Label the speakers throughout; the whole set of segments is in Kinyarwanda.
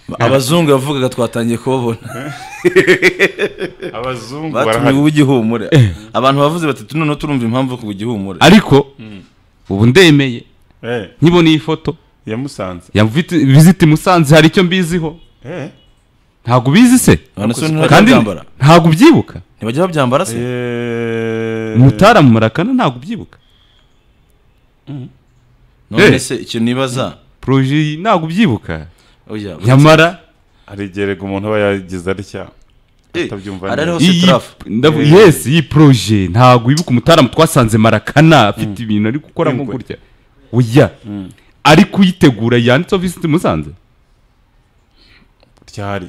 Speaker 1: abazungu bavugaga twatangiye kubabona
Speaker 2: abazungu
Speaker 1: barahari ubugihumure abantu bavuze bati none turumva impamvu ku bugihumure
Speaker 3: ariko ubu ndemeye nkibona iyi foto
Speaker 2: ya Musanze
Speaker 3: ya visit Musanze hari icyo mbiziho ntago bizi se kandi ntago byibuka
Speaker 1: ntibajya babyambara se
Speaker 3: mutara mu marakana ntago byibuka
Speaker 1: none se icyo nibaza
Speaker 3: projet ntago byibuka
Speaker 1: oya
Speaker 3: nyamara
Speaker 2: arigerega umuntu aba yagize atya atabyumva
Speaker 3: yes iyi projet ntago wibuka umutara twasanze marakana afite ibintu ari gukora mu gutya oya ari kuyitegura yanditse visit Musanze
Speaker 2: ryari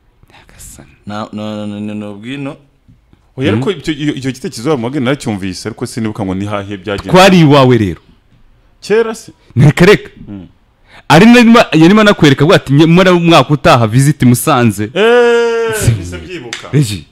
Speaker 1: no bwino
Speaker 2: oya ariko icyo gitekerezo bamugena naracyumvise ariko sinibuka ngo ni hahe byagiye
Speaker 3: twari iwawe rero
Speaker 2: kera se
Speaker 3: ntikareka ari yarimo nakwereka bwa ati muri umwaka utaha visit Musanze
Speaker 2: bise byibuka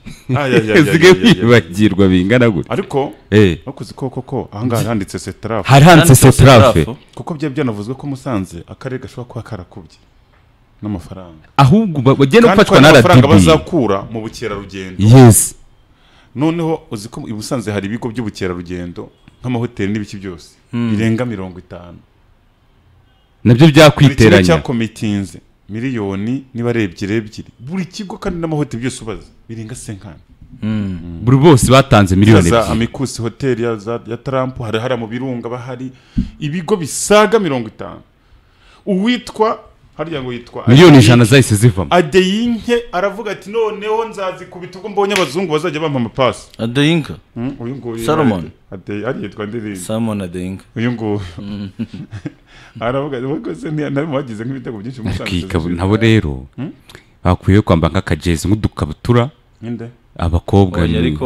Speaker 3: bagirwa bingana gute
Speaker 2: ariko bakuzi koko ahangaha handitse Setraf
Speaker 3: hari handitse Setraf
Speaker 2: kuko byanavuzwe ko Musanze akarere gashobora kuba karakubye n'amafaranga
Speaker 3: ahubwo bagenda gufatwa na
Speaker 2: amafaranga bazakura mu bukerarugendo
Speaker 3: yes
Speaker 2: noneho uzi ko Musanze hari ibigo by'ubukerarugendo nk'amahoteli n'ibiki byose birenga 50
Speaker 3: nabyo byakwiteranya
Speaker 2: cya komitinze miliyoni niba ebyiri buri kigo kandi n'amahoteli byose ubaza birenga 50
Speaker 3: buri bose batanze miliyoni
Speaker 2: za Amikusi hotel ya Trump hari mu birunga bahari ibigo bisaga 50 uwitwa harya ngo yitwa
Speaker 3: miliyoni 100 zahise zivamo
Speaker 2: Adeyinke aravuga ati noneho nzazikubita ubwo mbonye abazungu bazajya bampa amapasi
Speaker 1: Adeyinke
Speaker 2: uyu nguyu
Speaker 1: Salomon
Speaker 2: ari yitwa ndiri
Speaker 1: Salomon Adeyinke
Speaker 2: uyu nguyu aravuga ngo se nari wagize nk'ibitego byinshi
Speaker 3: Musanze nabo rero bakwiye kwamba nk'akajezi nk'udukabutura
Speaker 2: ninde
Speaker 3: abakobwa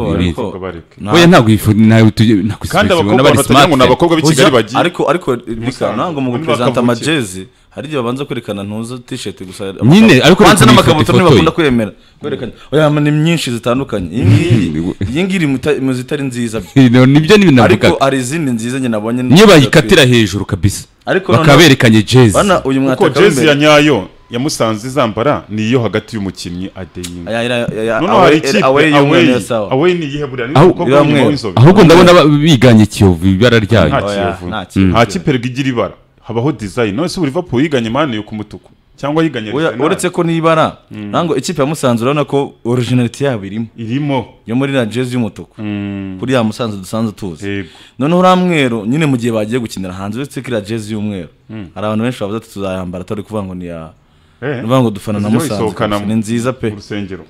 Speaker 1: oya
Speaker 3: ntabwo
Speaker 2: kandi abakobwa batagira ngo n'abakobwa b'Ikigali bagiye
Speaker 1: ariko bika nango mu gupresenta amajezi hari igihe babanza kwerekana ntuzo t-shirt gusa
Speaker 3: nyine ariko
Speaker 1: banza n'amakabutura ntibakunda kwemera kwerekana oya ni myinshi zitandukanye iyi ngiri mu zitari nziza
Speaker 3: nibyo nibinavuga
Speaker 1: ariko ari izindi nziza nyine nabonye
Speaker 3: niyo bayikatira hejuru kabisa bakaberekanye jezi
Speaker 1: bana uyu mwataka
Speaker 2: jezi ya nyayo ya Musanze izambara niyo hagati y'umukinnyi Adeyinka awe ni yihe buriya
Speaker 3: ahubwo ndabona biganye Kiyovu ibara ryayo
Speaker 2: nta kipe igira ibara habaho design none se Liverpool yiganye mani yo kumutuku cyangwa yiganye
Speaker 1: uretse ko nibara nango ikipe ya Musanze urabona ko originality yabo
Speaker 2: irimo
Speaker 1: yo muri na jezi y'umutuku kuri ya Musanze dusanze tuzi none uramwero nyine mu gihe bagiye gukinira hanze uretse kira jezi y'umwero hari abantu benshi bavuze ati tuzayambara atari kuvuga ngo ni ya nuvango dufana na Musanze ni nziza pe
Speaker 2: urusengero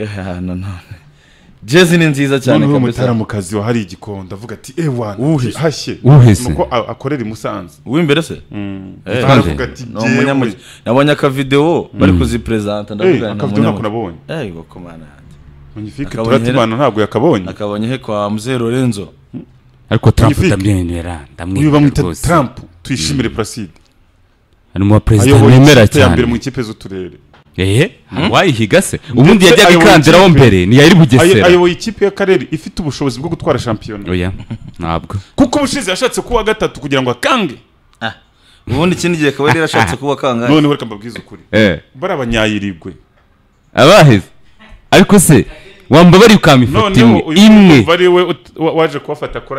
Speaker 1: jezi ni nziza cyane
Speaker 2: kabisa mutara mu kazi wa hari igikondo avuga ati hashye nuko akorera Musanze
Speaker 1: uwimbere se
Speaker 2: aravuga ati
Speaker 1: nabonye aka video bari kuzipresenta ndavuga
Speaker 2: nabonye
Speaker 1: yego komana
Speaker 2: Magnifique turatimana ntabwo yakabonye
Speaker 1: akabonye he kwa Mzee Lorenzo
Speaker 3: ariko Trump ndamwemera
Speaker 2: uyu bamwita Trump tuyishimire Placide
Speaker 3: ari mu president nemera cyane
Speaker 2: yambere mu ikipe z'uturere
Speaker 3: wayihiga se ubundi yajyaga ikandiraho mbere ni yari Bugesera
Speaker 2: ayoboye ikipe y'akarere ifite ubushobozi bwo gutwara champion
Speaker 3: oya ntabwo
Speaker 2: kuko ubushize yashatse kuwa gatatu kugira ngo akange
Speaker 1: ubundi ikindi gihe akaba yari yashatse kuba kangahe
Speaker 2: none reka mbabwize ukuri bari abanyayirigwe
Speaker 3: abaheze ariko se wamba bari ukamifata imwe
Speaker 2: bari we waje kubafata kuri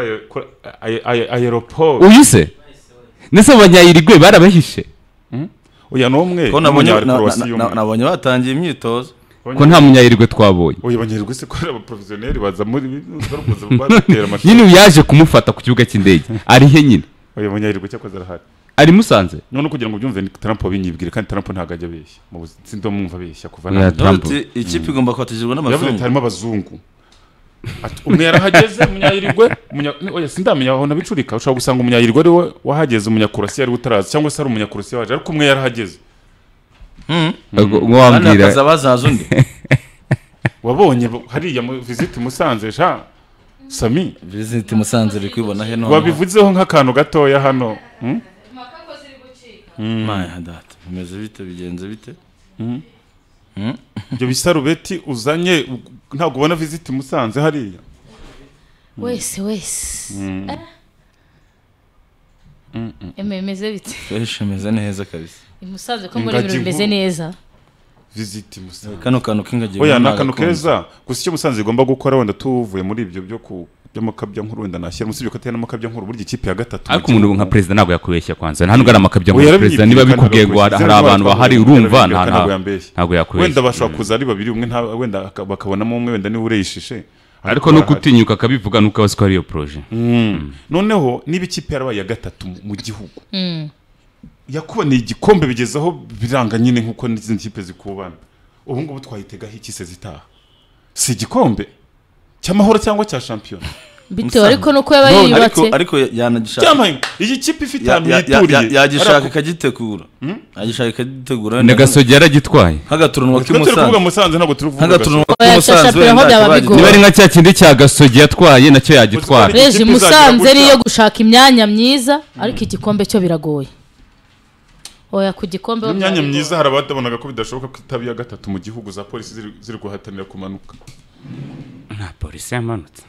Speaker 2: aeroport
Speaker 3: uyu se nese abanyayirigwe barabahishe
Speaker 2: oya nomwe
Speaker 1: ko nabonye batangiye imyitozo
Speaker 3: ko nta munyayirigwe twabonye
Speaker 2: oya abanyayirigwe se ko aba professionnel baza muri barukoze batera amashuri
Speaker 3: nyine yaje kumufata ku kibuga cy'indege ari he nyine
Speaker 2: oya abanyayirigwe cyakoze arahari
Speaker 3: ari Musanze
Speaker 2: none kugira ngo byumve Trump binyibwire kandi Trump ntago ajya beshya mu sindo mwumva beshya kuva
Speaker 1: na ikipe igomba kwategurwa n'amazungu
Speaker 2: harimo abazungu umwe yarahageze umunyayirigwe oya sindamenya aho nabicurika ushobora gusanga umunyayirigwe ari we wahageze umunyakurasi yari utaraza cyangwa se ari umunyakurasi waje ariko umwe yarahageze
Speaker 3: mwambwira
Speaker 1: azabazaza undi
Speaker 2: wabonye hariya visit Musanze Sami
Speaker 1: visit Musanze iri kwibona he none
Speaker 2: wabivuzeho nk'akantu gatoya hano
Speaker 1: maya data bimeze bite bigenze bite
Speaker 2: ibyo bisarubeti uzanye ntabwo ubona visit Musanze hariya
Speaker 4: wese emeze bite
Speaker 1: meze neza kabisa
Speaker 4: Musanze ko muri bimeze neza
Speaker 2: Visit Musanze
Speaker 1: kano kantu k'ingagi
Speaker 2: oya nakano keza gusa icyo Musanze igomba gukora wenda tuvuye muri ibyo byo ku by'amakabya nkuru wenda nashyira musibyo ko atari n'amakabya nkuru burya ikipe ya gatatu
Speaker 3: ariko umuntu nka president ntabwo yakubeshya kwanza nta nubwo ari amakabya nkuru president niba bikubwiye ngo hari abantu bahari urumva ntabwo yakubeshya
Speaker 2: wenda bashobora kuza ari babiri umwe wenda bakabonamo umwe wenda niwe ureyishishe
Speaker 3: ariko no gutinyuka akabivuga nuko abazi ko ari iyo projet
Speaker 2: noneho niba ikipe yarabaye ya gatatu mu gihugu yakuboneye igikombe bigezaho biranga nyine nkuko n'izindi kipe zikubana ubu ngubu twayitegaho iki se zitaha si igikombe cy'amahoro cyangwa cya shampiyona
Speaker 4: bitewe ariko nuko yaba yiyubatse
Speaker 1: ariko yanagishaka
Speaker 2: cyamaye iyi kipe ifite ahantu yituriye
Speaker 1: yagishaka ikagitegura yagishaka ikagitegura
Speaker 3: Gasogi yaragitwaye
Speaker 1: nk'agaturunwa
Speaker 2: Musanze ntabwo turi kuvuga
Speaker 1: Musanze
Speaker 3: niba ari nka cya kindi cya Gasogi yatwaye nacyo yagitwara
Speaker 4: Reji Musanze niyo gushaka imyanya myiza ariko igikombe cyo biragoye oya ku gikombe
Speaker 2: imyanya myiza hari abatabonaga ko bidashoboka ko itabiya gatatu mu gihugu za polisi ziri guhatanira kumanuka
Speaker 3: nta polisi yamanutse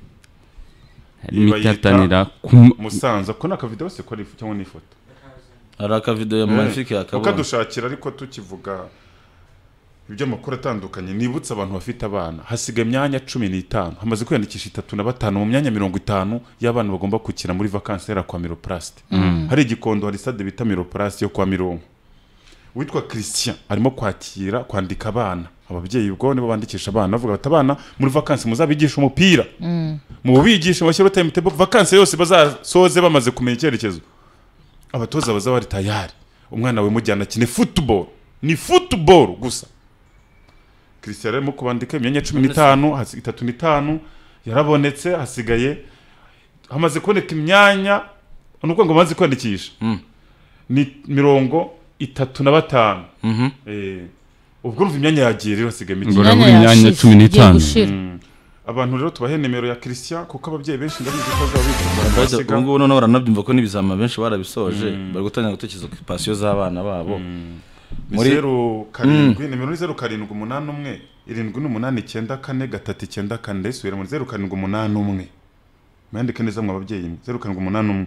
Speaker 2: imitanira Musanze ko naka video se ko ari cyangwa ni foto
Speaker 1: hari aka video ya Magnifique yakabona
Speaker 2: ukadushakira ariko tukivuga ibyo makuru atandukanye nibutsa abantu bafite abana hasigaye imyanya 15 hamaze kwiyandikisha 35 mu myanya 50 y'abana bagomba gukina muri vacances era kwa Miroplast hari igikondo hari stade bita Miroplast yo kwa Mironko witwa Christian arimo kwandika abana ababyeyi ubwo nibo bandikisha abana bavuga batabana muri vacances muzabigisha umupira mu bigisha bashyira timetable vacances yose bazasoze bamaze kumenya icyerekezo abatoza bazabari tayari umwana we mujyana kine football ni football gusa Christian arimo kubandika imyanya 15 hasi 35 yarabonetse hasigaye hamaze kuboneka imyanya nuko ngo maze kwandikisha ni 35 ubwo urumva imyanya yagiye rero hasigaye
Speaker 3: imyanya 15
Speaker 2: abantu rero tubahe nimero ya Christian kuko ababyeyi benshi ndabizi ko
Speaker 1: bazabikora ubwo none baranabyumva ko n'ibizama benshi barabisoje bari gutangira gutekereza ku passion z'abana babo
Speaker 2: muri 07 nimero 0781 78994 ndesubira muri 0781 mwandike neza mu babyeyi 0781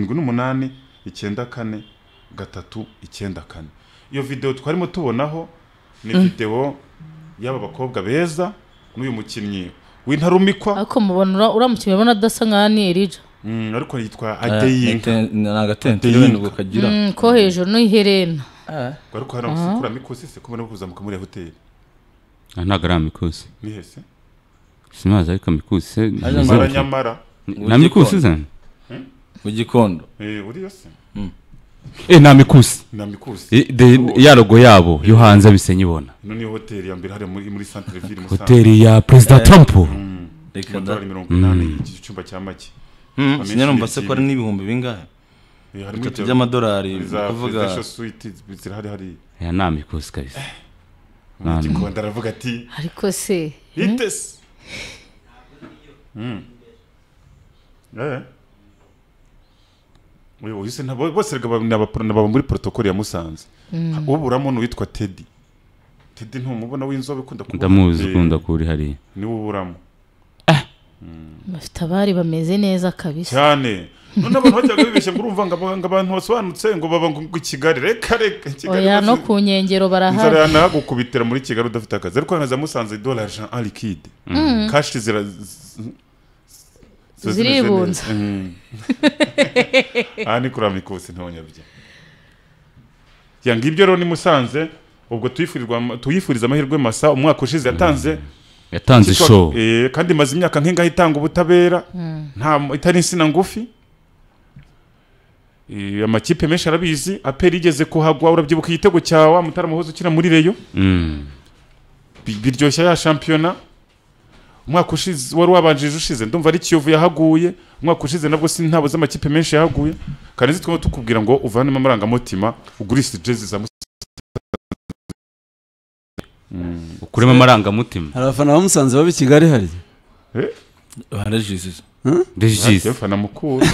Speaker 2: 78994 iyo video twarimo tubonaho ni video y'aba bakobwa beza n'uyu mukinnyi w'intarumikwa
Speaker 4: ariko mubona uramukimye bona adasa nka ni Elija
Speaker 2: ariko yitwa Adeyinka
Speaker 1: n'agatente n'ubwo kagira
Speaker 4: ko hejuru no iherena
Speaker 2: ariko hari amusukura mikosi se kubona kuzamuka muri hotel
Speaker 3: ntago ari amikosi
Speaker 2: ni hese
Speaker 3: simaze ariko amikosi
Speaker 2: nyamara
Speaker 3: na mikosi zan
Speaker 1: mu gikondo
Speaker 2: uri yose
Speaker 3: na mikosi ya logo yabo yo hanze bisenyibona
Speaker 2: no ni hotel ya mbere hari muri centre ville
Speaker 3: hotel ya President Trump
Speaker 2: reka ndari 180 icyumba cya make
Speaker 1: sinyanumva se ko ari n'ibihumbi bingahe
Speaker 2: harimo
Speaker 1: $100
Speaker 2: kuvuga special suite zirahari
Speaker 3: ya na mikosi kabisa
Speaker 2: gikondo aravuga ati
Speaker 4: ariko se
Speaker 2: hites uyu wise nabo bose n'abaprona muri protocole ya Musanze uburamo n'uwitwa Teddy ntumubona w'inzobe ukunda
Speaker 3: ndamuzi ukunda kuri hari
Speaker 2: ni uburamo
Speaker 4: bafite abari bameze neza kabisa
Speaker 2: cyane none abantu bajyaga bibeshye ngo urumva ngo abantu basobanutse ngo baba ngo Kigali reka Kigali
Speaker 4: oya no ku nkengero barahari
Speaker 2: nzara nagukubitira muri Kigali udafite akazi ariko nkaza Musanze dollar en liquide cash
Speaker 4: ziribunza
Speaker 2: ani kurama ikosi ntonyabye yanga ibyo rero ni Musanze ubwo tuyifuriza amahirwe masa umwaka ushize yatanze
Speaker 3: show
Speaker 2: kandi maze imyaka nk'ingahe itanga ubutabera nta itari insina ngufi amakipe menshi arabizi aperi igeze kuhagwa urabyibuka igitego cyawa Mutarama ukina muri Reyo biryoshya ya shampiyona umwaka ushize wari wabanjije ushize ndumva ari Kiyovu yahaguye umwaka ushize nabwo ntabo z'amakipe menshi yahaguye kandi twaba tukubwira ngo uvanemo amarangamutima ugurishe jezi za
Speaker 3: ukurema amarangamutima
Speaker 5: hari abafana bamusanze babi Kigali hari
Speaker 1: barajisize
Speaker 3: Regis
Speaker 2: fana mukuru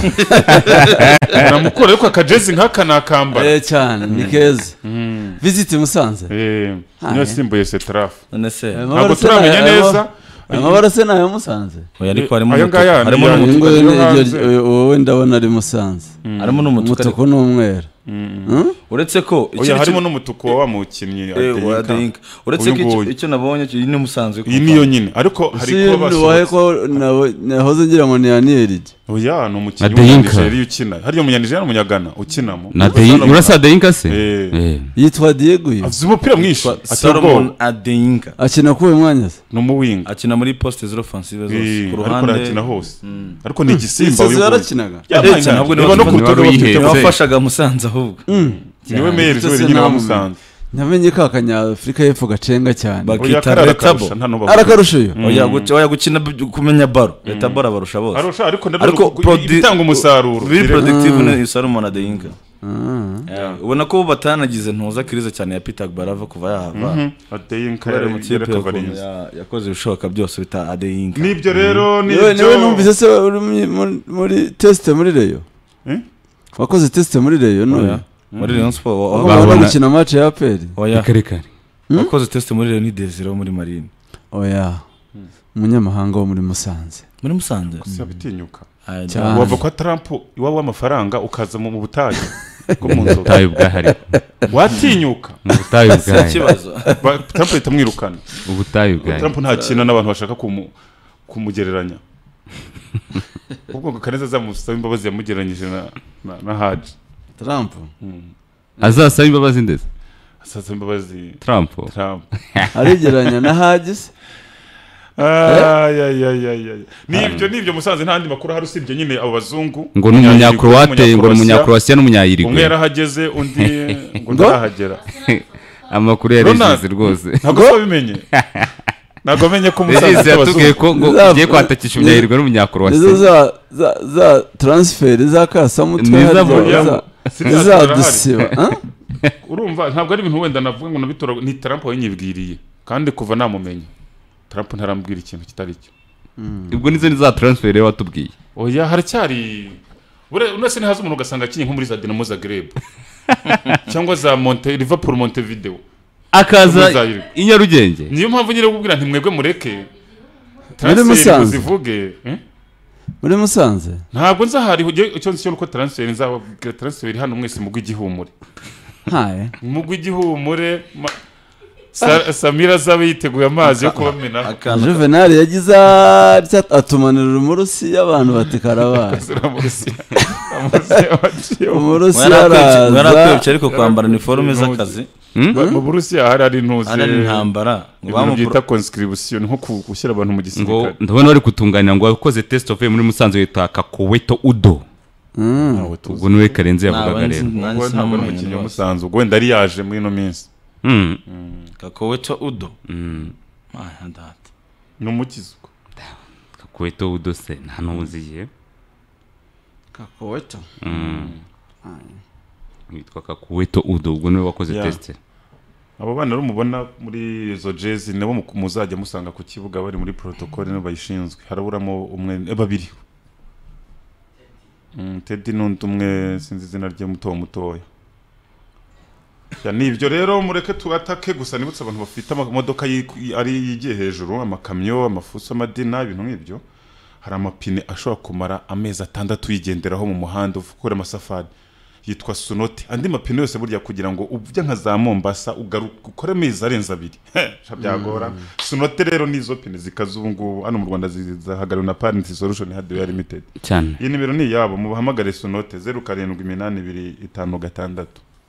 Speaker 2: ariko akajezi nk'aka nakambara
Speaker 5: cyane ni keza visit Musanze
Speaker 2: niyo simbuye Setraf
Speaker 1: none se
Speaker 2: ntabwo turamenya neza
Speaker 5: amabara se nayo Musanze
Speaker 1: oya ariko harimo
Speaker 5: wowe ndabona ari Musanze
Speaker 1: harimo n'umutuku
Speaker 5: n'umweru
Speaker 1: uretse ko
Speaker 2: oya harimo n'umutuku wa mukinnyi
Speaker 1: Adeyinka uretse ko icyo nabonye ni musanzwe
Speaker 2: iyi niyo nyine ariko hari
Speaker 5: ko nahoze ngira ngo ni Anierije
Speaker 2: oya ni umukinnyi wa Nigeria ukina hariyo umunyanigeria n'umunyagana ukinamo
Speaker 3: urasa Adeyinka se
Speaker 5: yitwa Diego
Speaker 2: azi umupira mwinshi
Speaker 1: Solomon Adeyinka
Speaker 5: akina ku mwanya se
Speaker 2: no mu wing
Speaker 1: akina muri poste zero offensive zose
Speaker 2: ku ruhande akina hose ariko ni igisimba
Speaker 5: uyu yarakinaga
Speaker 1: ntabwo
Speaker 2: no ku rutoki
Speaker 1: wafashaga Musanze ahubwo
Speaker 2: niwe meyer Joel nyine wa Musanze
Speaker 5: namenye ka Kanyafurika y'Epfo gacenga cyane
Speaker 1: bakita Retabo
Speaker 5: arakarusha yo
Speaker 1: oya gukina kumenya baro Retabo abarusha bose
Speaker 2: arusha ariko bitanga umusaruro
Speaker 1: very productive ni Solomon Adeyinka ubona ko batanagize ntuza kirize cyane ya Peter Barava kuva yahava
Speaker 2: Adeyinka
Speaker 1: yakoze ibishoboka byose bita Adeyinka
Speaker 2: nibyo rero
Speaker 5: niwe numvise se muri test muri Rayon wakoze test muri Rayon no
Speaker 1: muri Rayon Sport
Speaker 5: babona gukina match ya APR
Speaker 1: oya
Speaker 3: kare
Speaker 1: wakoze test muri Rayon ni Desire muri Marine
Speaker 5: oya umunyamahanga wo muri Musanze
Speaker 2: sabitinyuka wava kwa Trump iwabo w'amafaranga ukaza mu butayu bwo mu nzoga
Speaker 3: butayu bwahari
Speaker 2: watinyuka
Speaker 3: mu butayu bwahari
Speaker 1: kibazo
Speaker 2: Trump itamwirukana
Speaker 3: ubutayu bwahari
Speaker 2: Trump nta kintu n'abantu bashaka kumugereranya ubwo Kaneza zamusaba imbabazi yamugereranyije na Haji
Speaker 5: Trump
Speaker 3: azasaba imbabazi ndetse
Speaker 2: asaba imbabazi
Speaker 3: Trump
Speaker 5: arigeranya na Haji
Speaker 2: nibyo Musanze ntandi makuru hari usibye nyine abo bazungu
Speaker 3: ngo n'umunyakroate ngo n'umunyakroatia n'umunyayirigwe
Speaker 2: umwe yarahageze undi ngo ndarahagera
Speaker 3: amakuru yareze rwose
Speaker 2: ntabwo babimenye ntabwo menye ko Musanze
Speaker 3: yatubwiye ko ngo ugiye kwatakisha umunyayirigwe n'umunyakroatia
Speaker 5: nizo za transfer za kasamutwe za dusiba
Speaker 2: urumva ntabwo ari ibintu wenda navuga ngo nabitora ni Trump wanyibwiriye kandi kuva namumenye Trump ntarambwira ikintu kitari cyo
Speaker 3: ubwo nizo za transfer rero watubwiye
Speaker 2: oya haracyari unase nihaza umuntu ugasanga akinye nko muri za Dinamo Zagreb cyangwa za Liverpool Montevideo
Speaker 3: akaza inyarugenge
Speaker 2: niyo mpamvu nyine kubwira nti mwebwe mureke
Speaker 5: muri Musanze
Speaker 2: zivuge
Speaker 5: muri Musanze
Speaker 2: ntabwo nzahari icyo nzi cyo nuko transfer hano mwese mugwi igihumure mugwi igihumure Samira zabe yiteguye amazi yo kubamena
Speaker 5: Juvenal yagize atumanira umurusi y'abantu batikarabaye umurusi
Speaker 1: yarakwebye ariko kwambara uniforme z'akazi
Speaker 2: mu Burusiya hari intuze
Speaker 1: ari intambara
Speaker 2: bita conscription nko gushyira abantu mu gisirikare
Speaker 3: ndabona bari kutunganira ngo wakoze test of muri Musanze yita Kakoweto Udo ubwo niwe Karenze yavugaga rero
Speaker 2: ubwo ntabwo ari umukinnyi wa Musanze ubwo wenda ari yaje muri ino minsi
Speaker 1: Kakoweto Udo
Speaker 2: ni umukizwa
Speaker 3: Kakoweto Udo se nta n'uziye
Speaker 5: Kakoweto
Speaker 3: witwa Kakoweto Udo ubwo niwe wakoze test
Speaker 2: abo bana rero mubona muri izo jezi nabo muzajya musanga ku kibuga bari muri protocol no bayishinzwe haraburamo umwe babiri Teddy n'undi umwe sinzi izina rye mutoya nibyo rero mureke tuatake gusa nibutse abantu bafite amamodoka ari yigiye hejuru amakamyo amafuso amadina ibintu nk'ibyo hari amapine ashobora kumara amezi 6 yigenderaho mu muhanda ukora amasafari yitwa Sunote andi mapine yose burya kugira ngo ujya nka za Mombasa ukore amezi arenza 2 byagora Sunote rero nizo pine zikazungu hano mu Rwanda zizahagara na Parent Solution Hardware Limited
Speaker 3: cyane
Speaker 2: iyi nimero ni yabo mubahamagare Sunote 078286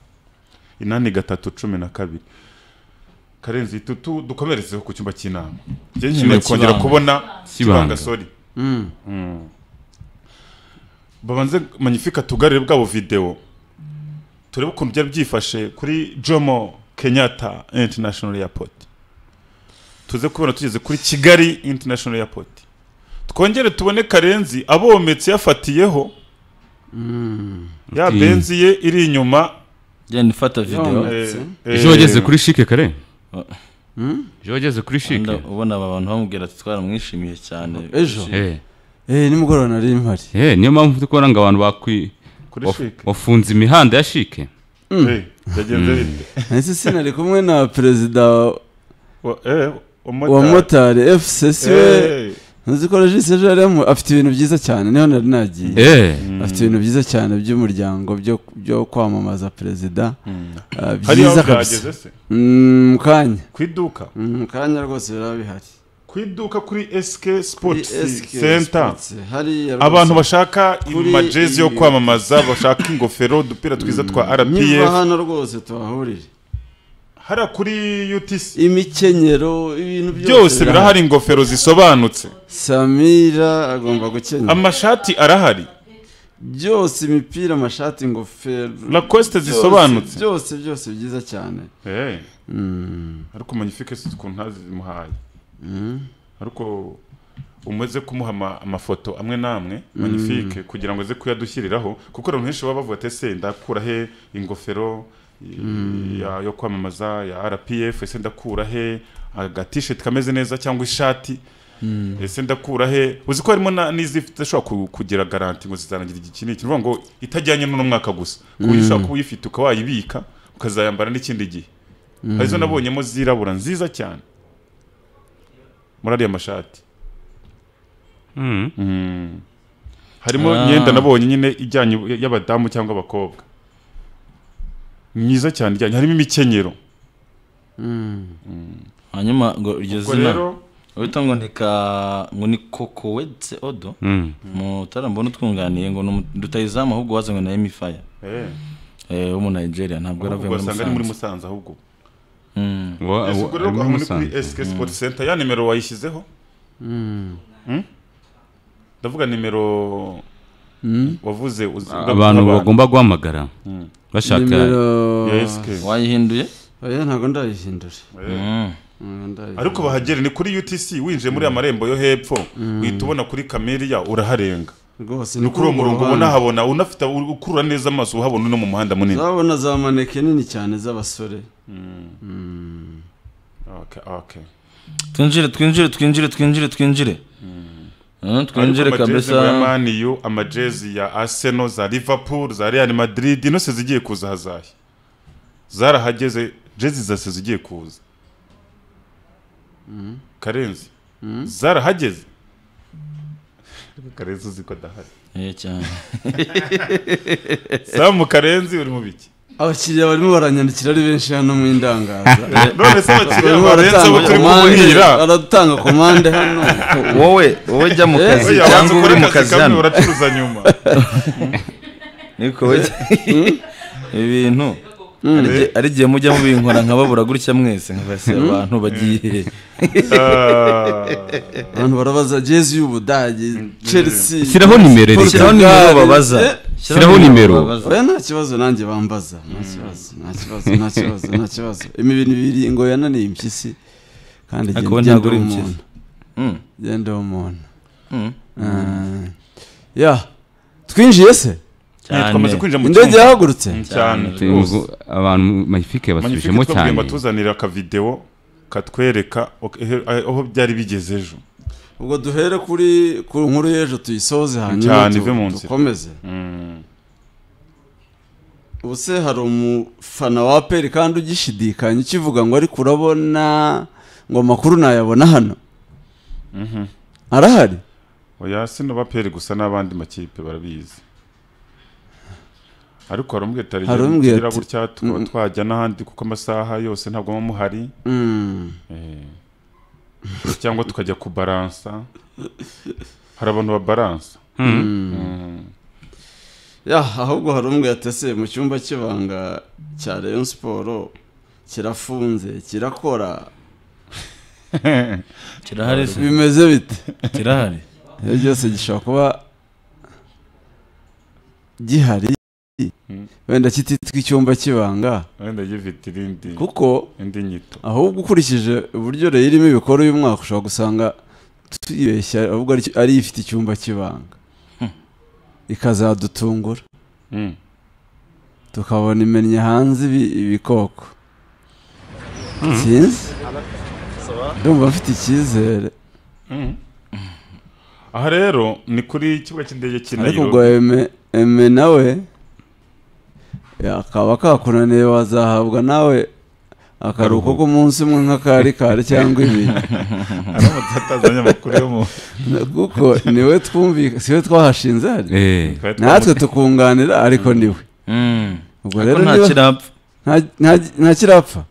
Speaker 2: 8 Karenzi itutu dukomerezeho ku cyumba cy'inama je nyine kongera kubona kibanga sorry babanze magnifique tugarire bwabo video turebe ukuntu byari byifashe kuri Jomo Kenyatta International Airport tuze kubona tugeze kuri Kigali International Airport twongere tubone Karenzi abometse yafatiyeho ya benzi ye iri inyuma
Speaker 1: genda fata video
Speaker 3: ejo wageze kuri shike kare ejo wageze kuri shike
Speaker 1: ubona abantu bamubwira ati twaramwishimiye cyane
Speaker 5: ejo nimugorona nari impari
Speaker 3: niyo mpamvu dukora ngo abantu wafunze imihanda ya shike
Speaker 2: yagenze bite
Speaker 5: nese sinari kumwe na president wa motari FCC nzi ko Regis ejo yarimo afite ibintu byiza cyane niho nari nagiye afite ibintu byiza cyane by'umuryango byo kwamamaza perezida byiza kabisa mukanya
Speaker 2: kwiduka
Speaker 5: mukanya rwose birabihari
Speaker 2: kwiduka kuri SK Sports Center abantu bashaka amajezi yo kwamamaza bashaka ingofero dupira twiza twa RPF
Speaker 5: niba hano rwose tuhahurire
Speaker 2: hara kuri UTC
Speaker 5: imikenyero ibintu
Speaker 2: byose birahari ingofero zisobanutse
Speaker 5: Samira agomba gukenyera
Speaker 2: amashati arahari
Speaker 5: byose imipira amashati ingofero
Speaker 2: Lacoste zisobanutse
Speaker 5: byose byiza cyane
Speaker 2: ariko magnifique sikuntazi muhaye ariko umeze kumuha amafoto amwe namwe magnifique kugira ngo ze kuyadushyiriraho kuko abantu henshi baba bavuga ati ese ndakura he ingofero yo kwamamaza ya RPF ese ndakura he aga t-shirt kameze neza cyangwa ishati ese ndakura he uzi ko harimo n'izifite ashobora kugira garanti ngo zizanagira igikini kivuga ngo itajyanye n'uno mwaka gusa kuburyo ushaka kuyifite ukawayibika ukazayambara n'ikindi gihe arizo nabonyemo zirabura nziza cyane muri ariya mashati harimo imyenda nabonye nyine ijyanye y'abadamu cyangwa abakobwa myiza cyane ijyanye harimo imikenyero
Speaker 1: hanyuma ngo iryo zina uhita ngo ngo ni Kokowetse Odo mutarambona utwunganiye ngo dutayizamu ahubwo wazanywe na Emifaya wo mu Nigeria ntabwo yaravuye
Speaker 2: muri Musanze ahubwo muri SK Sports Center ya nimero wayishyizeho ndavuga nimero wavuze
Speaker 3: abantu bagomba guhamagara bashaka
Speaker 1: wayihinduye
Speaker 5: ntabwo ndayihindura
Speaker 2: ariko bahagere ni kuri UTC winjiye muri amarembo yo hepfo uhita ubona kuri Camelia uraharenga
Speaker 5: rwose
Speaker 2: ni kuri uwo murongo ubona habona unafite ukurura neza amaso uhabona no mu muhanda munini
Speaker 5: zabona za maneke nini cyane z'abasore
Speaker 2: okay
Speaker 1: twinjire kabisa
Speaker 2: ya Man U amajezi ya Arsenal za Liverpool za Real Madrid no se zigiye kuza hazaye zarahageze jezi zase zigiye kuza Karenzi zarahageze Karenzi uziko dahari
Speaker 1: cyane
Speaker 2: Samu Karenzi uri mu biki
Speaker 5: abakiriya barimo baranyandikira ari benshi hano mu indangaza
Speaker 2: none se abakiriya barenze bo kuri muhira
Speaker 5: aratanga komande hano
Speaker 1: wowe jya mu kazi cyangwa uri mu kazi hano
Speaker 2: uracuruza nyuma
Speaker 1: niko ibintu ari gihe mujya mu binkora nkababura gutya mwese nkabase abantu bagiye
Speaker 5: abantu barabaza jezi y'Ubudage Chelsea
Speaker 3: shyiraho nimero
Speaker 1: babaza
Speaker 3: shyiraho nimero
Speaker 5: oya nta kibazo nanjye bambaza nta kibazo imibiri ibiri ngo yananiye impyisi kandi
Speaker 1: ntabwo uri impyisi
Speaker 5: genda umuntu twinjiye se
Speaker 2: twamaze kwinjira mu
Speaker 5: indege yahagurutse
Speaker 2: cyane
Speaker 3: abantu magnifique basubijemo cyane
Speaker 2: batuzanira aka video katwereka aho byari bigeze ejo
Speaker 5: ubwo duhere ku nkuru y'ejo tuyisoze hanyuma dukomeze ubuse hari umufana wa APR kandi ugishidikanya ukivuga ngo ariko urabona ngo amakuru nayabona hano arahari
Speaker 2: oya sino APR gusa n'abandi makipe barabizi ariko harumwe gutya twajya n'ahandi kuko amasaha yose ntabwo mo muhari cyangwa tukajya ku balansa hari abantu ba balansa
Speaker 5: ahubwo harumwe yatese mu cyumba cy'ibanga cya Rayon Sport kirafunze kirakora
Speaker 1: kirahari
Speaker 5: bimeze bite
Speaker 1: kirahari
Speaker 5: byose gishobora kuba gihari wenda kititwa icyumba cy'ibanga
Speaker 2: wenda gifite irindi
Speaker 5: kuko
Speaker 2: indi nyito
Speaker 5: ahubwo ukurikije uburyo rero irimo ibikoro uyu mwaka ushobora gusanga twibeshya ahubwo ari ifite icyumba cy'ibanga ikazadutungura tukabona imennye hanze ibikoko sinzi ndumva mfite icyizere
Speaker 2: aha rero ni kuri ikibuga cy'indege cy'i Nairobi
Speaker 5: ariko ubwo eme nawe akaba kakunaniye wazahabwa nawe akaruhuko k'umunsi umwe nk'akari kare cyangwa ibiri
Speaker 2: aramutse atazanye amakuru yo mu
Speaker 5: kuko niwe siwe twahashinze hari natwe tukunganira ariko niwe ubwo rero nta kirapfa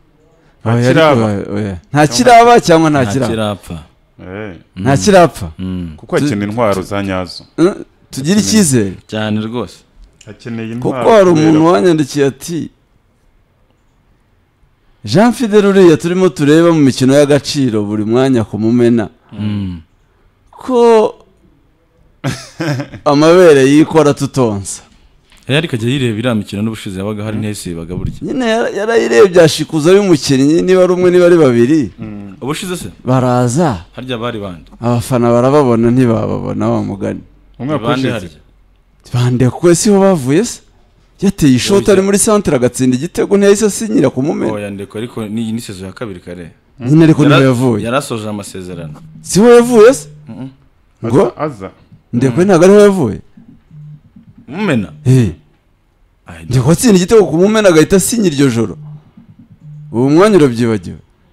Speaker 5: nta kiraba cyangwa nta kirapfa nta kirapfa
Speaker 2: kuko akeneye intwaro za nyazo
Speaker 5: tugira icyizere
Speaker 1: cyane rwose
Speaker 2: akeneye intwaro
Speaker 5: kuko hari umuntu wanyandikiye ati Jean Fidel uriya turimo tureba mu mikino y'agaciro buri mwanya kumumena ko amabere yikora tutonsa
Speaker 1: yari kajya yireba iriya mikino n'ubushize yabaga hari ntese baga burya
Speaker 5: nyine yarayirebye ashikuza y'umukinnyi niba ari umwe niba ari babiri
Speaker 1: ubushize se
Speaker 5: baraza
Speaker 1: harya bari bande
Speaker 5: abafana barababona ntibababona wa mugani
Speaker 1: bande harya
Speaker 5: bande kuko siho bavuye se yateye ishoti ari muri centre agatsinda igitego ntiyahise asinyira kumumena
Speaker 1: oya ndeko ariko ni sezo ya kabiri kare
Speaker 5: nyine ariko niho yavuye
Speaker 1: yarasoje amasezerano
Speaker 5: siho yavuye se ngo
Speaker 2: aza
Speaker 5: ndeko ntabwo ariho yavuye
Speaker 1: mumena
Speaker 5: ndeko atsinda igitego kumumena agahita asinya iryo joro ubu mwanya urabyibagiwe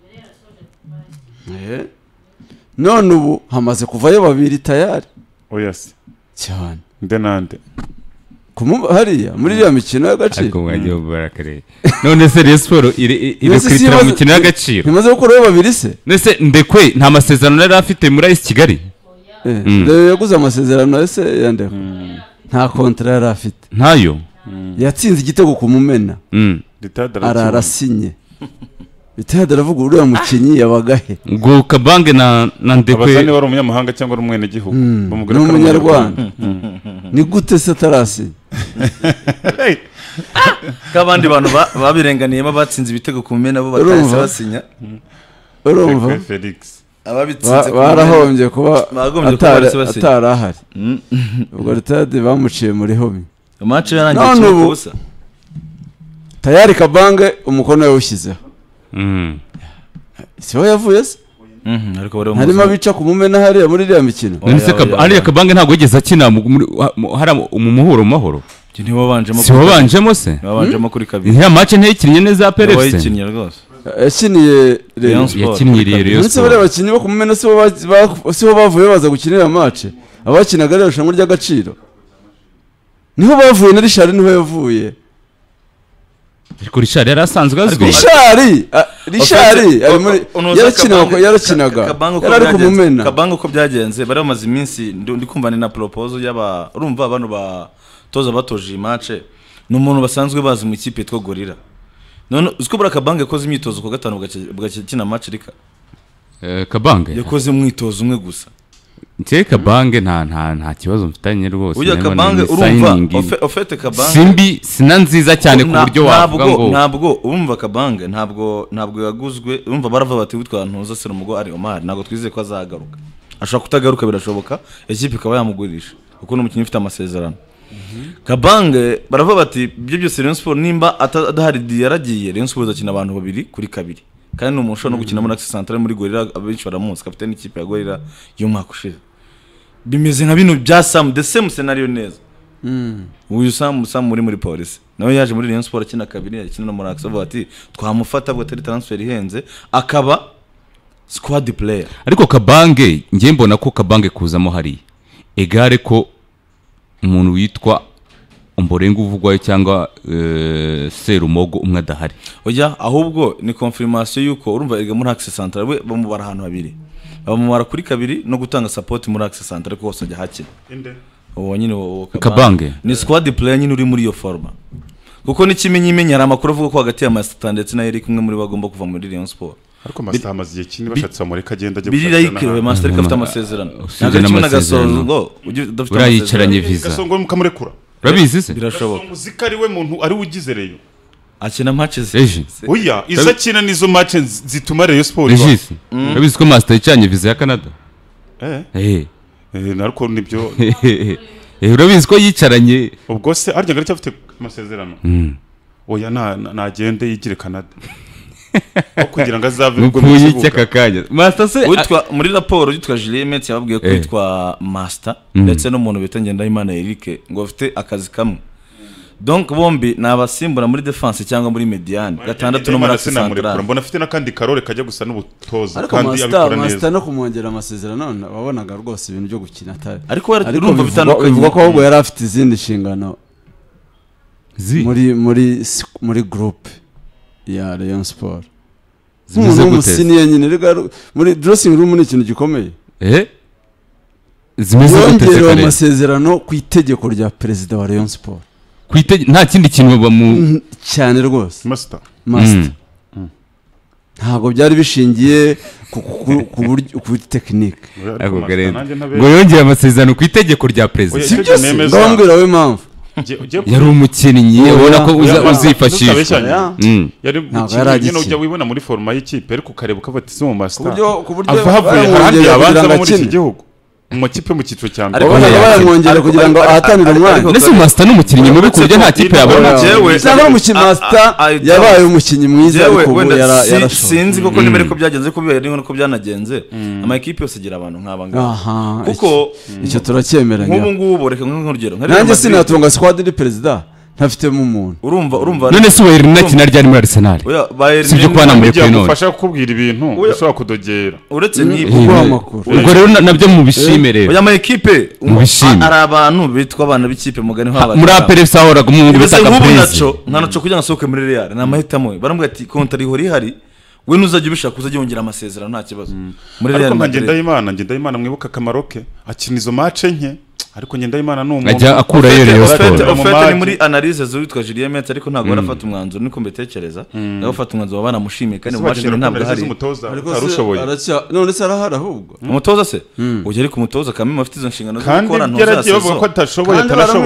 Speaker 5: none ubu hamaze kuvayo babiri tayari
Speaker 2: oya se
Speaker 5: cyane
Speaker 2: nde nande
Speaker 5: hariya muri iriya mikino y'agaciro
Speaker 3: none se Rayon Sport irekwitira mu mikino y'agaciro
Speaker 5: ntimaze gukuraho babiri se
Speaker 3: nese ndekwe nta masezerano yari afite muri AS Kigali
Speaker 5: yaguze amasezerano ese ya ndeko nta kontra yari afite
Speaker 3: ntayo
Speaker 5: yatsinze igitego kumumena ararasinye bitade aravuga uriya mukinnyi yabagahe
Speaker 3: ngo Kabange na ndekwe
Speaker 2: abazani wari umunyamahanga cyangwa ari umwenegihugu
Speaker 5: ni umunyarwanda ni gute se atarasi
Speaker 1: k'abandi bantu babirenganiyemo batsinze ibitego kumumena bo batahise basinya
Speaker 5: urumva
Speaker 2: Felix
Speaker 5: barahombye kuba atari ahari ubwo bitade bamuciye muri homi
Speaker 1: match yarangiye kubusa
Speaker 5: tayari Kabange umukono yawushyizeho siho yavuye se harimo abica kumumena hariya muri iriya mikino
Speaker 3: ariya Kabange ntabwo yigeze akina mu muhuro mu mahoro siwabanjemo se
Speaker 1: wabanjemo kuri kabiri
Speaker 3: ntiya match ntiyikinnye neza ya PRFC
Speaker 1: yakinnye rwose
Speaker 5: yakiniye
Speaker 3: Rayon
Speaker 5: Sport bari abakinnyi bo kumumena siho bavuye baza gukinira match abakinaga rero shamwe ry'agaciro niho bavuye na Richard niho yavuye
Speaker 3: ariko Richard yari asanzwe azwi
Speaker 5: Richard ari muri yarakinaga yari kumumena
Speaker 1: Kabange uko byagenze bari bamaze iminsi ndi kumva ni na proposal y'aba urumva abantu batoza batoje match n'umuntu basanzwe bazi mu ikipe yitwa Gorilla none uziko bura Kabange yakoze imyitozo ku gatanu bugakina match rika
Speaker 3: Kabange
Speaker 1: yakoze umwitozo umwe gusa
Speaker 3: Kabange nta kibazo mfitanye rwose
Speaker 1: uya Kabange urumva ofete Kabange
Speaker 3: simbi sina nziza cyane ku buryo wavuga ngo
Speaker 1: ntabwo urumva Kabange ntabwo yaguzwe urumva barava bati witwa ntuza se umugo ari Omar ntabwo twizeye ko azagaruka ashobora kutagaruka birashoboka ikipe ikaba yamugurisha kuko n'umukinnyi ufite amasezerano Kabange barava bati ibyo byose Rayon Sport nimba adahari yaragiye Rayon Sport zakina abantu babiri kuri kabiri kandi ni umuntu no gukina muri Axe Central muri Gorilla abenshi baramuzi kapiteni ikipe ya Gorilla y'umwaka ushize bimeze nka bino bya Sam the same scenario neza uyu Sam muri polisi nawe yaje muri Rayon Sport akina kabiri akina no muri Axe avuga ati twamufata bwo atari transfer ihenze akaba squad player
Speaker 3: ariko Kabange ngiye mbona ko Kabange kuzamo hari egare ko umuntu witwa Omborenga uvugwayo cyangwa Serumogo umwe adahari
Speaker 1: oya ahubwo ni confirmation yuko urumva erega muri Axe Central we bamubara ahantu habiri bamubara kuri kabiri no gutanga support muri Axe Central ko hose ajya hakina uwo nyine
Speaker 3: Kabange
Speaker 1: ni squad player nyine uri muri iyo forma kuko n'ikimenyimenyi hari amakuru avuga ko hagati ya Master ndetse na Eric umwe muri bagomba kuva muri Rayon Sport
Speaker 2: ariko Master amaze igihe kinini bashatse amureka agenda ajya
Speaker 1: birira yikiriwe Master afite amasezerano ntabwo n'agasozo ngo
Speaker 3: urayicaranye visa
Speaker 2: gasongo mukamurekura
Speaker 3: urabizi se
Speaker 1: birashoboka
Speaker 2: muzika ari we muntu ari ugize Rayon
Speaker 1: akina matches
Speaker 2: oya izo akina nizo matches zituma Rayon Sport
Speaker 3: urabizi ko Master yicanye visa ya Canada
Speaker 2: nariko nibyo
Speaker 3: urabizi ko yicaranye
Speaker 2: ubwo se arya gari cyafite amasezerano oya nagende yigire Canada kugira ngo azave
Speaker 3: ubwo mu kibuga kanya Master se
Speaker 1: witwa muri raporo yitwa Julien Met yababwiye ko witwa Master ndetse no muntu bita Ngendahimana Eric ngo afite akazi kamwe donc bombi ni abasimbura muri defense cyangwa muri mediane gatandatu no muri central
Speaker 2: mbona afite n'akandi karore kajya gusa n'ubutoza
Speaker 5: kandi abikora neza ariko no kumwongera amasezerano wabonaga rwose ibintu byo gukina atari
Speaker 1: ariko urumva bitandukanye
Speaker 5: bivuga ko ahubwo yari afite izindi nshingano muri groupe ya Rayon Sport zimeze gute nyine muri dressing room ni ikintu gikomeye
Speaker 3: zimeze gute
Speaker 5: yongerewe amasezerano ku itegeko rya perezida wa Rayon Sport
Speaker 3: nta kindi kintu bamu
Speaker 5: cyane rwose
Speaker 2: master
Speaker 5: ntabwo byari bishingiye ku tekinike
Speaker 3: ngo yongere amasezerano ku itegeko rya perezida
Speaker 5: si byose ndambwira we mpamvu
Speaker 3: yari umukinnyi ubona ko uzifashisha
Speaker 2: yari umukinnyi ujya wibona muri forma y'ikipe ariko ukareba ukafata isi mu master ava havuye ahandi abanza muri iki gihugu umukipe mu cyiciro cya mbere
Speaker 5: baramwongera kugira ngo ahatanire umwanya
Speaker 3: ndetse master n'umukinnyi mubi ku buryo nta kipe yabona
Speaker 5: cyangwa umukinnyi master yabaye umukinnyi mwiza ariko yarashoboye
Speaker 1: sinzi koko niba ariko byagenze ko bibaye n'uko byanagenze ama equipe yose agira abantu nk'aba ngaba kuko
Speaker 5: icyo turakyemeranya
Speaker 1: nk'ubu ngubu reka nk'urugero
Speaker 5: nanjye sinatunga squad ni president ntafitemo umuntu
Speaker 1: urumva
Speaker 3: none se Bayern nakina ryari muri Arsenal sibyo kubana muri Peno
Speaker 2: ufasha kukubwira ibintu ushobora kudogera
Speaker 1: uretse n'ibyo
Speaker 3: ubwo rero nabyo mu bishimere
Speaker 1: oya ama equipe ari abantu bitwa abana b'ikipe mugani nk'abana
Speaker 3: muri APR sahoraga umuntu bitaka
Speaker 1: prince nkanaco kugira ngo asohoke muri Real na mahitamo barambwira ati kontra ihori hari we nuzajya ubishaka uzajya wongera amasezerano nta kibazo
Speaker 2: muri Real Ndayimana mwibuka Kamaroke akina izo match nke ariko Ndayimana n'umuntu
Speaker 3: ajya akura Rayon Sport
Speaker 1: ofete ni muri analyse z'uwitwa Julien Metz ariko ntabwo barafata umwanzuro niko mbetekereza nabo fata umwanzuro wabana mushimiye kandi mu mashini ntabwo hari
Speaker 2: ariko arushoboye
Speaker 5: none se arahari ahubwo
Speaker 1: umutoza se uje ari kumutoza kamwe afite izo nshingano zo
Speaker 2: gukora
Speaker 1: ntuzaseso
Speaker 2: bavuga ko atashoboye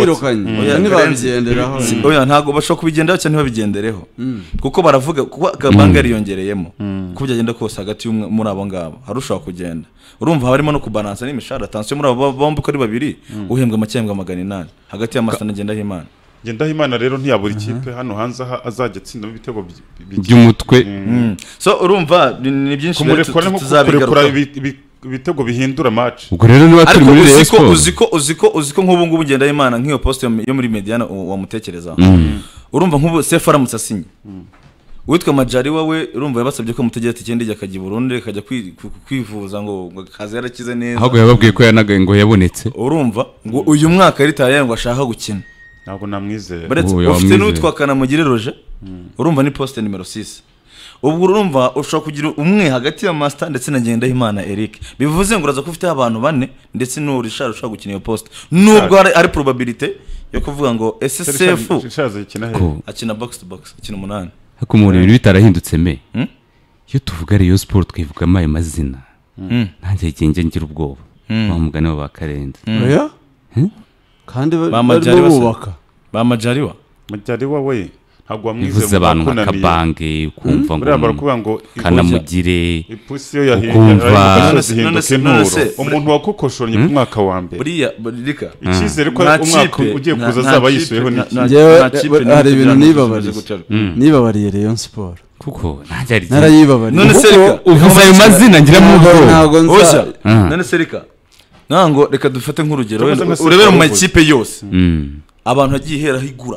Speaker 5: ntibabigendereho
Speaker 1: oya ntabwo bashobora kubigenderaho cyane ntibabigendereho kuko baravuga kuko Kabanga yariyongereyemo kuko byagenda kose hagati muri abo ngabo harushaho kugenda urumva harimo no kubalansa n'imishahara attention muri abo bombi ko ari babiri uhembwa makembwa 800 hagati ya Master Ngendahimana
Speaker 2: rero ntiyabura ikipe hano hanze azajya atsinda mu bitego
Speaker 3: by'umutwe
Speaker 1: so urumva ni byinshi
Speaker 2: tuzabigaruka ibitego bihindura match
Speaker 3: ubwo rero niba turi muri Rayon Sport
Speaker 1: uziko nk'ubu ngubu Ngendahimana nk'iyo poste yo muri Mediana wamutekereza urumva nk'ubu Sefa aramutse asinye witwa Majari wawe urumva yabasabye ko mutegera ikindi jya kajya Burundi akajya kwivuza ngo kazi yarakize neza
Speaker 3: ahubwo yababwiye ko yanagaye ngo yabonetse
Speaker 1: urumva ngo uyu mwaka ari tayaye ngo ashaka gukina
Speaker 2: ntabwo namwizeye
Speaker 1: ufite n'utwa Kanamugire Roger urumva ni poste numero 6 ubwo urumva ushobora kugira umwe hagati ya Master ndetse na Ngendahimana Eric bivuze ngo uraza ko ufite abantu bane ndetse no Richard ushaka gukina iyo poste nubwo ari probability yo kuvuga ngo SSF akina box to box akina 8
Speaker 3: hako muri ibintu bitarahindutse iyo tuvuga Rayon Sport twivuga amaye mazina nanjye igenge ngira ubwoba bamugane wa Karenze
Speaker 5: oya kandi bubaka
Speaker 1: Majariwa
Speaker 2: we ntabwo wamwizeye
Speaker 3: abantu nka Kabange kumva
Speaker 2: ngo
Speaker 3: Kanamugire
Speaker 2: ipusiyo yahinduka umuntu wakukoshonye ku mwaka wa mbere
Speaker 1: buriya
Speaker 2: icyizere ko umwaka ugiye kuza azaba yisuyeho
Speaker 5: hari ibintu nibabariye Rayon Sport
Speaker 3: kuko nanjye
Speaker 5: narayibabariye
Speaker 1: none serika
Speaker 3: uvuze ayo mazina ngira mu
Speaker 1: oya none serika nango reka dufate nk'urugero urebera mu makipe yose abantu agiye hera higura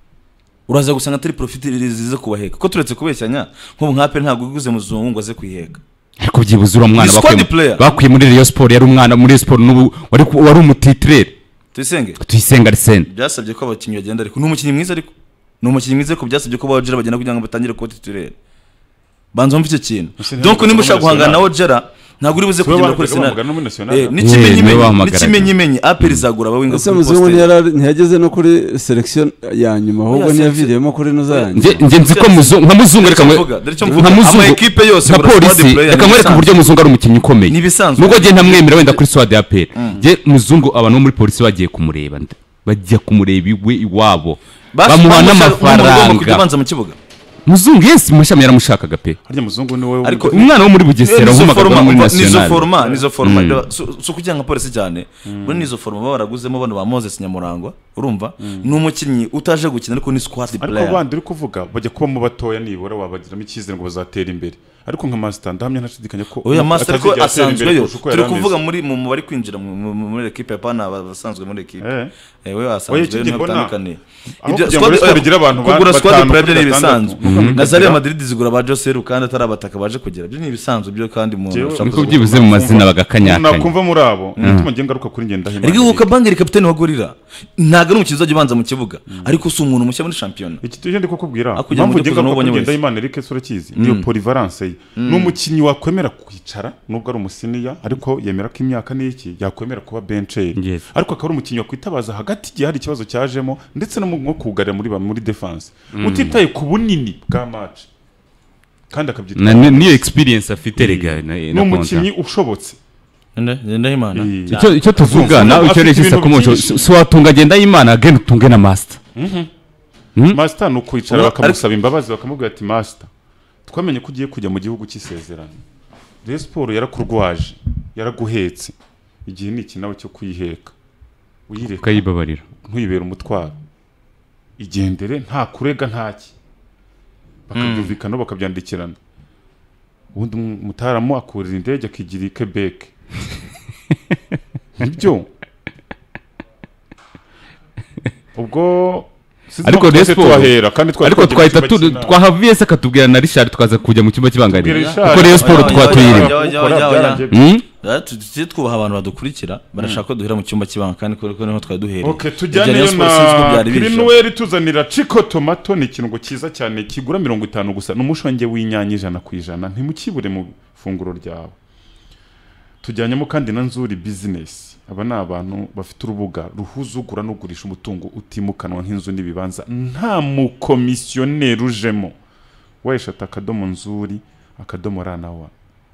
Speaker 1: uraza gusanga atari profit zize kubaheka ko turetse kubeshyanya nk'ubu nkape ntabwo uguze muzungu ngo aze kwiheka
Speaker 3: ariko byibuzura umwana bakwiye muri Rayon Sport yari umwana muri Sport n'ubu wari umutitrere tuyisenga Arsene
Speaker 1: byasabye ko abakinnyi bagenda ariko n'umukinnyi mwiza ariko n'umukinnyi mwiza ko byasabye ko bawjera bagenda kugira ngo batangire ko titrere banzo mfite kintu donc nimba ushaka guhangana nawo jera ntabwo uri buze kugenda kuri Arsenal n'ikimenyimenyi APR izagura abawinga
Speaker 5: ese muzungu ntiyageze no kuri selection ya nyuma ahubwo ntiyaviriyemo kuri nuzanjye
Speaker 3: nge nzi ko nka muzungu reka
Speaker 1: ama equipe yose
Speaker 3: reka mwereka uburyo muzungu ari umukinnyi ukomeye nubwo nge ntamwemera wenda kuri squad ya APR nge muzungu abantu bo muri polisi bagiye kumureba bajya kumureba iwabo bamuha n'amafaranga
Speaker 1: mu kibuga
Speaker 3: muzungu yesi mashami yaramushakaga pe
Speaker 2: harya muzungu ni wewe
Speaker 1: ariko
Speaker 3: umwana wo muri Bugesera
Speaker 1: nk'umugabo muri national nizo forma so kugira nka polisi cyane muri nizo forma baraguzemo bano ba Moses Nyamurangwa urumva n'umukinnyi utaje gukina ariko ni squad player
Speaker 2: ariko bandi uri kuvuga bajya kuba mu batoya nibora wabagiramo ikizere ngo bazatera imbere ariko nka master ndahamya ntashidikanya ko
Speaker 1: oya master ko asanzweyo turi kuvuga muri mu bari kwinjira muri equipe pana basanzwe muri equipe we asanzwe n'atandukanye
Speaker 2: ibyo squad bigira abantu
Speaker 1: kugura squad private ni bisanzwe na Real Madrid zigura ba Jose Rukanda atarabataka baje kugira byo ni bisanzwe byo kandi mu
Speaker 3: niko byibuze mu mazina bagakanyakanya
Speaker 2: nakumva muri abo natuma ngiye ngaruka kuri ngenda hima
Speaker 1: ariko Kabangeri kapiteni wa Gorilla ntago ari umukiza ubanza mu kibuga ariko si umuntu mushya muri champion
Speaker 2: iki tuje ndi kukubwira mpamvu ngiye ngaruka kuri ngenda Imana Eric Surakizi niyo polyvalence ye n'umukinyi wakwemera kwicara nubwo ari umusiniya ariko yemera ko imyaka n'iki yakwemera kuba bencher ariko akaba ari umukinyi wakwitabaza hagati igihe hari ikibazo cyajemo ndetse no mu kugarira muri defense utitaye ku bunini bwa match kandi akabyita
Speaker 3: niyo experience afite rega
Speaker 2: n'umukinyi ushobotse
Speaker 1: Ndahimana
Speaker 3: icyo tuvuga nawe icyo reshisa kumojo so watunga agenda Imana again utunge na master
Speaker 2: master no kwicara bakamusaba imbabazi bakamubwira ati master twamenye ko ugiye kujya mu gihugu cy'isezerano Rayon Sport yarakurwaje yaraguhetse igihe niki nawe cyo kuyiheka uyireka
Speaker 3: kayibabarira
Speaker 2: ntuyibera umutwaro igendere nta kurega ntaki bakabyumvikana bakabyandikirana ubundi mutaramo akurira indege akigira Quebec nibyo
Speaker 3: ubwo ariko ariko twahita twahaviye se katubwira na Richard twaza kujya mu cyumba kibangarira kuko Rayon Sport twatuyirimo
Speaker 1: tugiye twubaha abantu badukurikira barashaka ko duhera mu cyumba kibanga kandi ko niho twari duhereye
Speaker 2: okay tujyaneyo na Greenwell tuzanira Chico Tomato ni ikintu cyiza cyane kigura 50 gusa n'umushonge w'inyanya 100% ntimukibure mu funguro ryawe tujyanyemo kandi na Nzuri business aba ni abantu bafite urubuga ruhuzugura no gurisha umutungo utimukanwa nk'inzu n'ibibanza nta mukomisiyoneri ujemo wayishata akadomo Nzuri akadomo ranawa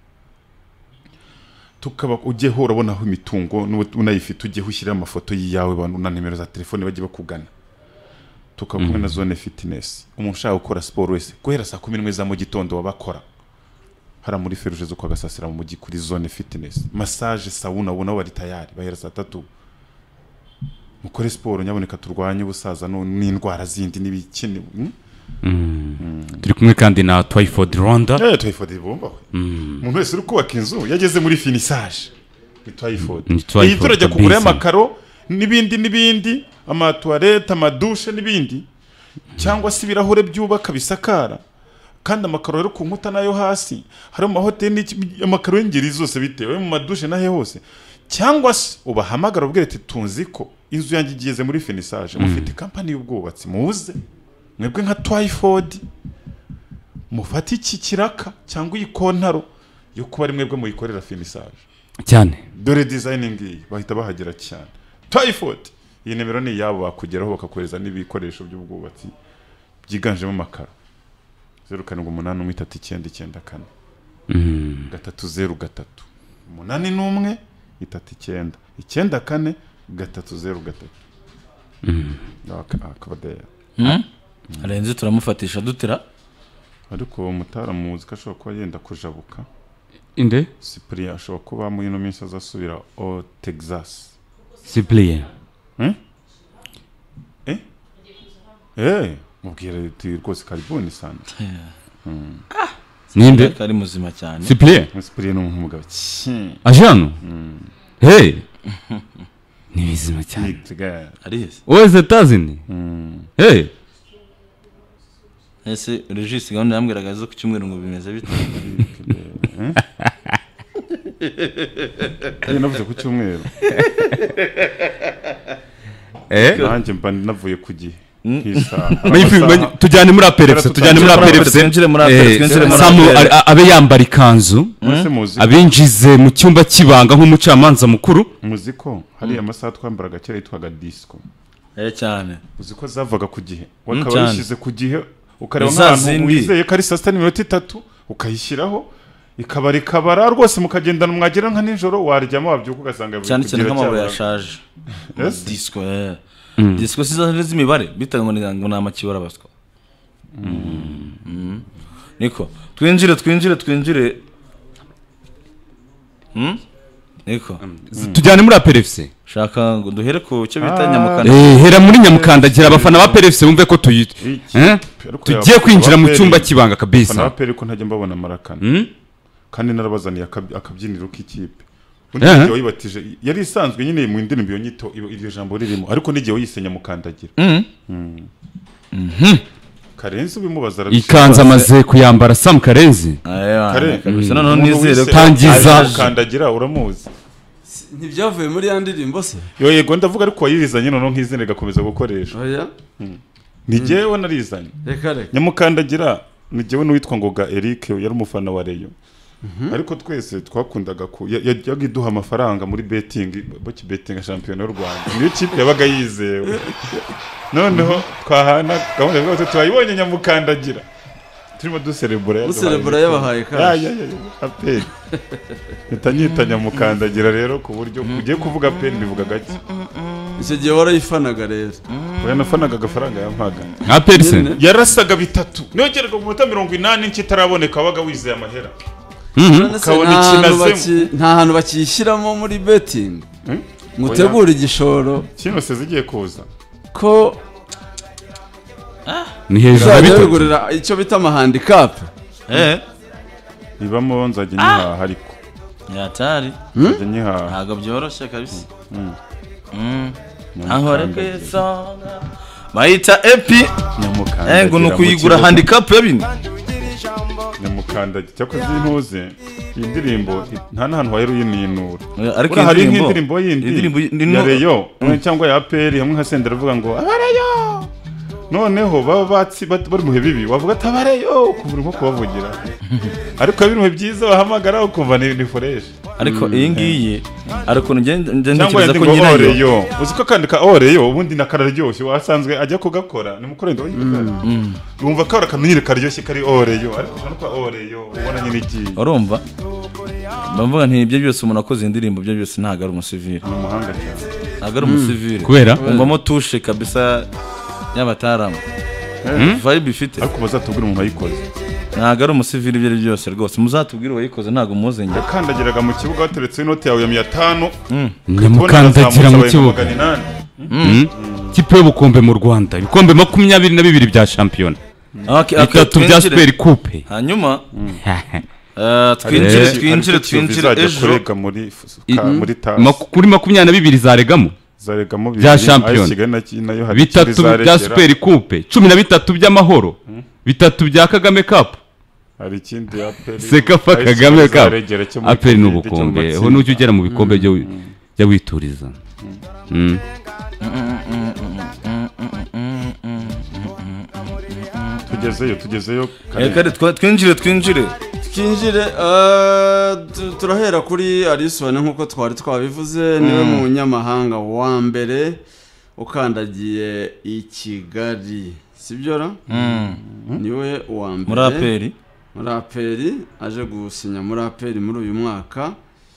Speaker 2: tukaba ujye ho urabona aho imitungo unayifite ujye ushyira amafoto yawe bantu na nimero za telefone bagiye bakugana tukakumwe na Zone Fitness umuntu ushaka gukora sport wese guhera saa 11 za mu gitondo wabakora hara muri Feruje zo kwa Gasasira mu mujyi kuri Zone Fitness massage sauna ubona bari tayari bahera saa 3 mukore sport nyaboneka turwanye ubusaza n'indwara zindi n'ibikene
Speaker 3: turi kumwe kandi na Twyford Rwanda
Speaker 2: Twyford bomba umuntu wese uri kubaka inzu yageze muri finissage ni Twyford iyi turajya kugura amakaro n'ibindi ama toilette amadushe n'ibindi cyangwa se ibirahure byubaka bisakara kandi amakaro rero ku nkuta nayo hasi hari mu mahoteli amakaro y'ingeri zose bitewe mu madushe nahe hose cyangwa se ubahamagara ubwire ati tunzi ko inzu yanjye igeze muri finissage mufite company y'ubwubatsi muze mwebwe nka Twyford mufati iki kiraka cyangwa ikontaro yo kuba ari mwebwe muyikorera finissage
Speaker 3: cyane
Speaker 2: dore designing bahita bahagera cyane Twyford iyi nimero ni yabo bakugeraho bakakoreza n'ibikoresho by'ubwubatsi byiganjemo amakaro 07883994 303 81 39 94 303 akabadera
Speaker 1: arenze turamufatisha dutira
Speaker 2: ariko umutaramuzi ko ashobora kuba yenda kujabuka
Speaker 3: inde
Speaker 2: Cyprien ashobora kuba mu ino minsi azasubira au Texas
Speaker 3: Cyprien
Speaker 2: mubwira ati rwose karibuni sana
Speaker 3: ninde
Speaker 1: kari muzima cyane
Speaker 3: Cyprien
Speaker 2: ni umugabo
Speaker 3: ajano ni bizima cyane
Speaker 1: arize
Speaker 3: wese tazini
Speaker 1: ese Regis gahunda yambwiraga zo ku cyumweru ngo bimeze bite
Speaker 2: navuze ku cyumweru nanjye mba navuye ku gihe
Speaker 3: tujyane muri aperefuse Samu abe yambara ikanzu abinjize mu cyumba kibanga nk'umucamanza mukuru
Speaker 2: muzi ko hari amasaha twambaraga kera yitwaga disco
Speaker 1: cyane
Speaker 2: uzi ko zavaga ku gihe wakaba yishyize ku gihe ukareba nk'ahantu wizeye ko ari saa 6:03 ukayishyiraho ikabara rwose mukagendana mwagera nka nijoro waryama wabyuka ugasanga
Speaker 1: cyane cyane nk'amabuye yashaje disco disco sizo imibare bitangwa ngo namakibara baswa niko twinjire niko
Speaker 3: tujyane muri APRFC
Speaker 1: shaka ngo duhere ku cyo bita Nyamukanda
Speaker 3: hera muri Nyamukandagira abafana ba APRFC bumve ko tugiye kwinjira mu cyumba kibanga kabisa
Speaker 2: abafana ba APR ko ntajya mbabona marakana kandi narabazaniye akabyiniro k'ikipe undi wayibatije yari isanzwe nyine mu indirimbo iyo nyito iryo jambo ririmo ariko n'igihe wayisenya Mukandagira Karenzi ubimubaza
Speaker 3: ikanza amaze kuyambara Sam Karenzi
Speaker 1: kabisa none nizere
Speaker 3: tangiza
Speaker 2: Mukandagira uramuzi
Speaker 5: ntibyavuye muri ya ndirimbo se
Speaker 2: yego ndavuga ariko wayirizanye none nk'izina gakomeza gukoresha
Speaker 5: oya
Speaker 2: nigewe narizanye
Speaker 5: reka
Speaker 2: Nyamukandagira nigewe n'uwitwa Ngoga Eric yari umufana wa Rayon ariko twese twakundaga yajyaga iduha amafaranga muri betting bakibetinga shampiyona y'u Rwanda niyo kipe yabaga yizewe noneho twahana gahunda y'uko twayibonye Nyamukandagira turimo duserebura
Speaker 5: yabahaye
Speaker 2: kaje aperi nitanyita Nyamukandagira rero ku buryo ugiye kuvuga pe bivuga gake
Speaker 5: icyo gihe warayifanaga rero
Speaker 2: nafanaga agafaranga yampaga
Speaker 3: APR
Speaker 2: yarasaga bitatu nogeraga mu minota 80 nkitaraboneka wabaga wizeye amahera
Speaker 5: nta hantu bakishyiramo muri betting mutegura igishoro
Speaker 2: kino se zigiye kuza
Speaker 5: ko
Speaker 3: ni hejuru
Speaker 5: bigurira icyo bita amahandicap
Speaker 2: ibamo nzajya nyihaha ariko
Speaker 1: yatari
Speaker 2: nzajya nyihaha
Speaker 1: ntabwo byoroshye kabisa aho reke songa bayita epi
Speaker 2: Nyamukandagira
Speaker 1: ngo nukuyigura handicap ya bine
Speaker 2: Nyamukandagira cyakoze intuze indirimbo nta nahantu wahera uyininura
Speaker 1: ariko
Speaker 2: hari indirimbo yindi ya Rayon cyangwa ya APR hamwe nka Sendera avuga ngo abareyo noneho baba bari muhe bibi wavuga tabareyo kubura nko kubavugira ariko ibintu byiza bahamagara ukumva ni fresh
Speaker 1: ariko iyi ngiyi ariko ngende
Speaker 2: ntekereza ko nyina Rayon uzi ko kandika Rayon ubundi nakararyoshye wasanzwe ajya kugakora ni mukorendo wumva ko arakamenyere karyoshye kari Rayon ariko nuko Rayon ubona nyine igiye
Speaker 1: urumva bamvuga nti ibyo byose umuntu akoze indirimbo byo byose ntago ari umusivili
Speaker 2: ni umuhanga cyane
Speaker 1: ntago ari umusivili
Speaker 3: kubera
Speaker 1: umvamo tushe kabisa y'abataramu vibe ifite
Speaker 2: ariko bazatubwira umuntu ayikoze
Speaker 1: ntago ari umusivili ibyo ari byose rwose muzatubwire uwayikoze ntago muzenge
Speaker 2: yakandagiraga mu kibuga wateretse inoti yawe ya 500
Speaker 3: Nyamukandagira mu kibuga kipe y'ubukombe mu Rwanda ibikombe 22 bya shampiyona bitatu bya Super Coupe
Speaker 1: hanyuma twinjire ejo
Speaker 3: kuri 22 zaregamo bya shampiyona bitatu bya Super Coupe 13 by'amahoro bitatu bya Kagame Cup
Speaker 2: hari ikindi
Speaker 3: Sekafa Kagame Cup APR n'ubukombe ho n'ujya ugera mu bikombe byo wituriza
Speaker 2: tugezeyo
Speaker 1: twinjire
Speaker 5: turahera kuri Alisson nkuko twari twabivuze niwe munyamahanga wa mbere ukandagiye i Kigali sibyo ra niwe wa mbere muri APR aje gusinya muri APR muri uyu mwaka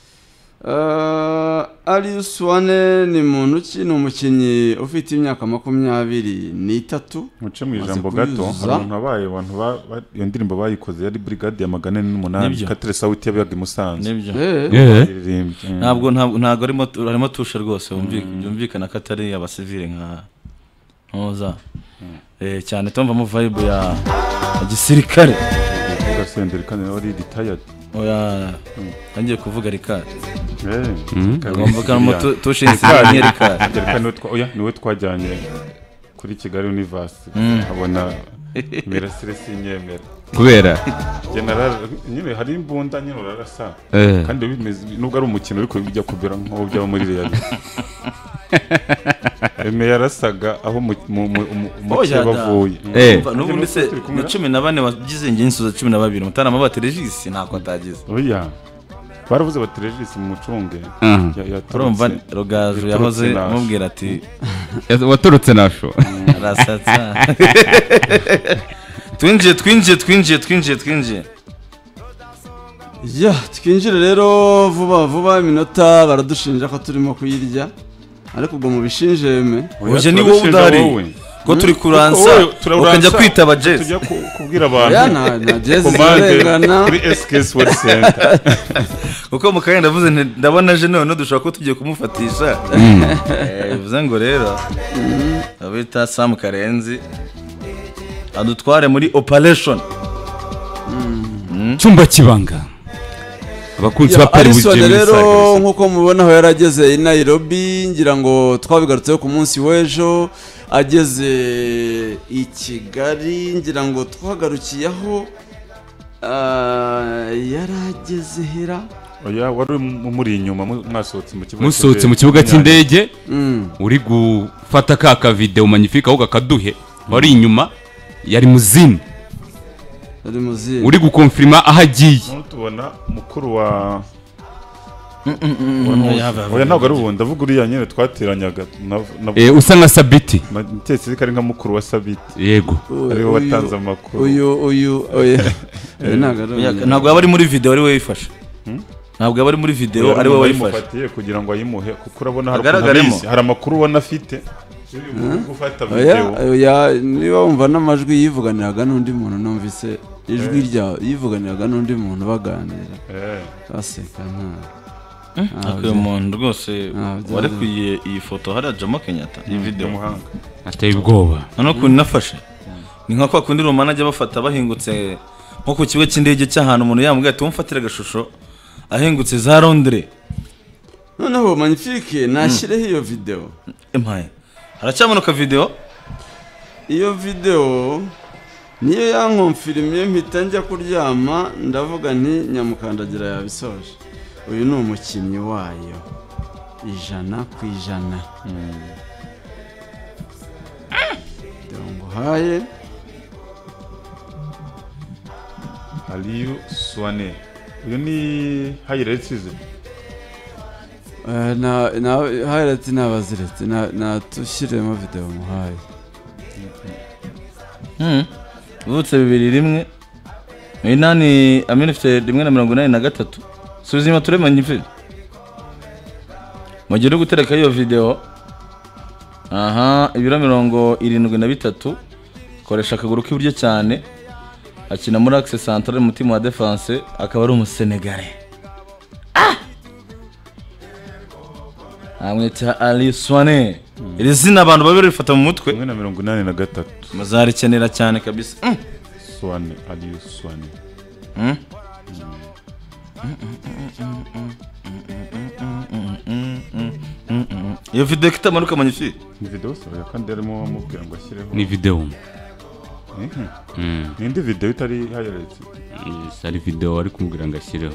Speaker 5: Alisson ni muntu ki ni umukinnyi ufite imyaka 23
Speaker 2: muce mu ijambo gato abantu abaye abantu iyo ndirimbo bayikoze yari brigade ya 408 Katire Sauti yabaga Musanze
Speaker 1: ntabwo arimo tushe rwose byumvikana ko atari abasivile nka ntoza cyane tumva mu vibe ya gisirikare
Speaker 2: ugasendera kandi wari retired
Speaker 1: oya ngiye kuvuga rikari ngomba kana tushe insigne rikari
Speaker 2: oya niwe twajyanye kuri Kigali University abona mirasire sinyemera
Speaker 3: kubera
Speaker 2: general nyine hari imbunda nyine urarasa kandi bimeze nubwo ari umukino ariko bijya kubera nko byaba muri Real eme yarasaga aho mu bavuye
Speaker 1: n'ubundi se 14 wagize ngenso za 12 mutarama ba Teregis ntako atagize
Speaker 2: oya baravuze ba Teregis mu mucunge
Speaker 1: urumva Rogaju yahoze mubwira ati
Speaker 3: watorotse nasho
Speaker 1: arasatsa twinjiye
Speaker 5: ya twinjire rero vuba iminota baradushinja ko turimo kuyirya ariko ubwo mu bishinjeme
Speaker 1: uje ni wowe udari ko turi kuransa ukajya kwitaba Jazz
Speaker 2: tujya kubwira abantu
Speaker 5: na Jazz arengana
Speaker 2: kuri SK Sport Center
Speaker 1: uko mukanya ndavuze ndabona je none dushaka ko tugiye kumufatisha bivuze ngo rero abita Sam Karenzi adutware muri operation
Speaker 3: cyumba kibanga abakunzi ba Paris
Speaker 5: Alisson rero nkuko mubona aho yarageze i Nairobi ngira ngo twabigarutseho ku munsi w'ejo ageze i Kigali ngira ngo twagarukiyeho yarageze hera
Speaker 2: oya wari muri inyuma mwasohotse
Speaker 3: mu kibuga cy'indege uri gufata ka video magnifique aho gakaduhe wari inyuma yari muzini uri gukonfirma aho agiye
Speaker 2: tubona mukuru wa oya ntabwo ari ubundi avuga uriya nyine twateranyaga
Speaker 3: usa nka Sabiti
Speaker 2: ntetse ko ari nka mukuru wa Sabiti
Speaker 3: yego
Speaker 2: ariwe watanze amakuru
Speaker 5: uyu
Speaker 1: ntabwo yaba ari muri video ari we yifashe ntabwo yaba ari muri video ari we wayifashe
Speaker 2: kugira ngo ayimuhe kuko urabona hari amakuru ubona afite gufata video
Speaker 5: niba wumva n'amajwi yivuganiraga n'undi muntu numvise ijwi rya yivuganiraga n'undi muntu baganira baseka
Speaker 1: uyu muntu rwose warekuye iyi foto hariya Jomo Kenyatta iyi video
Speaker 3: ateye ubwoba
Speaker 1: none ko nafashe ni nka kwa kundi Romana ajya bafata bahingutse nko ku kigo cy'indege cy'ahantu umuntu yamubwiye ati umfatire agashusho ahingutse za Londres
Speaker 5: noneho magnifique nashyireho iyo video
Speaker 1: empaye haracyamanuka video
Speaker 5: iyo video niyo yankonfirmye mpita njya kuryama ndavuga nti Nyamukandagira yabisoje uyu ni umukinnyi wayo 100%. Dongo haye
Speaker 2: Aliou Swane uyu ni highlights
Speaker 5: na highlights nabaziretse na tushyiremo video muhaye
Speaker 1: ubutse 2-1 inani aminifite 183 suzima turema nyife mugire gutereka iyo video ibiro 73 koresha akaguru k'iburyo cyane akina muri axe central mutima wa defense akaba ari umusenegale amwita Ali Swane iri zina abantu babiri rifata mu mutwe
Speaker 2: 183
Speaker 1: muzarikenera cyane kabisa
Speaker 2: Swane Ali Swane
Speaker 1: iyo video kitamanuka magnifique
Speaker 2: ni video so kandi arimo mubwira ngo ashyireho
Speaker 3: ni video
Speaker 2: n'indi video itari highlights
Speaker 3: ari video ari kumbwira ngo ashyireho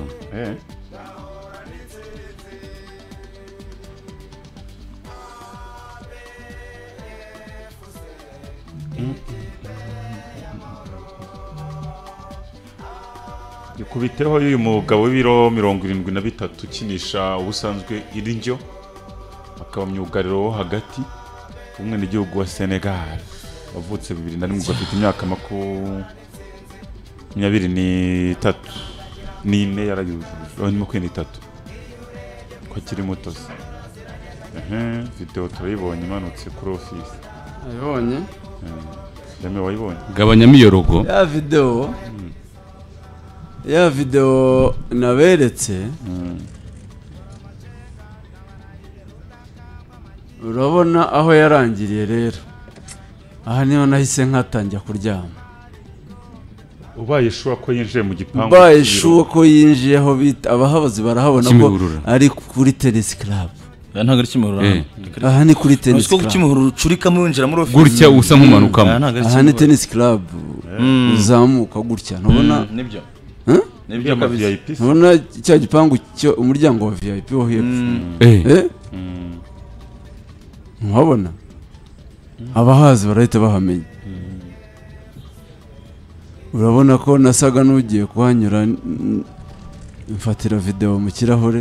Speaker 2: Kubiteho y'uyu mugabo w'ibiro 73 ukinisha ubusanzwe irinjyo akaba myugariro wo hagati umwe n'igihugu wa Senegal wavutse 2001 afite imyaka 23 n'ine yarayujuje ni 23 ko akiri muto se video turayibonye imanutse kuri office
Speaker 5: ayibonye
Speaker 2: Dame wayibonye
Speaker 3: gabanyamo iyo logo
Speaker 5: ya video naberetse urabona aho yarangiriye rero aha niho nahise nkatangira kuryama
Speaker 2: ubaye shuwa ko yinjiye mu gipangu
Speaker 5: ubaye shuwa ko yinjiye aho bita abahabazi barahabona ko ari kuri tennis club
Speaker 1: ntabwo ari Kimihurura
Speaker 5: aha ni kuri tennis club
Speaker 1: uko Kimihurura ucurikamo winjira muri office
Speaker 3: gutya usa nk'umanukamo
Speaker 5: aha ni tennis club uzamuka gutya ntubona
Speaker 1: nibyo
Speaker 2: nibyo kabisa
Speaker 5: ntubona cya gipangu cyo umuryango wa VIP wo hepfo ntuhabona abahazi barahita bahamenya urabona ko nasaga n'ugiye kuhanyura mfatira video mu kirahure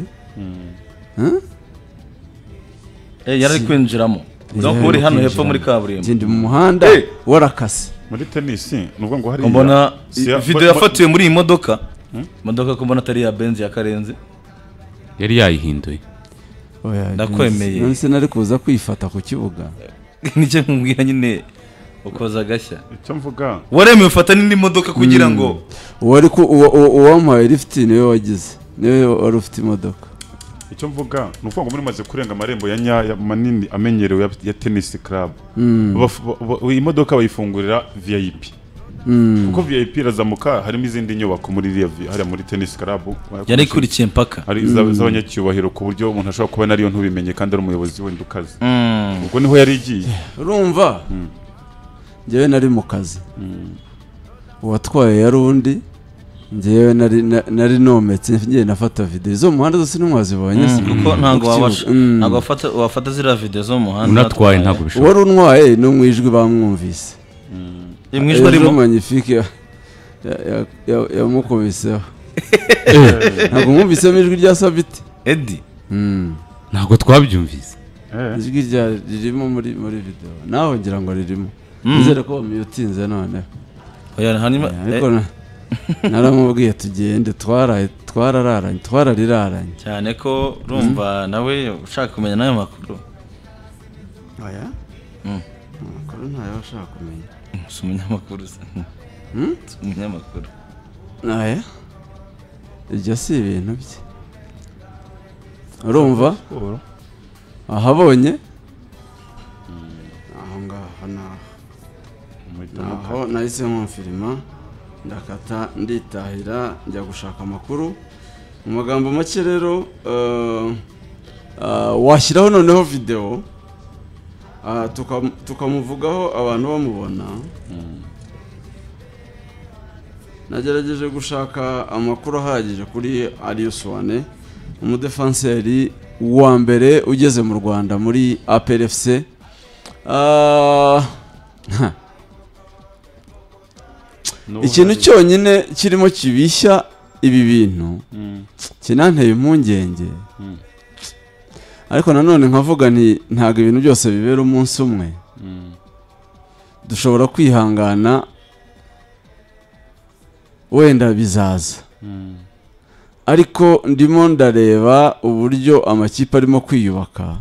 Speaker 1: yari kwinjiramo ngo uri hano hepfo muri kaburimbo
Speaker 5: ngende mu muhanda warakase
Speaker 2: muri tennis nubwo ngo hari
Speaker 1: mbona video yafatiwe muri iyi modoka ko mbona atari ya Benz ya Karenzi
Speaker 3: yari yayihinduye
Speaker 1: ndakwemeye
Speaker 5: none se nari kuza kwifata ku kibuga
Speaker 1: nicyo nkubwira nyine ukoza gashya
Speaker 2: icyo mvuga
Speaker 1: waremewe ufata n'indi modoka kugira ngo
Speaker 5: uwamuhaye lift niwe wagize niwe wari ufite imodoka
Speaker 2: icyo mvuga ni ukuvuga ngo muri maze kurenga amarembo ya nyaya manini amenyerewe ya tennis club iyi modoka bayifungurira VIP kuko VIP irazamuka harimo izindi nyubako muri hariya muri tennis club
Speaker 1: yari ikurikiye mpaka
Speaker 2: hari z'abanyacyubahiro ku buryo umuntu ashobora kuba nariyo ntubimenye kandi ari umuyobozi wenda ukaze ubwo niho yari igiye
Speaker 5: urumva njyewe nari mu kazi uwatwaye yari undi njyewe nari nometse ngiye nafata video zo mu muhanda zose n'umwazibonye
Speaker 1: kuko ntabwo wafata ziriya video zo mu muhanda
Speaker 3: unatwaye ntabwo bishobora
Speaker 5: wari unwaye no mwijwi bamwumvise
Speaker 1: imwijwi arimo
Speaker 5: magnifique yamukomiseho ntabwo mwumvisemo ijwi rya Sabiti
Speaker 1: Eddie
Speaker 3: ntabwo twabyumvise
Speaker 5: ijwi ririmo muri video naho ngira ngo ririmo nizere ko bamuyutinze none
Speaker 1: hanyuma
Speaker 5: naramubwiye tugende twarariraranye
Speaker 1: cyane ko rumva nawe ushaka kumenya n'ayo makuru
Speaker 5: aya amakuru ntayo ushaka kumenya
Speaker 1: si umunyamakuru si umunyamakuru
Speaker 5: aya ibyo si ibintu bye urumva ahabonye aho ngaho naho nahise nkumfirima ndakata nditahira njya gushaka amakuru mu magambo make rero washyiraho noneho video tukamuvugaho abantu bamubona nagerageje gushaka amakuru ahagije kuri Arius Wane umudefanseri wa mbere ugeze mu Rwanda muri APR FC ikintu cyonyine kirimo kibishya ibi bintu kinanteye impungenge ariko nanone nkavuga ntabwo ibintu byose bibera umunsi umwe dushobora kwihangana wenda bizaza ariko ndimo ndareba uburyo amakipe arimo kwiyubaka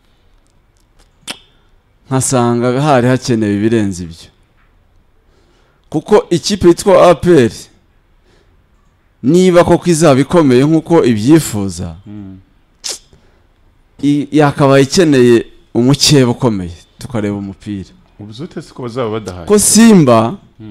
Speaker 5: nkasanga hari hakenewe ibirenze ibyo kuko ikipe yitwa APR niba koko izaba ikomeye nk'uko ibyifuza yakabaye ikeneye umukeba ukomeye tukareba umupira
Speaker 2: ubuzute siko bazaba badahaye
Speaker 5: ko Simba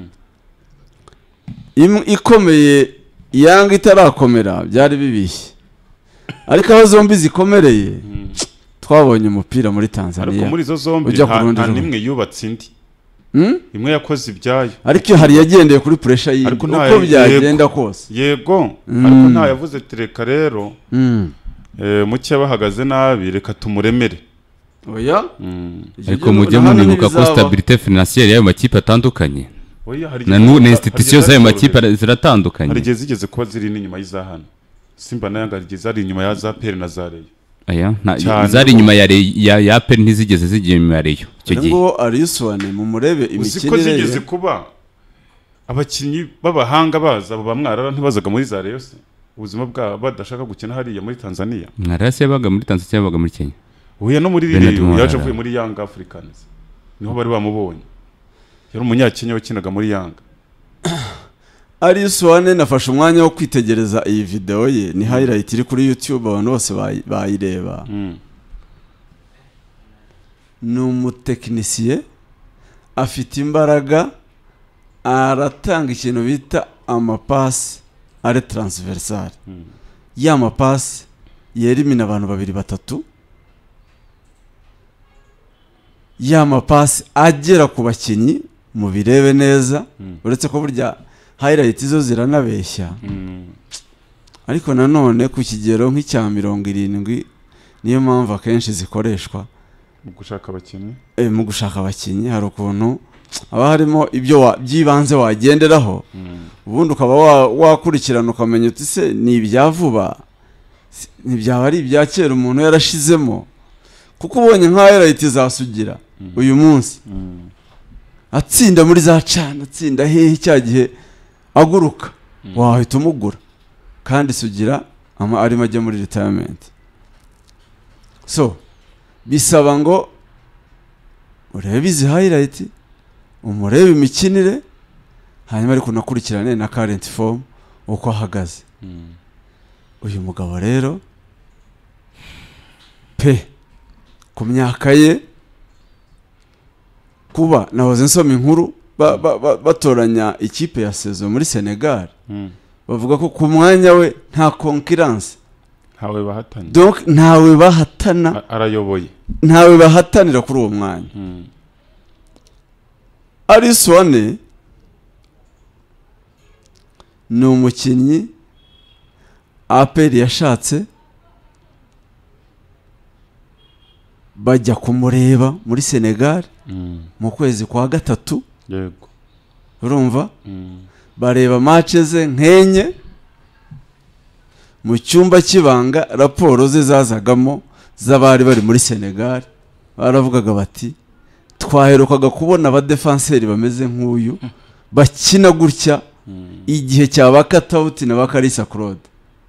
Speaker 5: ikomeye Yanga itarakomera byari bibishye ariko aho zombi zikomereye twabonye umupira muri Tanzania
Speaker 2: ariko muri zo zombi nta nimwe yubatse indi imwe yakoze ibyayo
Speaker 5: ariko hari yagendeye kuri pressure y'indi uko byagenda kose
Speaker 2: yego ariko nta yavuze tereka rero muke bahagaze nabi reka tumuremere
Speaker 5: oya
Speaker 3: ariko mujye munibuka ko stabilité financière y'ayo makipe atandukanye na none institution z'ayo makipe ziratandukanye
Speaker 2: hari igihe zigeze kuba ziri n'inyuma y'izahano Simba na Yanga rigeze ari inyuma ya za APR na za Rayon
Speaker 3: zari inyuma ya APR ntizigeze zigiye inyuma ya Rayon icyo gihe
Speaker 5: ngo Arius Wane mu murebe
Speaker 2: imikinire uziko zigeze kuba abakinyi b'abahanga baza abo bamwarara ntibazaga muri za Rayon se ubuzima bwa badashaka gukina hariya muri Tanzania
Speaker 3: mwarara se yabaga muri Tanzania yabaga muri Kenya
Speaker 2: uya no muri Rayon yaje avuye muri Young Africans niho bari bamubonye yari umunyakenya wakinaga muri Yanga
Speaker 5: Arius Wane nafashe umwanya wo kwitegereza iyi video ye ni highlight iri kuri YouTube abantu bose bayireba ni umutekinisiye afite imbaraga aratanga ikintu bita amapasi ari transversal ya mapasi yerimina abantu babiri batatu ya mapasi agera ku bakinyi mu birebe neza uretse ko burya highlight zo ziranabeshya ariko nanone ku kigero nk'icya 70 niyo mpamvu akenshi zikoreshwa mu gushaka abakinyi hari ukuntu aba harimo ibyo byibanze wagenderaho ubundi ukaba wakurikirana ukamenya uti se ni ibyavuba ntibyaba ari ibya kera umuntu yarashizemo kuko ubonye nka highlight zasugira uyu munsi atsinda muri za cana atsinda hehe cya gihe aguruka wahita umugura kandi sugira arimo ajya muri retirement so bisaba ngo urebe izi highlight umurebe imikinire hanyuma ariko unakurikirane na current form uko ahagaze. Uyu mugabo rero pe ku myaka ye kuba nahoze nsoma inkuru batoranya ikipe ya saison muri Senegal bavuga ko ku mwanya we nta concurrence,
Speaker 2: ntawe bahatana,
Speaker 5: donc ntawe bahatana,
Speaker 2: arayoboye,
Speaker 5: ntawe bahatanira kuri uwo mwanya. Alice Wane ni umukinnyi APR yashatse bajya kumureba muri Senegal mu kwezi kwa gatatu.
Speaker 2: Yego,
Speaker 5: urumva bareba match ze nkenye mu cyumba kibanga, raporo ze zazagamo z'abari bari muri Senegal baravugaga bati twaherukaga kubona abadefenseri bameze nk'uyu bakina gutya igihe cya bakatawuti na bakarisa Claude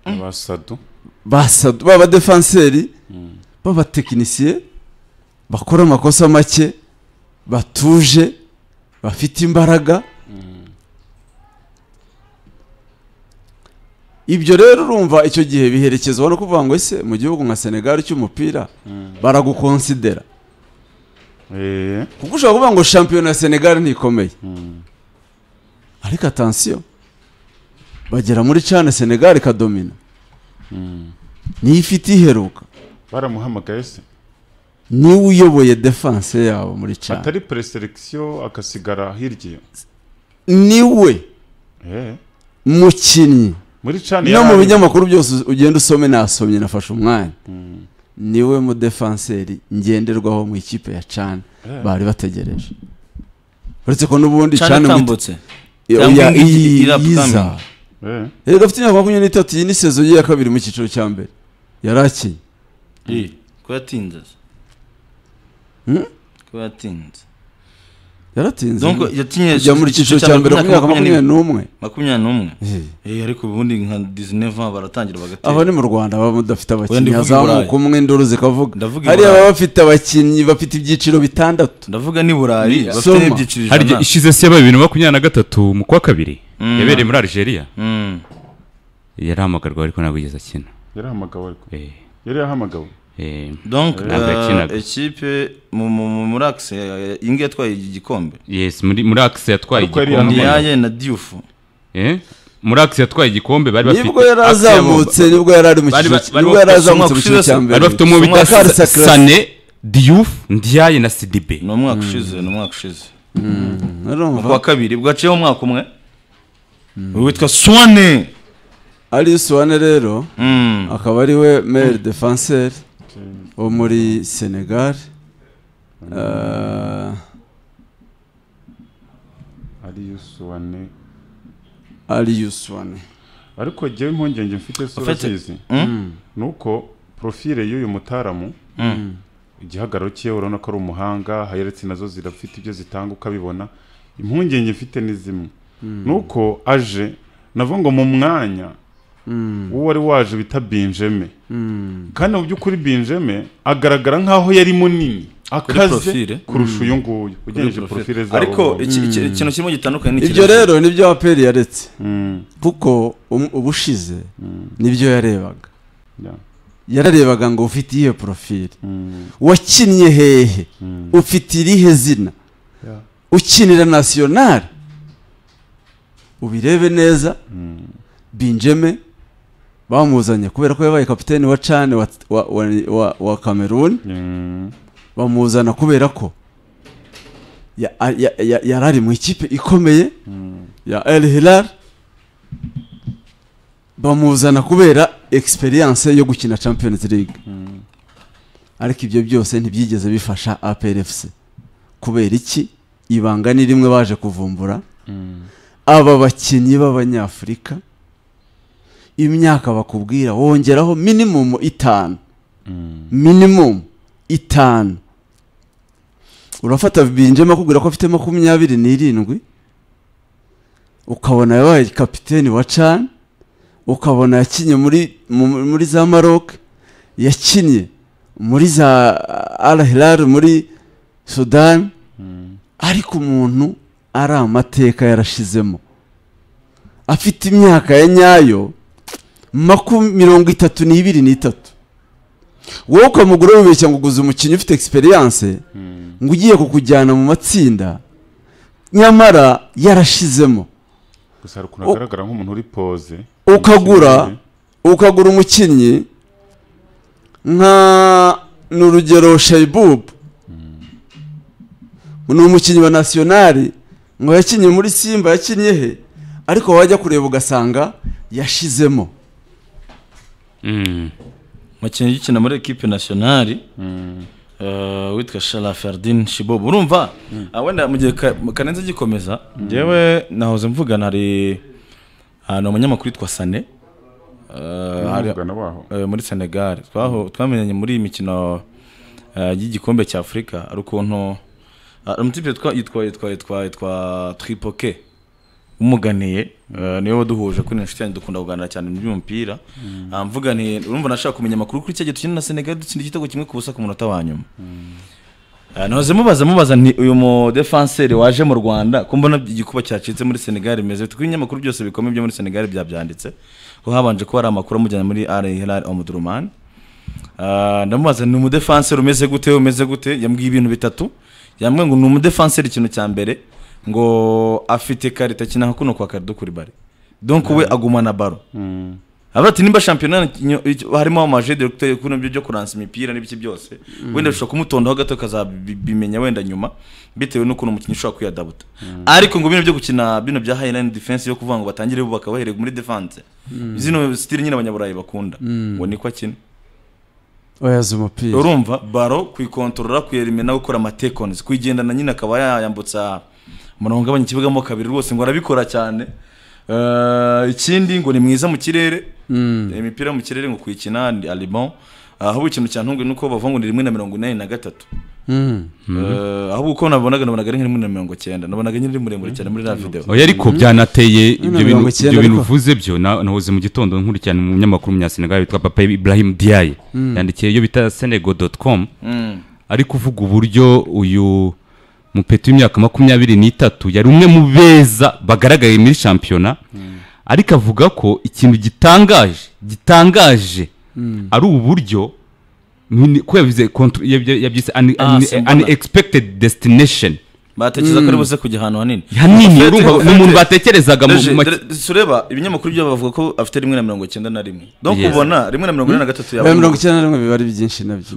Speaker 5: basadu b'abadefenseri b'abatekinisiye bakora amakosa make, batuje, bafite imbaraga. Ibyo rero urumva icyo gihe biherekezwa no kuvuga ngo ese mu gihugu nka Senegal cy'umupira baragukonsidera, kuko ushobora kuvuga ngo shampiyona ya Senegal ntikomeye, ariko attention bagera muri CHAN Senegal ikadomina, niyo ifite iheruka
Speaker 2: baramuhamagaye se,
Speaker 5: niwe uyoboye defense yabo muri CHAN,
Speaker 2: atari preselection akasigara hirya,
Speaker 5: niwe mukinnyi
Speaker 2: muri CHAN
Speaker 5: no mu binyamakuru byose ugenda usome, nasomye nafashe umwanya, niwe mu defenseri ngenderwaho mu ikipe ya CHAN bari bategereje. Uretse ko n'ubundi CHAN
Speaker 1: tambutse
Speaker 5: iza rero afite imyaka 23, iyi ni saison ye ya kabiri mu cyiciro cya mbere yarakiye.
Speaker 1: Ko yatinze ko yatinze
Speaker 5: yaratinze,
Speaker 1: donc yatinye
Speaker 5: kujya muri cyiciro cya mbere ku myaka
Speaker 1: 21 ariko ubundi nka 19 baratangira bagatera.
Speaker 5: Aba ni mu Rwanda baba mudafite abakinnyi azamuka umwe induru zikavuga, hari aba bafite abakinnyi bafite ibyiciro bitandatu.
Speaker 1: Ndavuga ni Burayi bafite ibyiciro
Speaker 3: hari ishize se yabaye 2023 mu kwa kabiri yabereye muri Algeria. Yarahamagarwa ariko ntabwo yigeze akina.
Speaker 2: Yarahamagawe yarahamagawe.
Speaker 1: Donc equipe muri axe inge yatwaye igikombe.
Speaker 3: Yes, muri axe yatwaye igikombe
Speaker 1: yaye na Diouf.
Speaker 3: Muri axe yatwaye igikombe bari bafite,
Speaker 5: nibwo yarazamutse, nibwo yarari mu cyiciro, nibwo yarazamutse mu cyiciro cya mbere,
Speaker 3: bari bafite mu bita Sané, Diouf, Ndiaye na Sidibe.
Speaker 1: No mwaka ushize kwa kabiri bwaciyeho umwaka umwe witwa Swane.
Speaker 5: Alice Wane rero akaba ari we meilleur défenseur wo muri Senegal. Alice Wane
Speaker 2: ariko jewe impungenge mfite surazizi nuko profile y'uyu mutaramu igihagararo cye urabona ko ari umuhanga, hayeretse nazo zirafite ibyo zitanga ukabibona. Impungenge mfite ni zimwe, nuko aje navuga ngo mu mwanya uwo wari waje bita Benjamin, kandi mu by'ukuri Benjamin agaragara nkaho yari munini akaze kurusha uyu nguyu ugenje profile zabo,
Speaker 1: ariko ikintu kirimo gitandukanye n'ikindi.
Speaker 5: Ibyo rero nibyo APR yaretse, kuko ubushize nibyo yarebaga, yararebaga ngo ufite iyihe profile, wakinnye hehe, ufite irihe zina, ukinira national, ubirebe neza. Benjamin bamuzanye kubera ko yabaye kapiteni wa CHAN wa Cameroon, bamuzana kubera ko yarari mu ikipe ikomeye ya El Hilal, bamuzana kubera experience yo gukina Champions League. Ariko ibyo byose ntibyigeze bifasha APR FC. Kubera iki? Ibanga ni rimwe baje kuvumbura, aba bakinnyi b'Abanyafurika imyaka bakubwira wongeraho minimum 5, minimum 5. Urafata Benjamin akubwira ko afite 27, ukabona yabaye kapiteni wa CHAN, ukabona yakinye muri za Maroc, yakinye muri za Al Hilal muri Sudan, ariko umuntu ari amateka yarashizemo afite imyaka ya nyayo 32 wowe ukamugura wibeshya ngo uguze umukinnyi ufite experience ngo ugiye kukujyana mu matsinda nyamara yarashizemo
Speaker 2: gusa rukunagaragara nk'umuntu uri pose
Speaker 5: ukagura umukinnyi nka n'urugero Shaibub ni umukinnyi wa nationali ngo yakinnye muri Simba yakinnye he ariko wajya kureba ugasanga yashizemo
Speaker 1: umukinnyi ukina muri equipe nationali witwa Shala Ferdin Shibob urumva wenda mu gihe kanenze gikomeza njyewe nahoze mvugana hari hano umunyamakuru witwa Sane muri Senegal twamenyanye muri imikino y'igikombe cya Afrika ari ukuntu umutipe yitwa Tripoke umuganiye niwe waduhuje kuri inshuti yanjye dukunda kuganira cyane mu by'umupira amvuganiye urumva nashaka kumenya amakuru kuri cyagiye tukina na Senegal dutsinda igitego kimwe ku busa ku munota wa nyuma nahoze mubaza nti uyu mu defenseur waje mu Rwanda ko mbona igikuba cyacitse muri Senegal imeze tukuri inyamakuru byose bikomeye byo muri Senegal byabyanditse ko habanje ko ari amakuru amujyana muri Al Hilal Omdurman ndamubaza ni mu defenseur umeze gute yambwiye ibintu bitatu yambwiye ngo ni mu defenseur ikintu cya mbere ngo afite karita kina kuno kwa Kalidou Koulibaly donc we agumana baro abati nimba championnat harimo amaje directeur kuno byo kuransa imipira n'ibiki byose wenda bishobora kumutondaho gato kazabimenya wenda nyuma bitewe no kuno umukinnyi ushobora kuyadabuta ariko ngo bino byo gukina bino bya highline defense yo kuvuga ngo batangire bubaka bahereye muri defense zino style nyine abanyaburayi bakunda ngo niko akina
Speaker 5: oyaza umupira
Speaker 1: urumva baro kuyikontorora kuyerimena gukora amatekons kuyigendana nyine akaba yayambutsa umurongo abanyikibugamo kabiri rwose ngo arabikora cyane ikindi ngo ni mwiza mu kirere imipira mu kirere ngo kuyikina ari bon aho ikintu cyantungwe nuko bavuga ngo ni 183 aho uko nabonaga ari 190 nabonaga nyiri muremure cyane muri la video
Speaker 3: oya ariko byanateye ibyo bintu uvuze byo nahoze mu gitondo nkuri cyane mu nyamakuru mu Senegal witwa Papa Ibrahim Diaye yandikiye yo bita senego.com ari kuvuga uburyo uyu mupeti w'imyaka 23 yari umwe mu beza bagaragaye muri championnat ariko avuga ko ikintu gitangaje ari uburyo ko yabize unexpected destination
Speaker 1: batekereza ko ari buze kujya ahantu hanini
Speaker 3: urumva n'umuntu batekerezaga
Speaker 1: sureba ibinyamakuru byo bavuga ko afite 191 donc ubona 193
Speaker 5: yaba 191 biba ari byinshi nabyo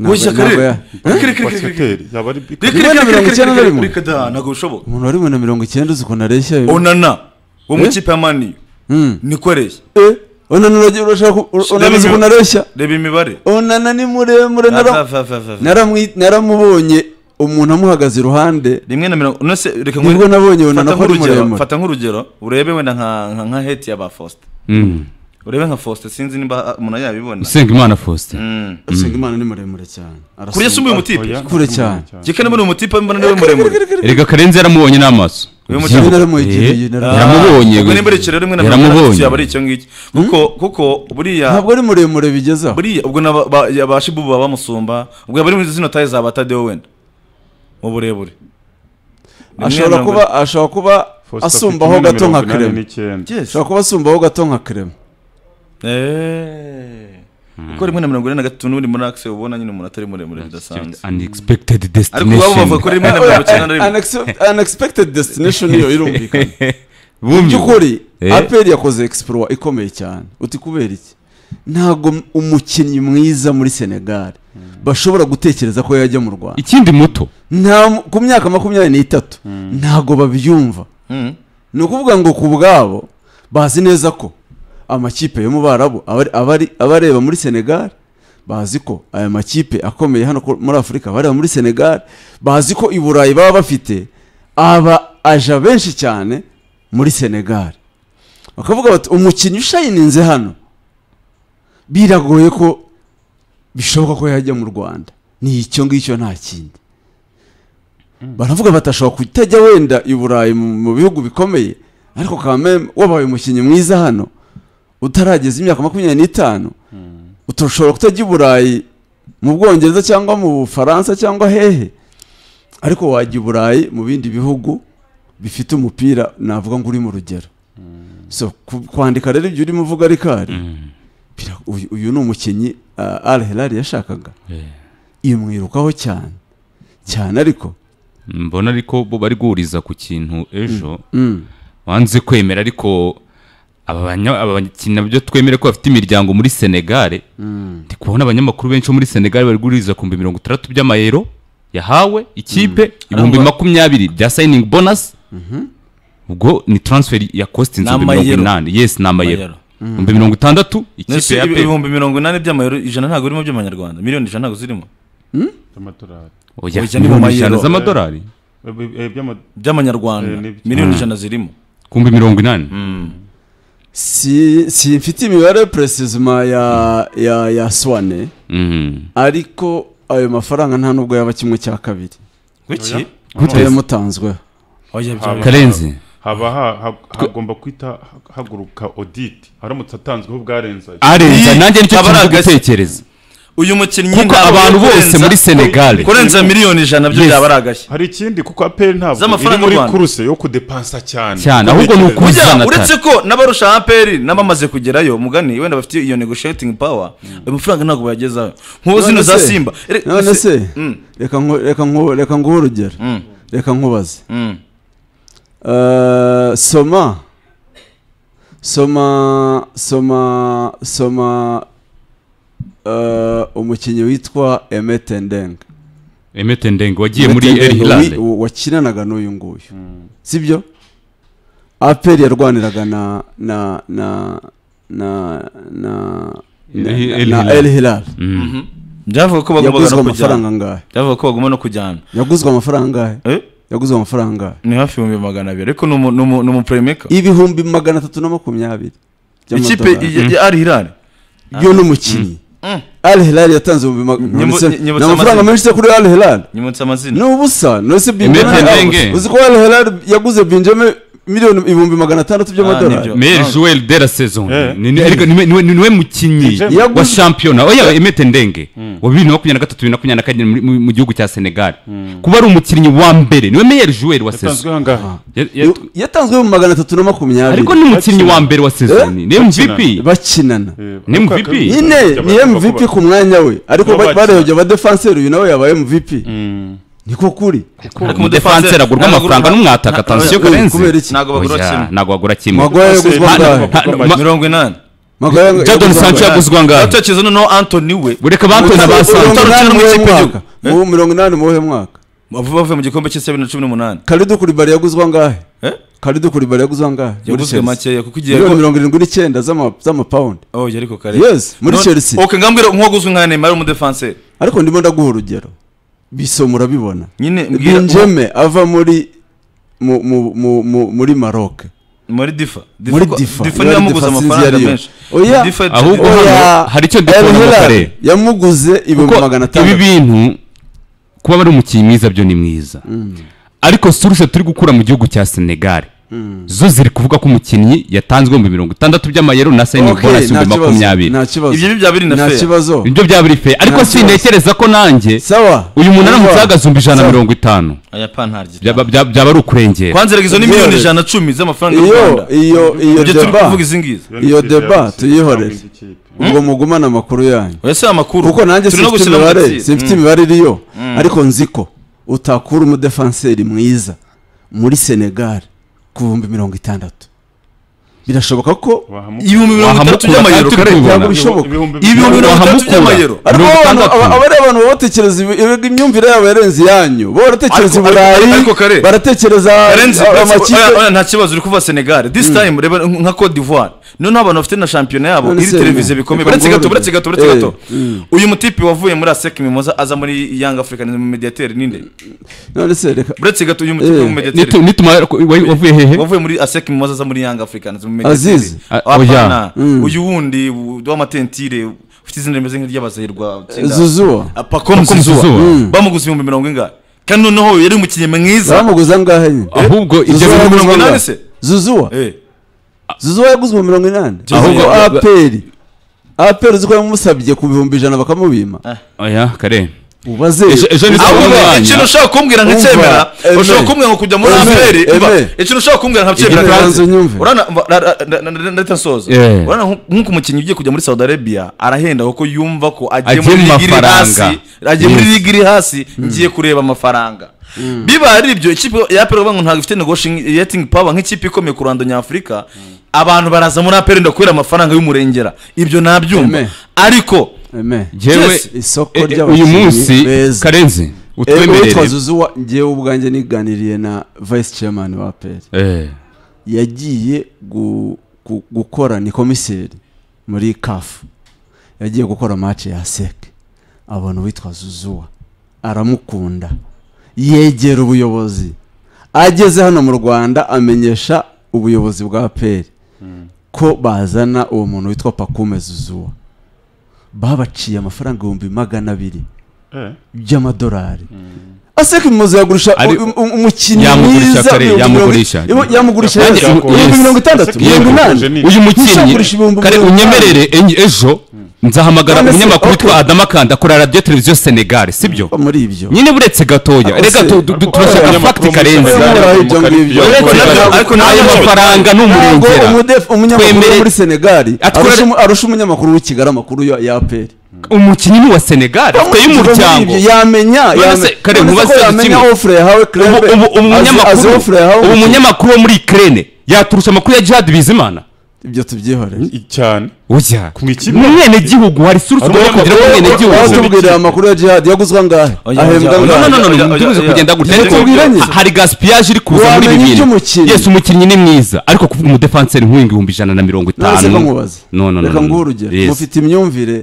Speaker 1: ntabwo bishoboka
Speaker 5: umuntu wari 190 uzi ko nareshya
Speaker 1: onana wo mu kipe ya Mani nikoreshya
Speaker 5: onana urashaka onana ko nareshya
Speaker 1: reba imibare
Speaker 5: onana ni muremure naramubonye umuntu amuhagaze iruhande
Speaker 1: rimwe na 100 nose reka
Speaker 5: ngo nabonye onana ko muremure
Speaker 1: fata nk'urugero urebe wenda nka hate ya ba Faustin urebe nka Faustin sinzi nimba umuntu yabibona
Speaker 3: Usengimana Faustin
Speaker 5: Usengimana ni muremure cyane
Speaker 1: kuri yasumuye umutipe
Speaker 5: kure cyane
Speaker 1: kike nabone umutipe mbona niwe muremure
Speaker 3: erega Karenzi yaramubonye n'amaso yaramubonye
Speaker 1: ubwo nimba rero rimwe na 100 yaba ari icyo ngiki kuko buriya
Speaker 5: ntabwo ari muremure bigezaho
Speaker 1: buriya ubwo abashibu baba bamusumba ubwo yaba ari muri zino taye za Batadeo wenda mu burebure
Speaker 5: ashobora kuba asumbaho gato nka Krema ashobora kuba asumbaho gato nka Krema
Speaker 1: uko rimwe na 193 n'uri muri axe ubona nyine umuntu atari muremure bidasanzwe
Speaker 3: unexpected destination
Speaker 1: ariko baba ko rimwe na 191
Speaker 5: unexpected destination yo irumvikana byukuri APR yakoze exploit ikomeye cyane uti kubera iki ntago umukinnyi mwiza muri Senegal bashobora gutekereza ko yajya mu Rwanda
Speaker 3: ikindi muto
Speaker 5: ku myaka 23 ntago babyumva ni ukuvuga ngo ku bwabo bazi neza ko amakipe yo mu Barabu abareba muri Senegal bazi ko aya makipe akomeye hano muri Afrika bareba muri Senegal bazi ko i Burayi baba bafite aja benshi cyane muri Senegal bakavuga bati umukinnyi ushayininze hano biragoye ko bishoboka ko yajya mu Rwanda ni icyo ngicyo nta kindi baravuga batashobora kutajya wenda i Burayi mu bihugu bikomeye ariko kameme wabaye umukinnyi mwiza hano utarageza imyaka 25 utoshobora kutajya i Burayi mu Bwongereza cyangwa mu Faransa cyangwa hehe ariko wajya i Burayi mu bindi bihugu bifite umupira navuga ngo uri mu rugero so kwandika rero ibyo urimo uvuga Rikari uyu ni umukinnyi Al Hilal yashakaga imwirukaho cyane ariko
Speaker 3: mbona ariko bo bari guhuriza ku kintu ejo wanze kwemera ariko abakinnyi byo twemere ko bafite imiryango muri Senegal ndi kubona abanyamakuru benshi muri Senegal bari guhuriza ku 60 by'amayero yahawe ikipe 20 bya signing bonus ubwo ni transfer ya cost inzu 80 yes na amayero 60 ikipe ya
Speaker 1: 80 by'amayero ijana ntago urimo by'amanyarwanda miliyoni ijana ntago zirimo
Speaker 2: z'amadolari
Speaker 3: oya ni mu mayero z'amadolari
Speaker 1: by'amanyarwanda miliyoni ijana zirimo
Speaker 3: ku 80
Speaker 5: si mfite imibare precisement ya Swane ariko ayo mafaranga nta nubwo yaba kimwe cya kabiri
Speaker 1: wiki
Speaker 5: yamutanzwe
Speaker 3: Karenzi
Speaker 2: hagomba kwita haguruka audit haramutse atanzweho bwarenza
Speaker 3: nanjye nicyo kintu gutekereza
Speaker 1: uyu mukinnyi
Speaker 3: kuko abantu bose muri Senegal
Speaker 1: kurenza miliyoni 100 byo byaba aragashye
Speaker 2: hari ikindi kuko APR ntabwo iri muri kuruse yo kudepansa cyane
Speaker 3: ahubwo ni ukuzana
Speaker 1: uretse ko n'abarusha APR nabamaze kugerayo mugani wenda bafite iyo negotiating power amafaranga ntabwo bayagezaho nkuko zino za Simba
Speaker 5: none se reka nguhe urugero reka nkubaze soma umukinnyi witwa Emete Ndeng
Speaker 3: wagiye muri El Hilal
Speaker 5: wakinanaga n'uyu nguyu sibyo APR yarwaniraga na El Hilal
Speaker 1: byavuga ko
Speaker 5: bagomba amafaranga ngahe
Speaker 1: byavuga ko bagomba no kujyana
Speaker 5: yaguzwe amafaranga ngahe yaguzwe amafaranga
Speaker 1: ni hafi 200 ariko no playmaker
Speaker 5: 320
Speaker 1: ikipe ya Al Hilal
Speaker 5: yo n'umukinnyi Al Hilal yatanze amafaranga menshi kuri Al Hilal
Speaker 1: nyimutse amazina
Speaker 5: n'ubusa nose Benjamin uzi ko Al Hilal yaguze Benjamin miliyoni 600 by'amadolari
Speaker 3: meilleur joueur de la saison niwe mukinnyi wa championnat oya Emete Ndenge wa 2023-2024 mu gihugu cya Senegal kuba ari umukinnyi wa mbere niwe meilleur joueur wa saison
Speaker 5: yatanzwe mu 320
Speaker 3: ariko ni umukinnyi wa mbere wa saison ni MVP
Speaker 5: bakinana
Speaker 3: ni MVP
Speaker 5: ni MVP ku mwanya we ariko barehoje aba defenseur uyu nawe yabaye MVP niko kuri
Speaker 3: mu defenseur agurwa amafaranga n'umwataka attention Karenzi
Speaker 1: ntago
Speaker 3: bagura kimwe
Speaker 5: Magoye yaguzwa ngahe
Speaker 1: 80
Speaker 3: Jadon Sancho yaguzwa ngahe
Speaker 1: atekerezo no Anthony we
Speaker 3: bureka Anthony na Sancho
Speaker 5: mu 80 mu mwaka
Speaker 1: bavuye mu gikombe cy'isi 2018
Speaker 5: Kalidou Koulibaly yaguzwa ngahe Kalidou Koulibaly yaguzwa ngahe
Speaker 1: yaguzwe make kuko igiye
Speaker 5: 79 z'amapound
Speaker 1: ariko kare
Speaker 5: yes muri Chelsea
Speaker 1: okay ngambwira nkoguzwe nka Neymar mu defenseur
Speaker 5: ariko ndimo ndaguha urugero bisomura bibona
Speaker 1: nyine
Speaker 5: Benjamin ava muri Maroc
Speaker 1: muri difa
Speaker 5: ni yamuguze amafaranga menshi
Speaker 3: ahubwo hari icyo dukora kare
Speaker 5: yamuguze 500
Speaker 3: ibi bintu kuba bari umukinnyi mwiza byo ni mwiza ariko source turi gukura mu gihugu cya Senegal zo ziri kuvuga ko umukinnyi yatanzwe mu 60 by'amayero na signing bonus 20
Speaker 1: ibyo byabiri na fair
Speaker 3: ibyo byabiri fair ariko sinekereza ko nanjye uyu muntu aramutsaga 150
Speaker 1: aya pantarye
Speaker 3: byaba ari ukurengera
Speaker 1: kwanzerega izo ni miliyoni 110 z'amafaranga y'u Rwanda
Speaker 5: iyo deba tuyihorere ubwo mugumana amakuru yanyu
Speaker 1: wese amakuru
Speaker 5: kuko nanjye sifite imibare iriyo ariko nziko utakura umudefenseur mwiza muri Senegal ku 60 birashoboka ko
Speaker 1: 30 by'amayero kare
Speaker 5: bishoboka
Speaker 1: 30 by'amayero
Speaker 5: abari abantu batekereza imyumvire yabo yarenze yanyu bo baratekereza Burayi baratekereza
Speaker 1: amakipe nta kibazo uri kuva Senegal this time reba nka Cote d'Ivoire none abantu bafite na championnat yabo iri televiziyo bikomeye baretse gato uyu mutipi wavuye muri ASEC Mimoza aza muri Young African Mediateur ninde
Speaker 5: none se reka
Speaker 1: baretse gato uyu mutipi mu Mediateur
Speaker 3: nituma wavuye hehe
Speaker 1: wavuye muri ASEC Mimoza aza muri Young African
Speaker 5: Aziz
Speaker 1: uyu wundi w'amatentire ufite izina rimeze nk'iry'abazahirwa
Speaker 5: Zuzua
Speaker 1: Pacom Zuzua bamuguze 70 ngahe kandi noneho yari umukinnyi mwiza
Speaker 5: bamuguza ngahe
Speaker 3: ahubwo
Speaker 1: ibyo 70 se
Speaker 5: Zuzua Zuzua yaguzwe 80 ahubwo APR ziko yamusabye ku 100 bakamubima
Speaker 3: oya kare
Speaker 5: ubaze
Speaker 1: ikintu ushaka kumbwira nk'icyemera ushaka kumbwira ngo kujya muri aferi ikintu ushaka kumbwira nkabyemera ndetse nsoza urabona nk'uko umukinnyi ugiye kujya muri Saudi Arabia arahenda kuko yumva ko agiye muri ligi iri hasi ngiye kureba amafaranga biba ari ibyo ikipe ya APR ngo ntabwo ifite negotiating power nk'ikipe ikomeye ku Rwanda nyafurika abantu baraza muri APR ndakwera amafaranga y'umurengera ibyo nabyumva ariko
Speaker 5: jewe isoko
Speaker 3: uyu munsi Karenzi
Speaker 5: utwemerere Zuzuwa ngiye ubwanjye niganiriye na vice chairman wa APR yagiye gukora ni komiseri muri CAF yagiye gukora match ya SEC abona witwa Zuzuwa aramukunda yegera ubuyobozi ageze hano mu Rwanda amenyesha ubuyobozi bwa APR ko bazana uwo muntu witwa Pakume Zuzuwa babaciye amafaranga 200,000 by'amadolari ASEC imuze yagurisha umukinnyi mwiza yamugurisha 60,000
Speaker 3: uyu mukinnyi kare unyemerere ejo nzahamagara umunyamakuru witwa Adama Kanda akora radio televiziyo Senegal sibyo
Speaker 5: muri ibyo
Speaker 3: nyine buretse gatoya rega turashaka fact Karenzi ariko nayo mafaranga n'umurengera
Speaker 5: umunyamakuru muri Senegal arusha umunyamakuru w'Ikigali amakuru ya APR
Speaker 3: umukinnyi wa Senegal afite y'umuryango
Speaker 5: yamenya
Speaker 3: kare mubaze
Speaker 5: offre yahawe club
Speaker 3: umunyamakuru wo muri Ukraine yaturusha amakuru ya Jihad Bizimana
Speaker 5: ibyo tubyihoreye
Speaker 2: cyane
Speaker 3: ujya mwene gihugu hari source yo kugira ko mwene gihugu
Speaker 5: tubwira amakuru ya Jihad yaguzwa ngahe ahembwa
Speaker 3: no tubuze kugenda gutya hari gaspillage iri kuza muri bibiri yes umukinnyi ni mwiza ariko kuvuga umu defenseur nk'uyu 150 no
Speaker 5: reka ngurugere mufite imyumvire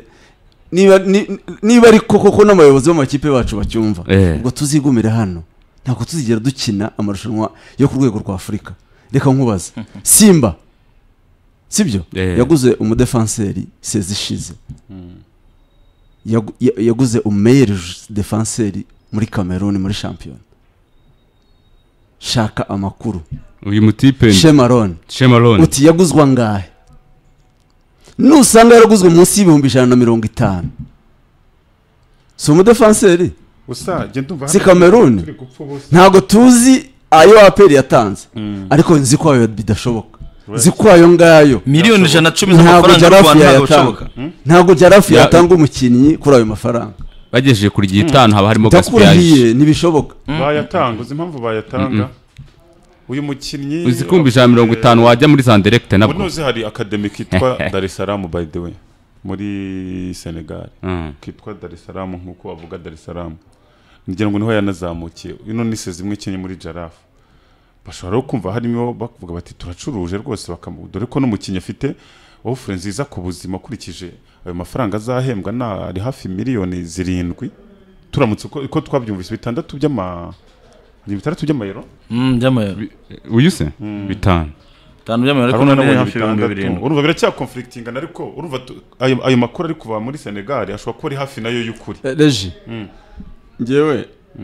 Speaker 5: niba ari koko n'abayobozi b'amakipe bacu bacyumva ubwo tuzigumire hano ntabwo tuzigera dukina amarushanwa yo ku rwego rwa Afurika reka nkubaza Simba sibyo yaguze umudefenseri sezishize yaguze umeilleur defenseri muri Cameroon muri champion shaka amakuru
Speaker 3: uyu mutipe
Speaker 5: Shemaron uti yaguzwa ngahe nusanga yaraguzwe munsi y'150,000 so umudefenseri
Speaker 2: usa je ndumva
Speaker 5: si Cameroon ntago tuzi ayo APR yatanze ariko nzi ko ayo bidashoboka zikwayo ngayo
Speaker 1: miliyoni 110 z'amafaranga y'u Rwanda ntabwo
Speaker 5: ntago Jarafi yatanga umukinnyi kuri ayo mafaranga
Speaker 3: bagejeje kuri 5 haba harimo gaspillage
Speaker 5: nibishoboka
Speaker 2: bayatanga uzi impamvu bayatanga uyu mukinnyi
Speaker 3: uzikumbi 150 wajya muri Zanderect nabwo
Speaker 2: unoze hari academy kitwa Dar es Salaam by the way muri Senegal kitwa Dar es Salaam nkuko bavuga Dar es Salaam ngira ngo niho yanazamukiye ino nise zimwe kenye muri Jarafi bashobora kumva harimo bavuga bati turacuruje rwose dore ko n'umukinnyi afite offre nziza ku buzima kurikije ayo mafaranga azahembwa na ari hafi miliyoni 7 turamutse ko twabyumvise 6 by'amayero
Speaker 1: by'amayero
Speaker 3: uyuse 5
Speaker 1: by'amayero ariko none hafi 200
Speaker 2: urumva biracya conflicting ariko urumva ayo makuru ari kuva muri Senegal ashobora kuba ari hafi nayo y'ukuri
Speaker 5: Reji ngewe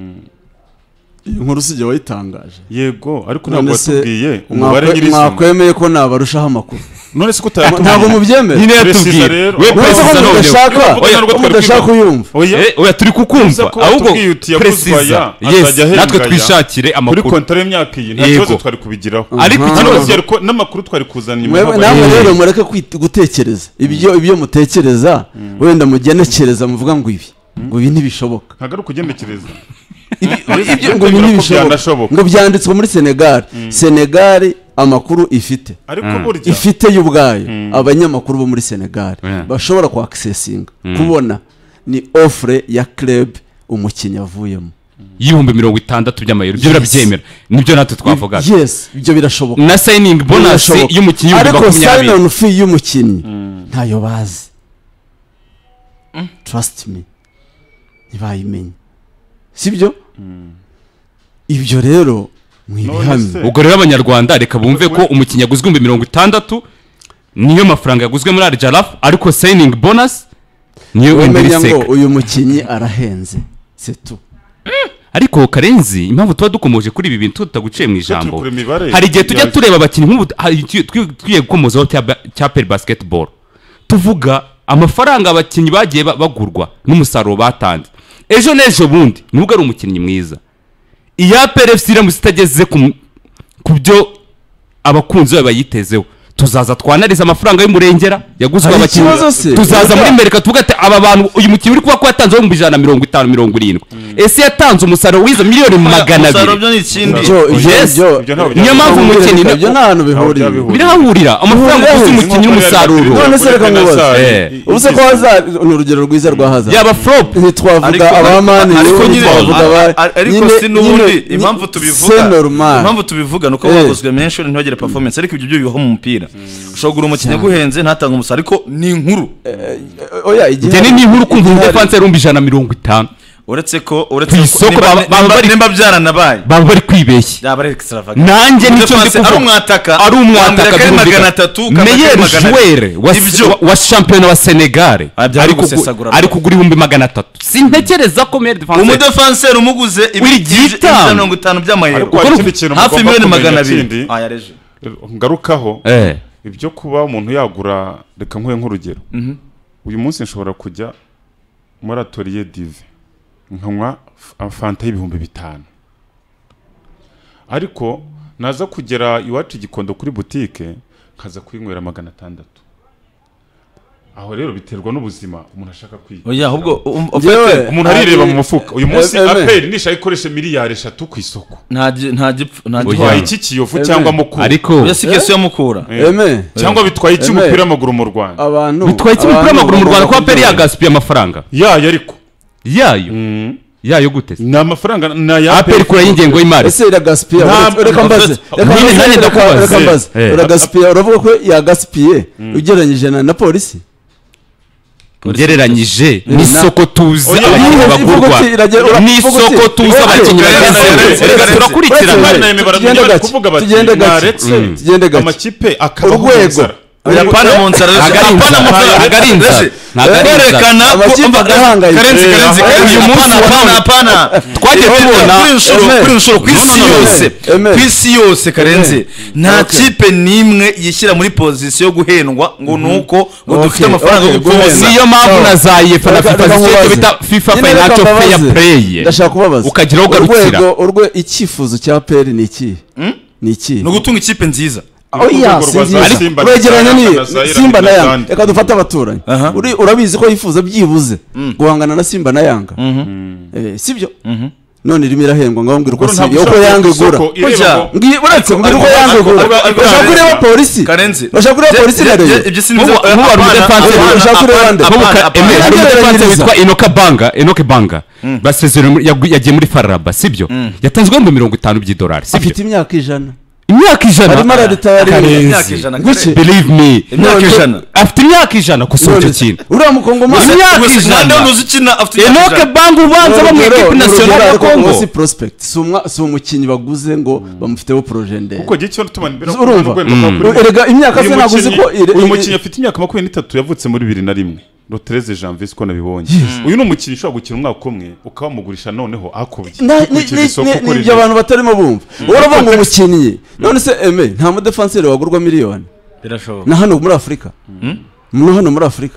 Speaker 5: inkuru sije wayitangaje
Speaker 2: yego ariko ntabwo watubwiye umubare nyiri
Speaker 5: mwakwemeye ko nabarushaho amakuru
Speaker 2: none se
Speaker 5: ntabwo mubyemera
Speaker 3: nyine yatubwiye we precisa
Speaker 5: none udashaka uyumva
Speaker 3: oya turi kukumva ahubwo precisa yes natwe twishakire amakuru
Speaker 2: kuri kontra y'imyaka iyi nta kibazo twari kubigiraho
Speaker 3: ariko
Speaker 2: ikibazo ko n'amakuru twari kuzana nyuma
Speaker 5: namwe rero mureke gutekereza ibyo mutekereza wenda mugenekereza muvuga ngo ibi ntibishoboka
Speaker 2: ntago ari ukugenekereza
Speaker 5: ibyo ngo ntibishoboka ngo byanditswe muri Senegal amakuru ifite ifite y'ubwayo abanyamakuru bo muri Senegal bashobora ku accessing kubona ni offre ya club umukinnyi avuyemo
Speaker 3: 60,000 by'amayero byo birabyemera nibyo natwe twavuga
Speaker 5: yes ibyo birashoboka
Speaker 3: na signing bonus y'umukinnyi
Speaker 5: ariko sign on fee y'umukinnyi ntayo bazi trust me ntibayimenye sibyo ibyo rero mwibihamye
Speaker 3: ubwo rero abanyarwanda reka bumve ko umukinnyi yaguzwe 60 niyo mafaranga yaguzwe muri Al Jalaf ariko signing bonus niyo
Speaker 5: wemenya ngo uyu mukinnyi arahenze c'est tout
Speaker 3: ariko Karenzi impamvu tuba dukomoje kuri ibi bintu tutaguciye mu ijambo hari igihe tujya tureba abakinnyi nk'ubu twiye gukomozaho cya per basketball tuvuga amafaranga abakinnyi bagiye bagurwa n'umusaruro batanze ejo n'ejo bundi nubwo ari umukinnyi mwiza iya PRFC iramutse itageze ku byo abakunzi bayo bayitezeho tuzaza twanariza amafaranga y'umurengera yaguzwe abakinnyi tuzaza muri Amerika tuvuga ati aba bantu uyu mukinnyi uri kuba ko yatanze mu 150-170 ese yatanze umusaruro w'izo miliyoni 200 niyo mpamvu umukinnyi
Speaker 5: ibyo nta hantu bihurira
Speaker 3: birahurira amafaranga y'uzi umukinnyi n'umusaruro
Speaker 5: none se reka mubaze ubuse ko haza urugero rwiza rwa haza
Speaker 3: yaba flop
Speaker 5: ntitwavuga abamani
Speaker 1: ariko si n'ubundi impamvu tubivuga nuko baguzwe menshi ntibagire performance ariko ibyo bibaho mu mupira ushobora umukinnyi guhenze ntatanga umusaruro ariko ni inkuru
Speaker 5: oya igihe
Speaker 3: ni inkuru kumva umudefanse rumbi 150
Speaker 1: uretse ko
Speaker 3: nimba
Speaker 1: byaranabaye
Speaker 3: baba bari kwibeshya nanjye nicyo ndi kuvuga ari umwataka meilleur joueur wa champion wa Senegal ari kugura 300 sintekereza ko meilleur défenseur
Speaker 1: umudefanseur umuguze 150 by'amayero hafi 200,000 yareje
Speaker 2: ngarukaho ibyo kuba umuntu yagura reka nkwe nk'urugero uyu munsi nshobora kujya muri atelier dive nkanywa fanta y'ibihumbi 5 ariko naza kugera iwacu Gikondo kuri boutique nkaza kwinywera 600 aho rero biterwa n'ubuzima umuntu ashaka kwiga
Speaker 1: oya ahubwo
Speaker 2: umuntu arireba mu mufuka uyu munsi APR nisha ikoresha miliyari 3 ku isoko
Speaker 1: nta
Speaker 2: bitwaye iki Kiyovu cyangwa Mukura
Speaker 3: ariko
Speaker 1: yasikese yo Mukura
Speaker 2: cyangwa bitwaye iki umupira w'amaguru mu Rwanda
Speaker 5: abantu
Speaker 3: bitwaye iki umupira w'amaguru mu Rwanda ko APR yagaspye amafaranga
Speaker 2: ariko
Speaker 3: yayo gute
Speaker 2: ni amafaranga na ya
Speaker 3: APR kura y'ingengo y'imari
Speaker 5: ese iragaspia reka mbaze iragaspia uravuga ko yagaspie ugereranyije na polisi
Speaker 3: ugereranyije n'isoko tuzi abakinnyi bagurwa n'isoko tuzi abakinnyi bageze turakurikirana
Speaker 2: tugende gake amakipe
Speaker 5: urwego
Speaker 1: yapana mu nzara
Speaker 3: nagarinza
Speaker 1: karenzi uyu munsi apana twagiye tubona kuri inshuro ku isi yose karenzi nta kipe nimwe yishyira muri position yo guhendwa ngo nuko ngo dufite amafaranga yo gukoza
Speaker 3: niyo mpamvu nazayifa na FIFA zicyo bita FIFA Financial Fair Play
Speaker 5: ndashaka kubabaza
Speaker 3: ukagiraho garukira
Speaker 5: urwe icyifuzo cya PL ni iki
Speaker 1: no gutunga ikipe nziza
Speaker 5: oya uregeranya ni Simba na Yanga reka dufate abaturanyi urabizi ko yifuza byibuze guhangana na Simba na Yanga sibyo none irimo irahendwa ngaho mbwira uko si uko Yanga igura uretse mbwira uko Yanga igura urashaka kureba polisi urashaka kureba polisi na Rayon
Speaker 1: ibyo sinzi
Speaker 3: nk'uwari umudefanse
Speaker 5: urashaka kureba nde
Speaker 3: hari umudefanse witwa Enoke Banga basezerano yagiye muri Faraba sibyo yatanzwe $50 by'idolari sibyo
Speaker 5: afite imyaka 100
Speaker 3: imyaka 100
Speaker 5: arimo aradutara
Speaker 1: imyaka 100
Speaker 3: believe me
Speaker 1: imyaka 100
Speaker 3: afite imyaka 100 kusohoka kintu
Speaker 5: uriya mukongomani
Speaker 1: imyaka 100 uzikina afite
Speaker 3: Enoke Banga ubanza bo mu equipe nationale ya Congo
Speaker 5: si prospect si umukinnyi baguze ngo bamufiteho projet ndende
Speaker 2: kuko gihe cyo tumanibera
Speaker 5: erega imyaka se naguze ko
Speaker 2: uyu mukinnyi afite imyaka 23 yavutse muri 2001 no 13 janvier siko nabibonye uyu no mukinnyi ushobora gukina umwaka umwe ukamugurisha noneho akubye
Speaker 5: n'ibyo abantu batarimo bumva uravuga ngo umukinnyi none se nta mudefanseri wagurwa miliyoni
Speaker 1: birashoboka
Speaker 5: na hano muri Afrika hano muri Afrika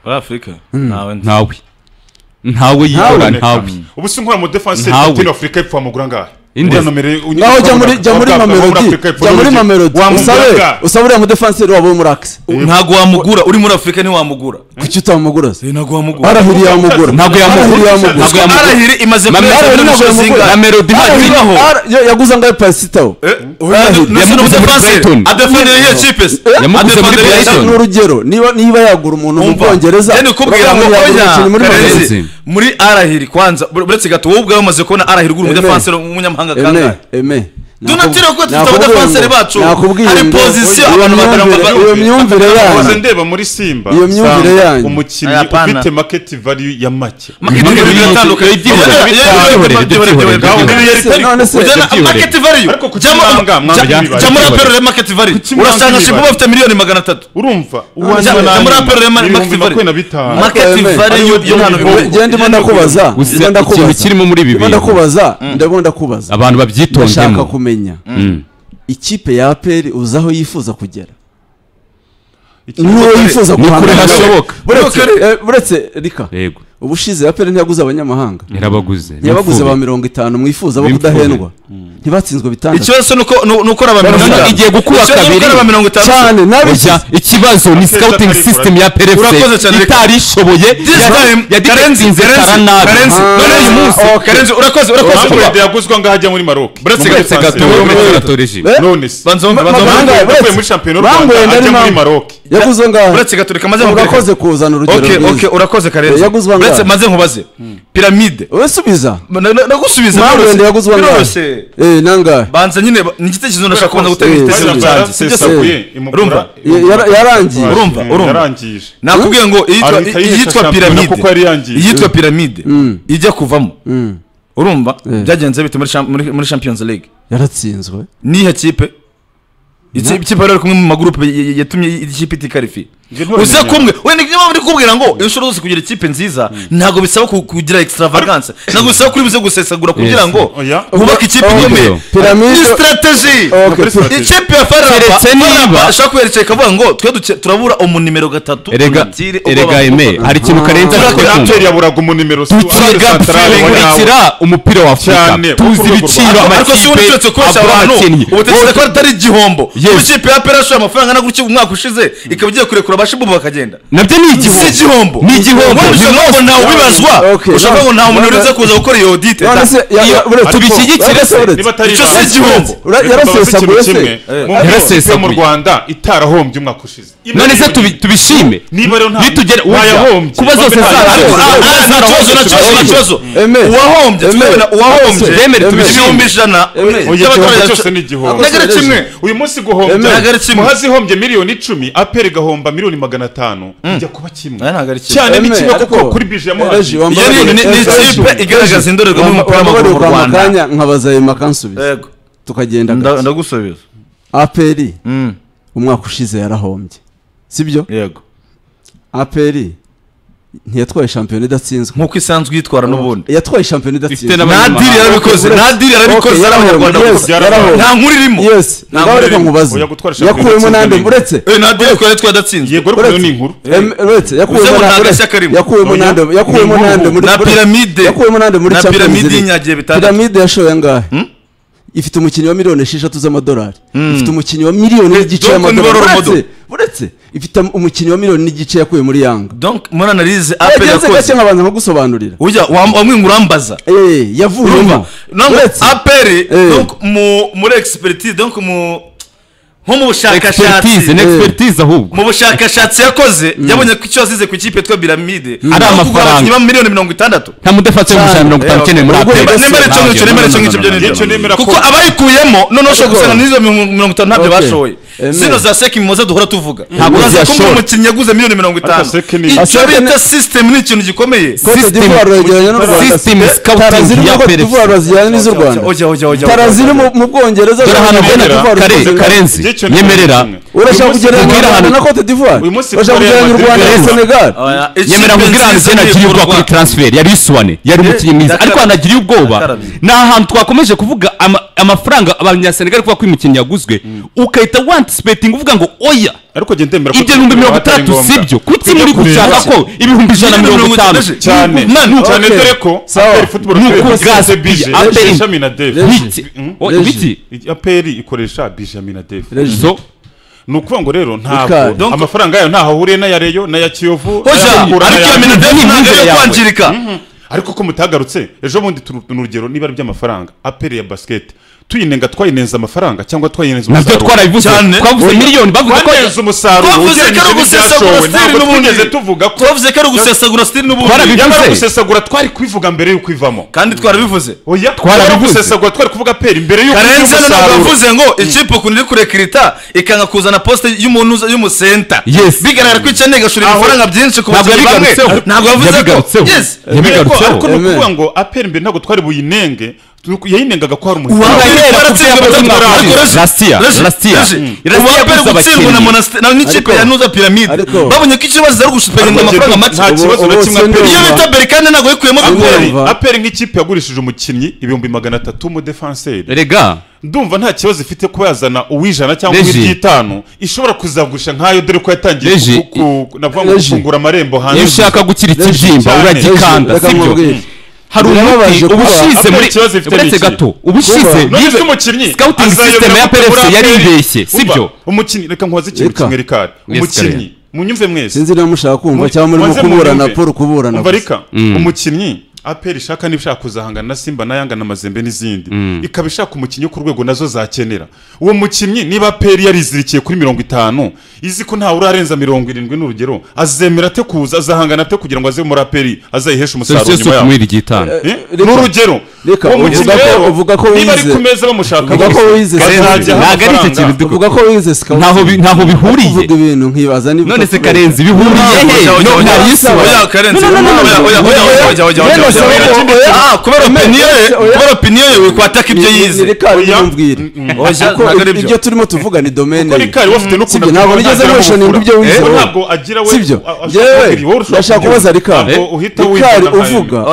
Speaker 3: ntawe yikora ntawe
Speaker 2: ubu si nkora mu defense muri Afrika ipfa amugura ngahe
Speaker 5: naho jya muri Mamelodi usabure mu defenseur wabo muri Axe
Speaker 1: ntago wamugura uri muri Afrika ni wamugura
Speaker 5: kuki utamugura se
Speaker 1: ntago wamugura
Speaker 5: arahiri yamugura
Speaker 3: ntago yamugura
Speaker 1: arahiri imaze
Speaker 3: na Mamelodi ntago
Speaker 5: yaguza ngaye pasitaho
Speaker 3: yamuguze muri Brighton
Speaker 1: adefendera iyo chipes
Speaker 3: yamuguze muri Brighton
Speaker 5: n'urugero niba yagura umuntu mu Bwongereza
Speaker 1: yani kubwira ngo muri arahiri kwanza buretse gato wowe ubwawe umaze kubona arahiri gura umudefenseur w'umunyamahanga kangahe Donatiro ko tutaba defenseur bacu ari position abantu bataramba
Speaker 5: iyo myumvire yanyu
Speaker 2: ndeba muri Simba
Speaker 5: iyo myumvire yanyu
Speaker 2: umukinnyi ufite market value ya make
Speaker 1: market value iratandukanye market value jamura apero market value urasanga shibu bafite miliyoni 300
Speaker 2: urumva
Speaker 1: jamura apero market value yo hano
Speaker 5: genda ndakubaza
Speaker 3: ikintu kirimo muri ibi bintu
Speaker 5: ndakubaza
Speaker 3: abantu babyitondemo
Speaker 5: ikipe ya APR uzaho yifuza kugera
Speaker 3: nuko yifuza
Speaker 5: kuhangana buretse rika ubushize APR ntiyaguze abanyamahanga
Speaker 3: yarabaguze
Speaker 5: yabaguze ba 50 mwifuza bo kudahendwa ntibatsinzwe bitandatu
Speaker 1: ikibazo nuko
Speaker 3: none igiye gukuba kabiri
Speaker 5: cyane nabishya
Speaker 3: ikibazo ni scouting system ya PRFC itarishoboye yaditsinze karanabi none uyu munsi
Speaker 1: Karenzi urakoze
Speaker 2: yaguzwa ngahajya muri Maroc
Speaker 3: buretse gato regime
Speaker 2: none
Speaker 1: banzonga
Speaker 2: muri champion ajya muri Maroc
Speaker 5: yaguzwe ngaha
Speaker 1: buretse gaturika maze
Speaker 5: urakoze kuzana urugero
Speaker 1: okay urakoze Karenzi buretse maze nkubaze pyramide
Speaker 5: usubiza
Speaker 1: nagusubiza
Speaker 5: Mangwende yaguzwe ngaha nangahe
Speaker 1: banza nyine ni igitekerezo ndashaka kubanza gutega igitekerezo cyanjye urumva
Speaker 5: yarangiye
Speaker 1: urumva
Speaker 2: yarangije
Speaker 1: nakubwiye ngo iyitwa pyramide ijya kuvamo urumva byagenze bite muri Champions League
Speaker 5: yaratsinzwe
Speaker 1: nihe kipe ikipe rero kumwe mu magroupe yatumye ikipe itikarifi uze kumwe we niyo muri kubwira ngo inshuro zose kugira ikipe nziza ntago bisaba kugira extravagance ntago bisaba kuri bize gusesagura kugira ngo ubaka ikipe ikomeye ni strategy ikipe ya Faraba ashaka kwerekeza kavuga ngo twe turabura umunimero 3
Speaker 3: erega ime hari ikintu Karenzi
Speaker 2: APR yaburaga umunimero
Speaker 3: twiga umupira wa Afrika tuzi ibiciro
Speaker 1: amakipe abakinnyi ubutekereza ko atari igihombo ikipe ya APR ashaka amafaranga na gutyo umwaka ushize ikabigiye kurekura abashibubu bakagenda
Speaker 3: nabyo ni igihombo
Speaker 1: ushaka ntawe ubibazwa ushaka ngo nta muntu uriza kuza gukora iyo audit
Speaker 3: tubishyigikire
Speaker 1: icyo si igihombo
Speaker 2: yarasesaguye mu Rwanda itarahombye umwaka ushize
Speaker 3: none se tubishime nitugere
Speaker 2: wayahombye
Speaker 3: kuba zose
Speaker 1: nakibazo uwahombye
Speaker 3: bemere
Speaker 1: tubishime ijana
Speaker 2: cyose ni igihombo uyu munsi guhombya muhazi hombye miliyoni 10 APR gahomba miliyoni 500 ijya kuba kimwe cyane n'ikimwe kuko kuri bije ya muhazi
Speaker 1: ni ikipe igaragaza indorerwamo y'umupira w'amaguru mu Rwanda
Speaker 5: nkabaza ayo makansubiza tukagenda
Speaker 1: ndagusubiza
Speaker 5: APR umwaka ushize yarahombye sibyo
Speaker 1: yego
Speaker 5: APR ntiyatwaye shampiyona idatsinzwe
Speaker 1: nkuko isanzwe yitwara n'ubundi
Speaker 5: yatwaye shampiyona idatsinzwe
Speaker 1: nadiri yarabikoze nta nkuru irimo
Speaker 5: ngareka nkubaze yakuwemo nande uretse
Speaker 1: nadiri ko yatwaye adatsinzwe
Speaker 2: yego rero ni inkuru
Speaker 5: uretse yakuwemo nande muri
Speaker 1: na pyramide
Speaker 5: yakuwemo nande muri
Speaker 1: pyramide y'inyagiye bitandatu
Speaker 5: pyramide yashoye ngahe ifite umukinnyi wa miliyoni 6 z'amadolari ifite umukinnyi wa miliyoni n'igice y'amadolari uretse ifite umukinnyi wa miliyoni n'igice yakuye muri Yanga
Speaker 1: donc muri analyse APR yakoze
Speaker 5: nkabanza nkagusobanurira
Speaker 1: ujya wamwingurambaza
Speaker 5: yavuyemo
Speaker 1: APR donc muri expertise donc nko mu bushakashatsi
Speaker 3: ahubwo
Speaker 1: mu bushakashatsi yakoze yabonye ko icyo azize ku ikipe twa pyramide
Speaker 3: ari amafaranga
Speaker 1: niba miliyoni 60
Speaker 3: nta mudefatse mu 50 muri APR
Speaker 1: nemere kuko abayikuyemo none sho gusana n'izo 50 ntabyo bashoye zino za seki muze duhora tuvuga ntabwo ko umukinnyi yaguze miliyoni 50 icyo bita system ni ikintu gikomeye
Speaker 5: system scouting ya PRFC taraziri mu Bwongereza
Speaker 3: Karenzi nyemerera
Speaker 5: urashaka kugereranya na Cote d'Ivoire urashaka kugereranya u Rwanda na Senegal
Speaker 3: nyemerera kugira ngo nagiriye ubwoba kuri transfer yari Iswane yari umukinnyi mwiza ariko anagiriye ubwoba na ahantu twakomeje kuvuga amafaranga abanyasenegal kuba kwimukinnyi yaguzwe ukahita anticipating uvuga ngo oya
Speaker 2: ariko gende mbera
Speaker 3: ko 30 sibyo kuki muri gushaka ko 150
Speaker 2: cyane cyane dore ko APR football
Speaker 3: nuko bije
Speaker 2: Benjamin Adef
Speaker 3: biti
Speaker 2: APR ikoresha Benjamin Adef so nukuvuga ngo rero ntabwo amafaranga yayo ntaho ahuriye na ya Reyo na ya Kiyovu
Speaker 1: ariko Benjamin Adef ntabwo kwangirika
Speaker 2: ariko ko mutagarutse ejo bundi turugero niba ari by'amafaranga APR ya basket tuyinenga twayinenza amafaranga cyangwa twayinenza
Speaker 3: umusaruro nabyo twarabivuze twavuze miliyoni bavuze ko
Speaker 2: twayinenza umusaruro tugeze tuvuga ko
Speaker 1: twavuze ko ari gusesagura stili n'ubundi
Speaker 2: yamara gusesagura twari kwivuga mbere yuko ivamo
Speaker 1: kandi twarabivuze
Speaker 2: oya twarabivuze twari kuvuga peri mbere yuko
Speaker 1: Karenzi navuze ngo ikipe kundi kurekrita ikanga kuzana poste y'umuntu y'umusenta bigaragara ko ikeneye gashura amafaranga byinshi ku
Speaker 3: bamwe
Speaker 1: ntabwo yavuze ko
Speaker 3: yes
Speaker 2: ariko nukuvuga ngo APR mbere ntabwo twari buyinenge yayinengaga ko hari
Speaker 3: umuhinzi
Speaker 1: n'ikipe ya nuza piramide babonye ko ikibazo ari gushuperinga amafaranga make
Speaker 2: nta kibazo na kimwe
Speaker 1: iyo bita berikane ntabwo yikuyemo bigori
Speaker 2: aperi nk'ikipe yagurishije umukinnyi 300,000 mu defenseur
Speaker 3: rega
Speaker 2: ndumva nta kibazo ifite kuba yazana uwijana cyangwa uw'itanu ishobora kuzagurisha nkayo dore ko yatangiye navuga ngo gufungura amarembo hanze
Speaker 3: iyo ushaka gukira ikibyimba uragikanda sibyo hari umuti ubushize muri uretse gato ubushize scouting system ya PFC yari ibeshye sibyo
Speaker 2: umukinnyi reka nkwaze ikintu kimwe rikari umukinnyi munyumve mwese
Speaker 5: sinzi niba mushaka kumva cyangwa muri kuburana Paul kuburana
Speaker 2: umva umukinnyi aperi ishaka n'ibishaka kuzahangana na Simba na Yanga na Mazembe n'izindi ikaba ishaka umukinnyi ku rwego nazo zakenera uwo mukinnyi niba aperi yarizirikiye kuri 50 izi ko nta urarenza 70 n'urugero azemera te kuza azahangana te kugira ngo aze muri aperi azayihesha umusaruro nyuma yaho n'urugero
Speaker 5: uvuga ko wize
Speaker 2: niba ari kumeza bamushaka
Speaker 5: uvuga ko wize
Speaker 3: nagari icyo kintu
Speaker 5: uvuga ko wize
Speaker 3: ntaho bihuriye
Speaker 5: uvuga ibintu nkibaza niba
Speaker 3: none se Karenzi bihuriye
Speaker 1: oya Karenzi oya kubera opinion yewe kwataka ibyo yize
Speaker 5: ibyo turimo tuvuga ni domaine
Speaker 2: Rikari wafite no
Speaker 5: kuna ntabwo nigeze mentioning ibyo wize
Speaker 2: ntabwo agira we
Speaker 5: sibyo yewe ndashaka kubaza Rikari uvuga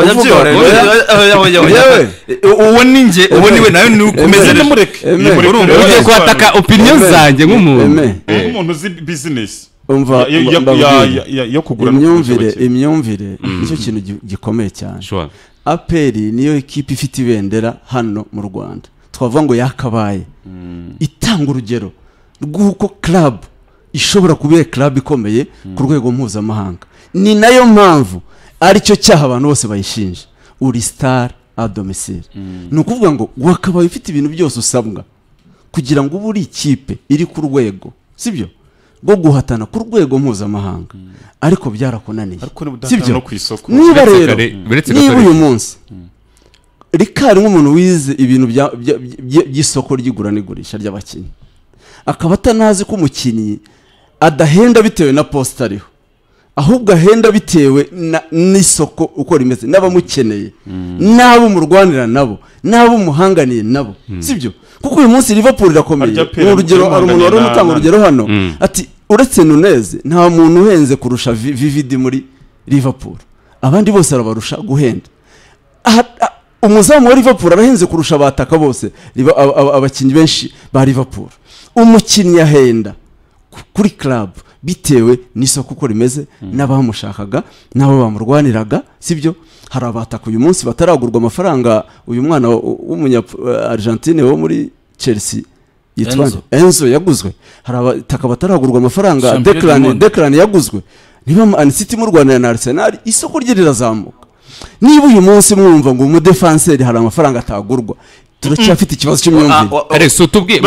Speaker 1: uwo ninjye uwo niwe nayo ni ukomeze
Speaker 2: n'umureke
Speaker 3: ugiye kwataka opinion zanjye
Speaker 2: nk'umuntu uzi business
Speaker 5: umva
Speaker 2: yo kugura
Speaker 5: imyumvire nicyo kintu gikomeye cyane aperi niyo ekipe ifite ibendera hano mu Rwanda twavuga ngo yakabaye itanga urugero rw'uko club ishobora kuba club ikomeye ku rwego mpuzamahanga ni nayo mpamvu ari cyo cyaha abantu bose bayishinja uri star a domicile ni ukuvuga ngo wakabaye ufite ibintu byose usabwa kugira ngo ube uri ikipe iri ku rwego sibyo bwo guhatana ku rwego mpuzamahanga ariko byarakunaniye sibyo niba rero niba uyu munsi Rikari nk'umuntu wize ibintu by'isoko ry'igura n'igurisha ry'abakinnyi akaba atanazi ko umukinnyi adahenda bitewe na posta ariho ahubwo ahenda bitewe n'isoko uko rimeze n'abamukeneye n'abo murwanira nabo n'abo muhanganiye nabo sibyo kuko uyu munsi Liverpool irakomeye urugero ari umuntu wari umutanga urugero hano ati uretse Nunez nta muntu uhenze kurusha Vividi muri Liverpool abandi bose arabarusha guhenda umuzamu wa Liverpool arahenze kurusha abataka bose abakinnyi benshi ba Liverpool umukinnyi ahenda kuri club bitewe n'isoko uko rimeze n'abamushakaga n'abo bamurwaniraga sibyo hari abataka uyu munsi bataragurwa amafaranga uyu mwana w'umunya Argentine wo muri Chelsea yitwa Enzo yaguzwe hari abataka bataragurwa amafaranga Declan yaguzwe niba Man City mu Rwanda na Arsenal isoko rye rirazamuka niba uyu munsi mwumva ngo mu defenseur hari amafaranga atagurwa turacyafite ikibazo cy'imyumvire
Speaker 3: kare so tubwiye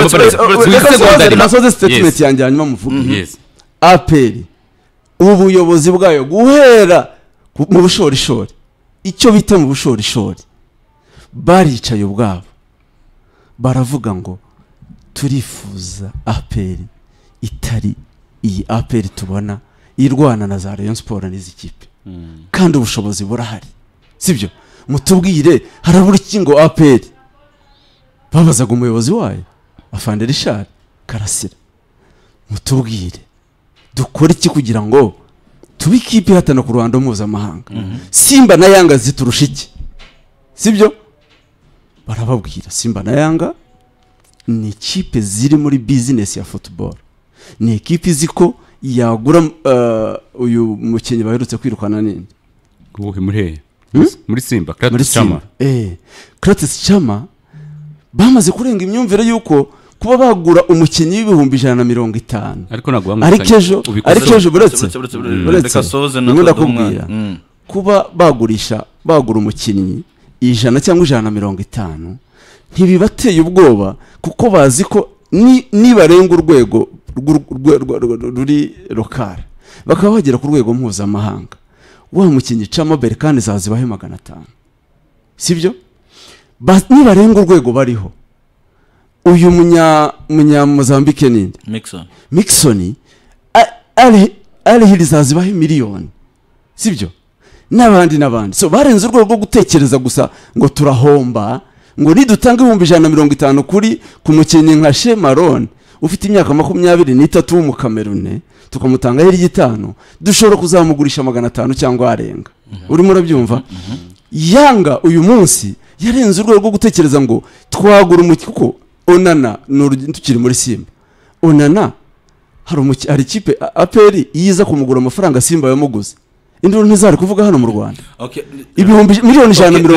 Speaker 5: nasoze statement yanjye hanyuma muvuga aperi ubuyobozi bwayo guhera mu bushorishori icyo bita mu bushorishori baricaye ubwabo baravuga ngo turifuza aperi itari iyi aperi tubona irwana na za Rayon Sport n'izi kipe kandi ubushobozi burahari sibyo mutubwire harabura iki ngo aperi babazaga umuyobozi wayo Afande Richard Karasira mutubwire dukora iki kugira ngo tubi kipe hatana ku Rwanda mpuzamahanga Simba na Yanga ziturusha iki sibyo barababwira Simba na Yanga ni ikipe ziri muri business ya football ni ikipe iziko yagura uyu mukinnyi baherutse kwirukana nini
Speaker 3: muri Simba Kratos Chama
Speaker 5: Kratos Chama bamaze kurenga imyumvire yuko kuba bagura umukinnyi w'ibihumbi 150 ariko ejo buretse ndakubwira kuba bagura umukinnyi 100 cyangwa 150 ntibibateye ubwoba kuko bazi ko nibarenga urwego ruri lokale bakaba bagera ku rwego mpuzamahanga wa mukinnyi Chama Berkane zazibahe 500 sibyo nibarenga urwego bariho uyu munya Mozambique ninde Mixon ari hilizazibahe miliyoni sibyo n'abandi so barenze urwego rwo gutekereza gusa ngo turahomba ngo nidutanga 150 kuri ku mukinnyi nka Shemaron ufite imyaka 23 w'umukamerune tukamutanga heri 5 dushobora kuzamugurisha 500 cyangwa arenga urimo urabyumva Yanga uyu munsi yarenze urwego rwo gutekereza ngo twagura umukinnyi kuko Onana tukiri muri Simba Onana hari ikipe APR yiza kumugura amafaranga Simba yamuguze induru ntizari kuvuga hano mu Rwanda miliyoni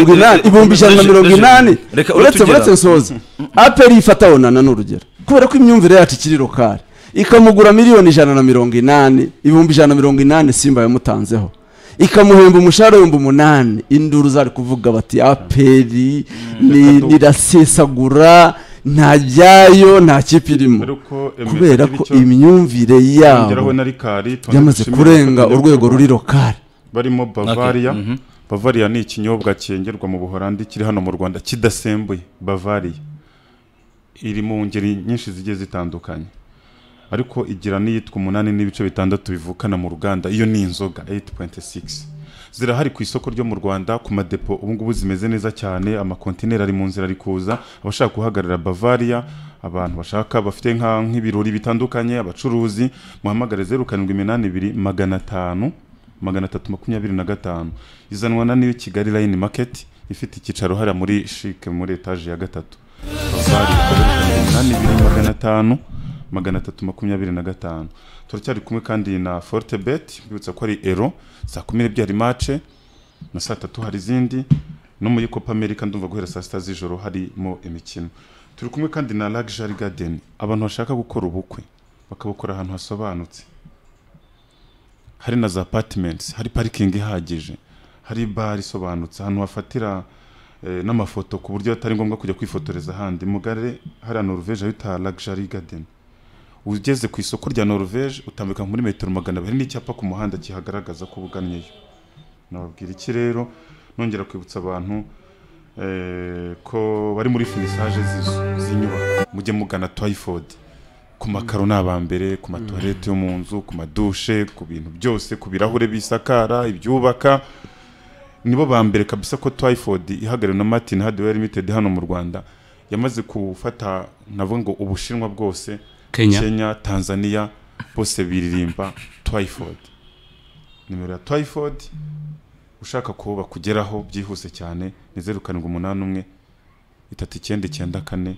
Speaker 5: 180 uretse nsoza APR ifata Onana n'urugero kubera ko imyumvire yacu ikiri lokale ikamugura miliyoni 180 180 Simba yamutanzeho ikamuhemba umushahara w'8 induru zari kuvuga bati APR nirasesagura nta byayo nta kipe irimo kubera ko imyumvire yabo yamaze kurenga urwego ruri lokale
Speaker 2: barimo Bavaria Bavaria ni ikinyobwa cyengerwa mu Buholandi kiri hano mu Rwanda kidasembuye Bavaria iri mu ngeri nyinshi zigiye zitandukanye ariko igira niyitwa 8.6 bivukana mu Ruganda iyo ni inzoga 8.6 zirahari ku isoko ryo mu Rwanda ku madepo ubu ngubu zimeze neza cyane amakontineri ari mu nzira ari kuza abashaka guhagarara Bavaria abantu bashaka bafite nk'ibirori bitandukanye abacuruzi muhamagare 0782 500 izanwa na niyo Kigali Line Market ifite ikicaro hara muri Chic muri etage ya 3 Bavaria 325 turacyari kumwe kandi na Fortebet bibutsa ko ari Euro saa 10 byari match na saa 3 hari zindi no muri Copa America ndumva guhera saa 6 z'ijoro harimo imikino turi kumwe kandi na Luxury Garden abantu bashaka gukora ubukwe bakabukora ahantu hasobanutse hari na za apartments hari parking ihagije hari bar isobanutse ahantu hafatira n'amafoto ku buryo atari ngombwa kujya kwifotoreza handi mugare hari Norvege yita Luxury Garden ugeze ku isoko rya Norvege utambika muri metero 200 n'icyapa ku muhanda kihagaragaza ko buganyeyo nababwira iki rero nongera kwibutsa abantu ko bari muri finissage z'inyubako mujye mugana Twyford ku makaro n'abambere ku matoilette yo mu nzu ku madushe ku bintu byose ku birahure bisakara ibyubaka nibo bambere kabisa ko Twyford ihagarariwe na Martin Hardware Limited hano mu Rwanda yamaze kufata navuga ngo ubushinwa bwose Kenya Tanzania bose biririmba Twyford nimero ya Twyford ushaka ko bakugeraho byihuse cyane ni 0781 3994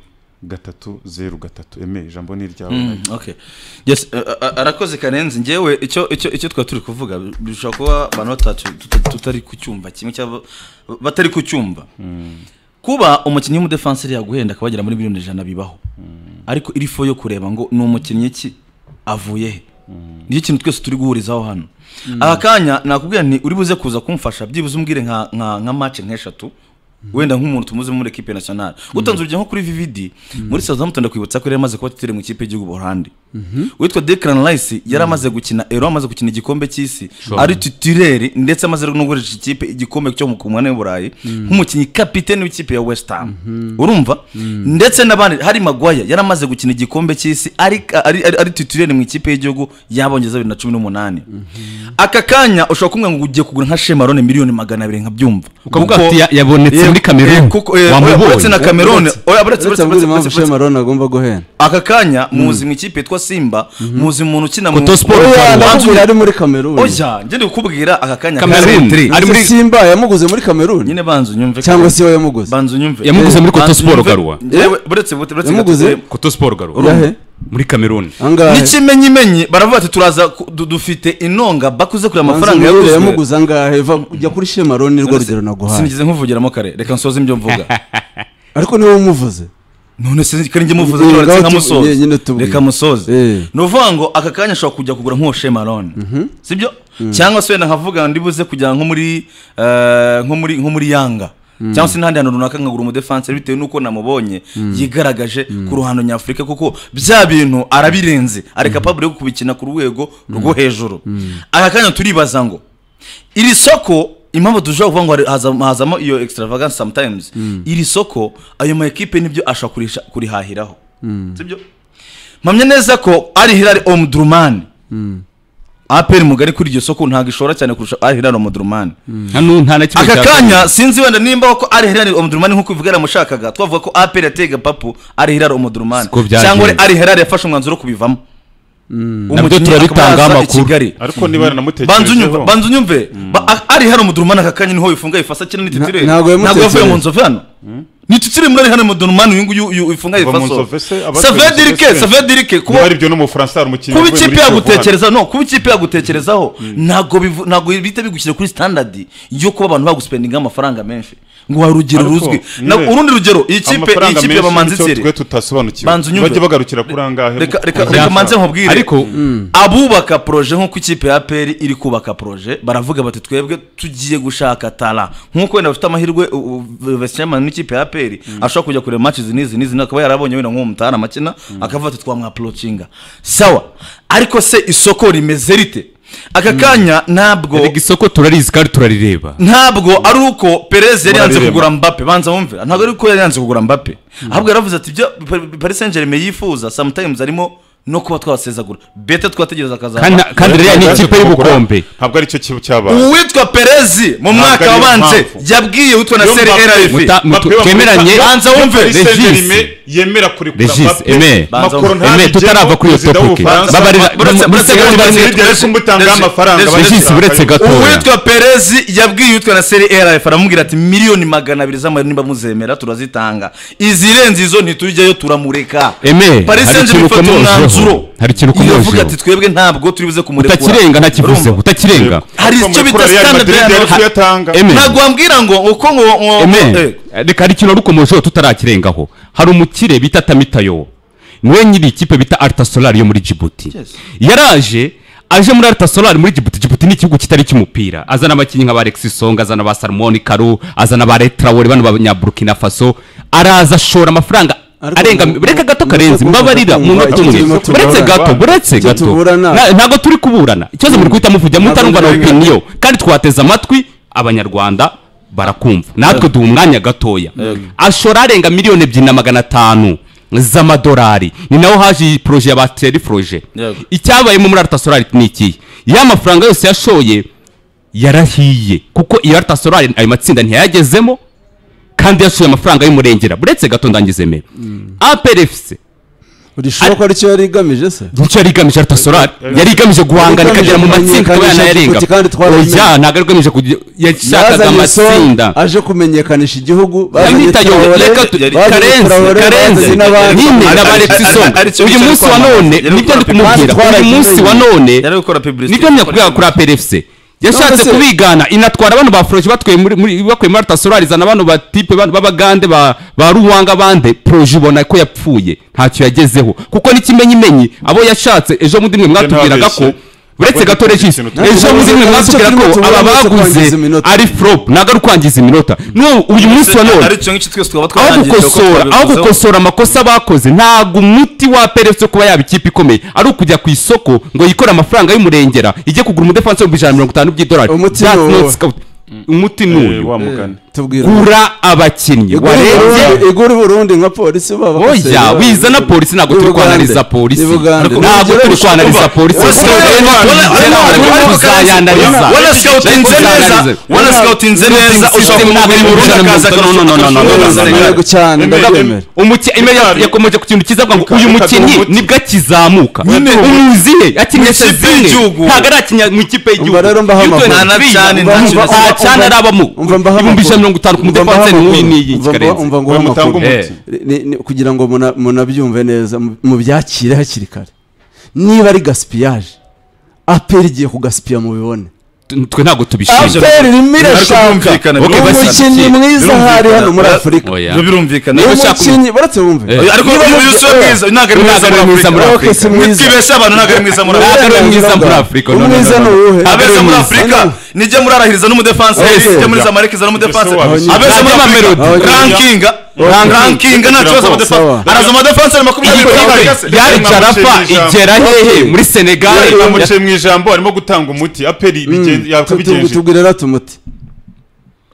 Speaker 2: 303 ijambo ni ryawe
Speaker 1: okay yes arakoze Karenzi ngewe icyo twa turi kuvuga bishobora kuba abantu tutari kucyumva kimwe cyabo batari kucyumva kuba umukinnyi mu defenseur yaguhenda akabagera muri miliyoni 100 bibaho ariko iri fo yo kureba ngo ni umukinnyi ki avuye he niyo kintu twese turi guhurizaho hano akanya nakubwira nti uri buze kuza kumfasha byibuze umbwire nka match nk'eshatu wenda nk'umuntu tumuze muri equipe nationale utanze urugero nko kuri VVD muri Southampton ndakwibutsa ko yaramaze kuba titire mu ikipe y'igihugu Buholandi witwa Declan Rice yaramaze gukina Euro amaze gukina igikombe cy'isi ari titulaire ndetse amaze no gukoresha ikipe igikombe cyo mu kumwana y'Uburayi nk'umukinnyi capitaine w'ikipe ya West Ham urumva ndetse nabandi hari Maguire yaramaze gukina igikombe cy'isi ari titulaire mu ikipe y'igihugu yabongeza 2018 aka kanya ushobora kumwe ngo ugiye kugura nka Shemaron miliyoni 200 nkabyumva
Speaker 3: ukavuga ati yabonetse muri Cameroon
Speaker 1: wamubonye na Cameroon
Speaker 5: oya Shemaron agomba guhena
Speaker 1: aka kanya muzi mu ikipe twa Simba muzi umuntu ukina mu
Speaker 5: Sport ari muri Cameroon
Speaker 1: oya ngende kukubwira aka kanya
Speaker 5: ari muri Simba yamuguze muri Cameroon
Speaker 1: nyine banzu nyumve
Speaker 5: cyangwa se yamuguze
Speaker 1: banzu nyumve
Speaker 3: yamuguze muri Coto Sport Garwa
Speaker 1: buretse
Speaker 3: yamuguze Coto Sport Garwa muri Cameroon
Speaker 1: n'ikimenyimenyi baravuga ati turaza dufite inonga bakuze kuri amafaranga
Speaker 5: yamuguze angahe ujya kuri Shemaron nirwo rugero naguhaye
Speaker 1: sinigize nkuvugiramo kare reka nsoze ibyo mvuga
Speaker 5: ariko niwe umuvuze
Speaker 1: none se kandi muvuze cyane nka musoze reka musoze novuga ngo aka kanya ashobora kujya kugura nko Shemaron sibyo cyangwa se wenda nkavuga ndibuze kujya nko muri Yanga cyangwa se n'ahandi hantu runaka nkagura umudefenseur bitewe nuko namubonye yigaragaje ku ruhando nyafurika kuko bya bintu arabirenze ari capable yo kubikina ku rwego rwo hejuru aka kanya turibaza ngo iri soko impamvu tujya kuvuga ngo hazamo iyo extravagance sometimes iri soko ayo ma equipe nibyo ashaka kurihahiraho sibyo mpamye neza ko ari Hilal Omdurman APR mugari kuri iryo soko ntago ishora cyane kurusha Al Hilal Omdurman
Speaker 3: nta na kimwe
Speaker 1: akakanya sinzi wenda nimba ko Al Hilal Omdurman nkuko bivugara mushakaga twavuga ko APR yatega papu Al Hilal Omdurman cyangwa Al Hilal yafashe umwanzuro kubivamo
Speaker 3: nabyo turabitanga amakuru
Speaker 2: ariko niba namutekerejeho
Speaker 1: banzu nyumve Al Hilal Omdurman akakanya niho ifunga ifasa kina n'ititire ntago yavuye mu nzove hano nitutire muri hano Omdurman uyu ifunga ifaso savedirike
Speaker 2: kuba ari byo no mu Faransa umukinnyi
Speaker 1: kuba ikipe yagutekereza no kuba ikipe yagutekerezaho ntago bita bigushyira kuri standard yo kuba abantu baguspendinga amafaranga menshi ngo wa rugero ruzwi urundi rugero ikipe y'abamanzi tsere
Speaker 2: twe tutasobanukiwe bajye bagarukira kurangahe
Speaker 1: reka manze nkubwire ariko abubaka projet nko ku ikipe ya APR iri kubaka projet baravuga bati twebwe tugiye gushaka tala nkuko wenda bafite amahirwe Vestman n'ikipe ya APR ashobora kujya kure match nizi nakaba yarabonye wenda nko mutana makina akavuga ati twamwa approachinga sawa ariko se isoko rimeze rite akakanya ntabwo
Speaker 3: isoko turarizi kandi turarireba
Speaker 1: ntabwo ari uko Perez yari yanze kugura Mbappe banza wumve ntabwo ari uko yari yanze kugura Mbappe ahubwo yaravuze ati byo Paris Saint-Germain yifuza sometimes arimo no kuba twasezagura bete twategereza akaza
Speaker 3: kandi rero ni ikipe y'ubukombe
Speaker 2: ntabwo ari cyo kibu cyaba
Speaker 1: uwitwa Perez mu mwaka wabanje yabwiye witwa na Serie A
Speaker 3: kemeranye
Speaker 1: banza wumve
Speaker 2: Regis yemera kuri
Speaker 3: Mbappe Macron tutarava kuri iyo topic babarira
Speaker 2: kumutanga amafaranga
Speaker 3: Regis buretse gato
Speaker 1: uwitwa Perez yabwiye witwa na Serie A aramubwira ati miliyoni 200 z'amayero nimba muzemera turazitanga izirenze izo ntitujyayo turamureka Paris Saint-Germain
Speaker 3: hari ikintu
Speaker 1: kuvuga ati twebwe ntabwo turibuze kumurekura
Speaker 3: utakirenga ntakivuze utakirenga
Speaker 1: hari icyo bita standard ntabwo wambwira ngo uko ngo
Speaker 3: reka hari ikintu rukomojeho tutarakirengaho hari umukire bita Tamitayo niwe nyiri ikipe bita Alta Solar yo muri Djibouti yaraje aje muri Alta Solar muri Djibouti ni ikigo kitari cy'umupira azana abakinyi nka ba Alexis Songa azana ba Salmon Karu azana ba Traoré bano banya Burkina Faso araza shora amafaranga arenga bureka gato karenze mbabarira mu mutumwe buretse gato ntago turi kuburana ikibazo muri kwita muvujya mutarumva na opinion kandi twateza amatwi abanyarwanda barakumva natwe duha umwanya gatoya ashora arenga miliyoni 2,500 z'amadolari ni naho haje projet ya bateri projet icyabaye muri Alta Solar ni iki ya mafaranga yose yashoye yarahiye kuko iyo Alta Solar ayo matsinda ntiyagezemo kandi yashoye amafaranga y'umurengera buretse gato ndangizeme APR FC
Speaker 5: urishoka ari cyo yarigamije se
Speaker 3: nicyo yarigamije Alta Solar yarigamije guhangana kagera mu matsinda kabana yarenga oya nagagamije yashakaga amatsinda
Speaker 5: aje kumenyekanisha igihugu
Speaker 3: karenze nini na Alexis Songa uyu munsi wa none nibyo ndi kumubwira uyu munsi wa none nibyo nyakubwira kuri APR FC yashatse kubigana inatwara abantu ba Froge batweye muri Alta Solar izana abantu ba type babagande ba Ruwanga bande projet ubona ko yapfuye ntacyo yagezeho kuko n'ikimenyimenyi abo yashatse ejo mundi mwe mwatubwiraga ko buretse gato Regis ejo mundi mwe mwatubwira ko aba baguze ari flop nagaru kwangiza iminota no uyu munsi wa none aho gukosora amakosa bakoze ntago umuti wa PRF kuba yabikipe ikomeye ari ukujya ku isoko ngo yikora amafaranga y'umurengera ijye kugura umudefense wa $150 by'idolari umuti n'uyu gura abakinnyi
Speaker 5: warenze igura Burundi nka polisi baba
Speaker 3: oya wiza na polisi ntago turi kwanaliza polisi ntago turi kwanaliza polisi
Speaker 1: wala scoutinze neza
Speaker 3: yakomeje ku kintu kizavuga ngo uyu mukinnyi nibwo akizamuka umuzihe akinyesha zimwe ntago arakinya mu ikipe y'igihugu cyane arabamo 50 ku mudefanse n'uyu niyi
Speaker 5: umva ngo mutanga umuti kugira ngo munabyumve neza mu byakire hakiri kare niba ari gaspillage APR igiye kugaspia mu bibone
Speaker 3: twe ntago tubishije
Speaker 5: APR rimira shaka umukinnyi mwiza hari hano muri Afrika
Speaker 1: birumvikana
Speaker 5: umukinnyi baretse wumve
Speaker 1: ariko uyu so mwiza ntago ari mwiza muri Afrika twibesha abantu ntago ari mwiza muri
Speaker 3: Afrika
Speaker 5: umwiza n'uwuhe
Speaker 1: abeza muri Afrika nije muri arahiriza n'umudefense nije muri Zamalek za n'umudefense abeza muri Mamelodi ranking na choza mudefense araza mudefense 20
Speaker 3: yari Jarafa igera hehe muri Senegal
Speaker 2: bamuce mu ijambo arimo gutanga umuti APR yakubigenje
Speaker 5: tubwirera tumuti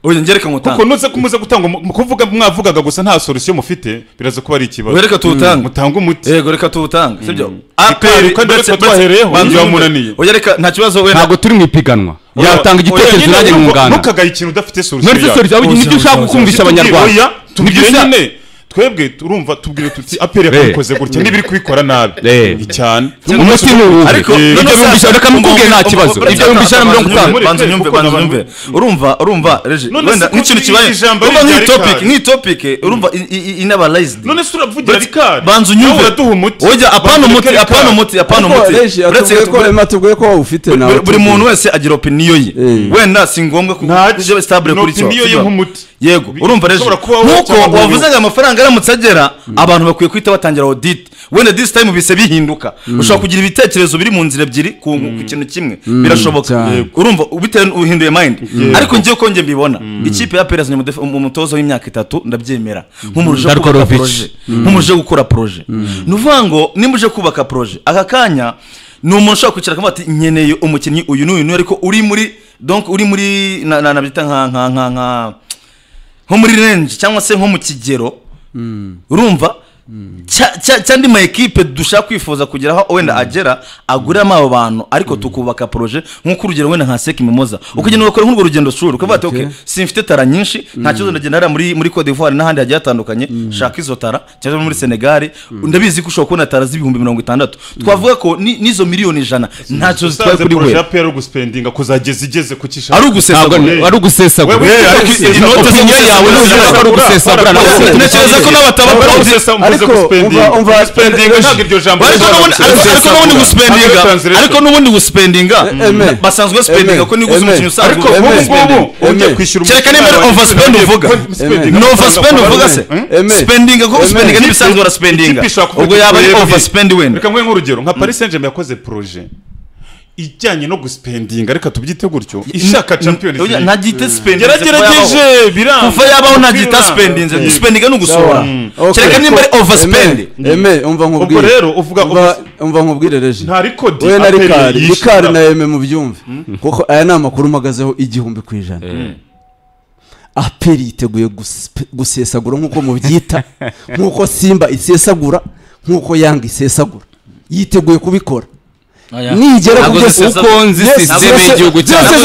Speaker 1: oya ngereka ngutanga
Speaker 2: kuko nuze kumuza gutanga kuvuga mwavugaga gusa nta solution mufite biraza kuba ari ikibazo
Speaker 1: reka tuwutanga
Speaker 2: mutanga umuti
Speaker 1: yego reka tuwutanga sibyo
Speaker 2: APR kandi reka twahereyeho yamunaniye
Speaker 1: oya reka nta kibazo we
Speaker 3: ntabwo turi mu ipiganwa yatanga igitekerezo nanjye mwungana
Speaker 2: ntukagaye ikintu udafite solution
Speaker 3: nibyo ushaka gukumvisha abanyarwanda
Speaker 2: tubwire nyine twebwe turumva tubwire tuti APR yakoze gutya nibiri kubikora nabi cyane
Speaker 3: umutima ariko ibyo bumvisha reka mukubwiye nta kibazo ibyo bumvisha 50
Speaker 1: banza nyumve urumva reje wenda nk'ikintu kibaye urumva nk'itopic urumva inabarized
Speaker 2: none se uravugira rikari
Speaker 1: banza nyumve
Speaker 2: duha umuti
Speaker 1: oya apana umuti
Speaker 5: uretse ko matubwiye ko ufite nawe
Speaker 1: buri muntu wese agira opinion ye wenda si ngombwa kujya stable kuri cyo yego urumva reje nkuko wavuzaga amafaranga aramutse agera abantu bakwiye kwita batangira audit wenda this time bise bihinduka ushobora kugira ibitekerezo biri mu nzira ebyiri ku kintu kimwe birashoboka urumva ubitewe uhinduye mind ariko ngiye ko nge mbibona ikipe ya Perez ni umutozo w'imyaka 3 ndabyemera nk'umuje gukora projet nuvuga ngo nimuje kubaka projet aka kanya ni umuntu ushobora kwicara akavuga ati nkeneye umukinnyi uyu n'uyu ariko uri muri nabyita nko muri range cyangwa se nko mu kigero urumva cyandi ma equipe dushaka kwifuza kugeraho wenda agera aguramo abo bantu ariko tukubaka projet nkuko urugero wenda nka Seki Mimoza ukagenda ukora nk'urwo rugendo shuri ukavuga ati okay simfite tara nyinshi nta kibazo ndagenda hara muri Cote d'Ivoire n'ahandi hagiye atandukanye shaka izo tara cyangwa muri Senegal ndabizi ko ushobora kubona tara z'ibihumbi 60 twavuga ko nizo miliyoni 100 ntacyo zitwaye kuri we
Speaker 2: APR guspendinga kuzageza igeze ku kisha
Speaker 3: ari ugusesagura inote yawe ari ugusesagura
Speaker 1: ntekereza ko n'abataba
Speaker 2: umva spending ntabwo iryo jambo
Speaker 1: ariko n'ubundi guspendinga basanzwe spendinga ko niguze umukinyi usanzwe
Speaker 2: ariko ubu ujye kwishyura
Speaker 1: cyeka nimero overspend uvuga no overspend uvuga se spendinga ko spendinga nibisanzwe ora spendinga ubwo yaba ari overspend wenda
Speaker 2: reka nkwe nk'urugero nka Paris Saint-Germain yakoze projet ijyanye no guspendinga reka tubyite gutyo ishaka Champions League
Speaker 1: nta gite spending
Speaker 2: yarageregeje biranga
Speaker 1: kuva yabaho nta gite spending guspendinga no gusora cyeka nimba ari overspend
Speaker 5: umva nkubwire
Speaker 2: ubwo rero uvuga
Speaker 5: umva nkubwire reje
Speaker 2: nta record
Speaker 5: we na rikari na eme mu byumve kuko aya nama makuru magazeho 100% APR yiteguye gusesagura nkuko mubyita nkuko Simba isesagura nkuko Yanga isesagura yiteguye kubikora nigera
Speaker 3: kugeza uko nzi system y'igihugu cyacu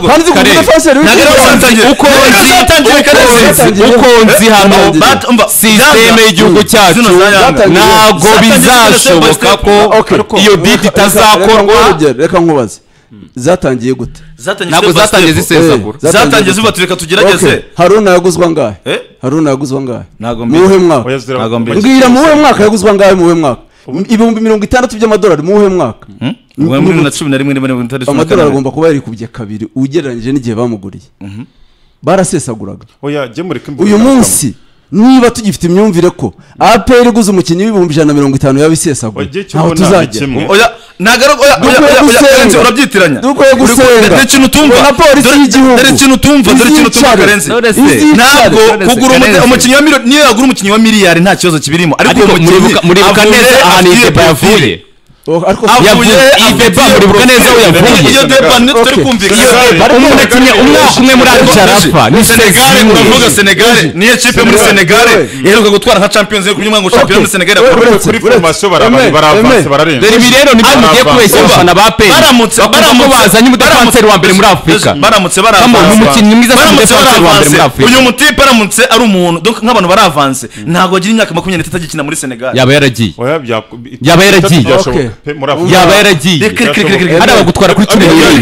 Speaker 3: uko nzi hano system y'igihugu cyacu ntago bizashoboka ko iyo bid itazakorwa
Speaker 5: reka nkubaze zatangiye gute
Speaker 3: ntabwo zatangiye zisesagura
Speaker 1: zatangiye zubatureka tugerageze
Speaker 5: Haruna yaguzwa ngahe Haruna yaguzwa ngahe
Speaker 1: muhe
Speaker 5: mwaka mbwira muhe mwaka yaguzwa ngahe muhe mwaka ibihumbi 60 by'amadolari muhe mwaka
Speaker 1: muri 11
Speaker 5: amadolari agomba kuba yari kubye kabiri ugereranyije n'igihe bamuguriye barasesaguraga
Speaker 2: oya je mureke
Speaker 5: uyu munsi niba tugifite imyumvire ko APR iguze umukinnyi w'ibihumbi 150 yabisesagura aho tuzajya
Speaker 1: oya nagaro urabyitiranya
Speaker 5: dukwiye gusenga
Speaker 1: dore ikintu tumva
Speaker 5: na polisi y'igihugu
Speaker 1: dore ikintu tumva karenze ntabwo kugura umukinnyi wa miliyoni niyo yagura umukinnyi wa miliyari nta kibazo kibirimo ariko
Speaker 3: muribuka neza ahantu Ideba yavuye muribuka neza aho yavuye
Speaker 1: iyo Deba ntituri kumvikana
Speaker 3: umwaka umwe muri Al-Sharafa
Speaker 1: ni Senegal uravuga Senegal niyo kipe muri Senegal iheruka gutwara nka Champions League kunyuma ngo champion muri Senegal
Speaker 2: kuri formation baravanse bararenze
Speaker 3: dore ibi rero nibyo mugiye kubeshya abafana ba APR baramutse bazanye umudefanseri wa mbere muri Afrika
Speaker 1: baramutse baravanse
Speaker 3: umukinnyi mwiza umudefanseri wa mbere muri Afrika
Speaker 1: uyu mutipe baramutse ari umuntu donc nk'abantu baravanse ntago agira imyaka 23 agikina muri Senegal
Speaker 3: yaba yaragiye yaba yaragiye hari abagutwara kuri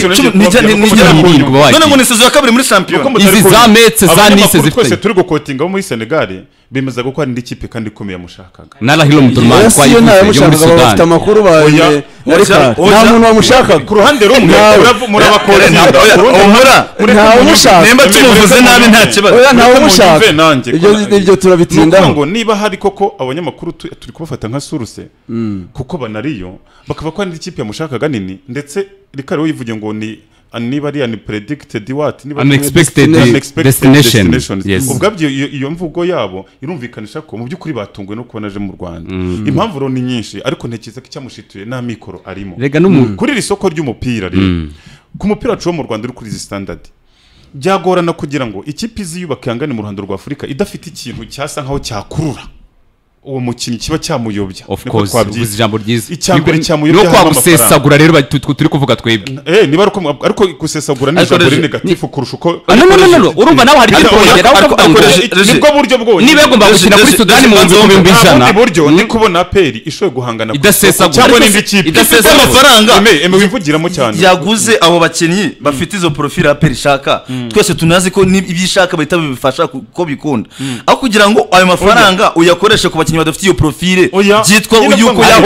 Speaker 3: 10
Speaker 1: none ngo ni sezo ya kabiri muri champion
Speaker 3: izi za Metz za Nice zifite
Speaker 2: turi gukotinga muri Senegal bemeza gukora indi kipe kandi ikomeye mushakaga
Speaker 3: Narahilo Mudurman twayivuze muri Sudan
Speaker 5: bafite amakuru baye nta muntu wamushakaga
Speaker 2: ku ruhande rumwe murabakora
Speaker 5: nta umushaka
Speaker 1: nemba tumuvuze nabi nta kibazo
Speaker 5: nta umushaka ibyo turabitindaho
Speaker 2: ngo niba hari koko abanyamakuru turi kubafata nka source kuko banariyo bakaba ko indi kipe yamushakaga nini ndetse rikari wivuge ngo ni niba ari unpredicted what niba
Speaker 3: unexpected destination
Speaker 2: ubwabyo iyo mvugo yabo irumvikanisha ko mu byukuri batunguwe no kubona aje mu Rwanda impamvu ro ni nyinshi ariko ntekereza ko cyamushituye na mikoro arimo
Speaker 3: rega
Speaker 2: kuri iri soko ry'umupira rero ku mupira wacu mu Rwanda uri kuri izi standard byagorana kugira ngo ikipe iziyubaka yangane mu ruhando rwa Afurika idafite ikintu cyasa nkaho cyakurura uwo mukinnyi kiba cyamuyobya.
Speaker 3: Of course ubuze ijambo ryiza
Speaker 2: icyambere cyamuyobya
Speaker 3: no kwagusesagura rero turi kuvuga twebwe
Speaker 2: niba ariko gusesagura ni ijambo negative kurusha uko
Speaker 3: no urumva nawe hari ibyo kongera ukavuga ngo
Speaker 2: nibwo buryo bwo
Speaker 3: niba yagomba gukina kuri Sudani mu 2000
Speaker 2: buryo ni kubona APR ishoye guhangana
Speaker 3: cyangwa
Speaker 2: n'indi kipe
Speaker 1: idasesa amafaranga
Speaker 2: wivugiramo cyane
Speaker 1: yaguze abo bakinnyi bafite izo profile APR ishaka twese tunazi ko ibishaka bahita bifasha ko bikunda aho kugira ngo ayo mafaranga uyakoreshe ku bakinnyi badafite iyo profile byitwa uyuko yaho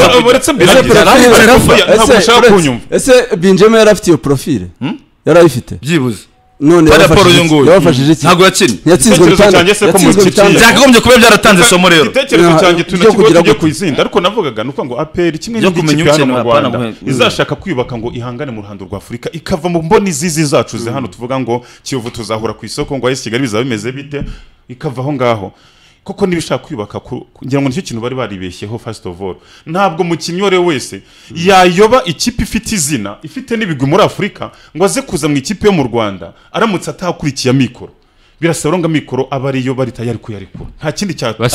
Speaker 1: wifuza
Speaker 5: ese Benjamin yarafite iyo profile yarayifite
Speaker 1: byibuze
Speaker 5: none yabafashije iki
Speaker 1: ntago yakinnye
Speaker 5: yatsinzwe
Speaker 1: byakagombye kuba byaratanze somo rero
Speaker 2: igitekerezo cyanjye tunakijya kuyizinda ariko navugaga nuko ngo APR kimwe n'ikipe hano mu Rwanda izashaka kwiyubaka ngo ihangane mu ruhando rwa Afurika ikava mu mboni zizi zacu ze hano tuvuga ngo Kiyovu tuzahura ku isoko ngo AS Kigali bizaba bimeze bite ikava aho ngaho kuko nibishaka kwibaka kugira ngo nicyo kintu bari baribeshyeho first of all ntabwo mukinnyi wore wese yayoba ikipe ifite izina ifite n'ibigwi muri Afurika ngo aze kuza mu ikipe yo mu Rwanda aramutse atakurikiye amikoro birasaba ngo amikoro aba ariyo bari tayari kuyarekura nta kindi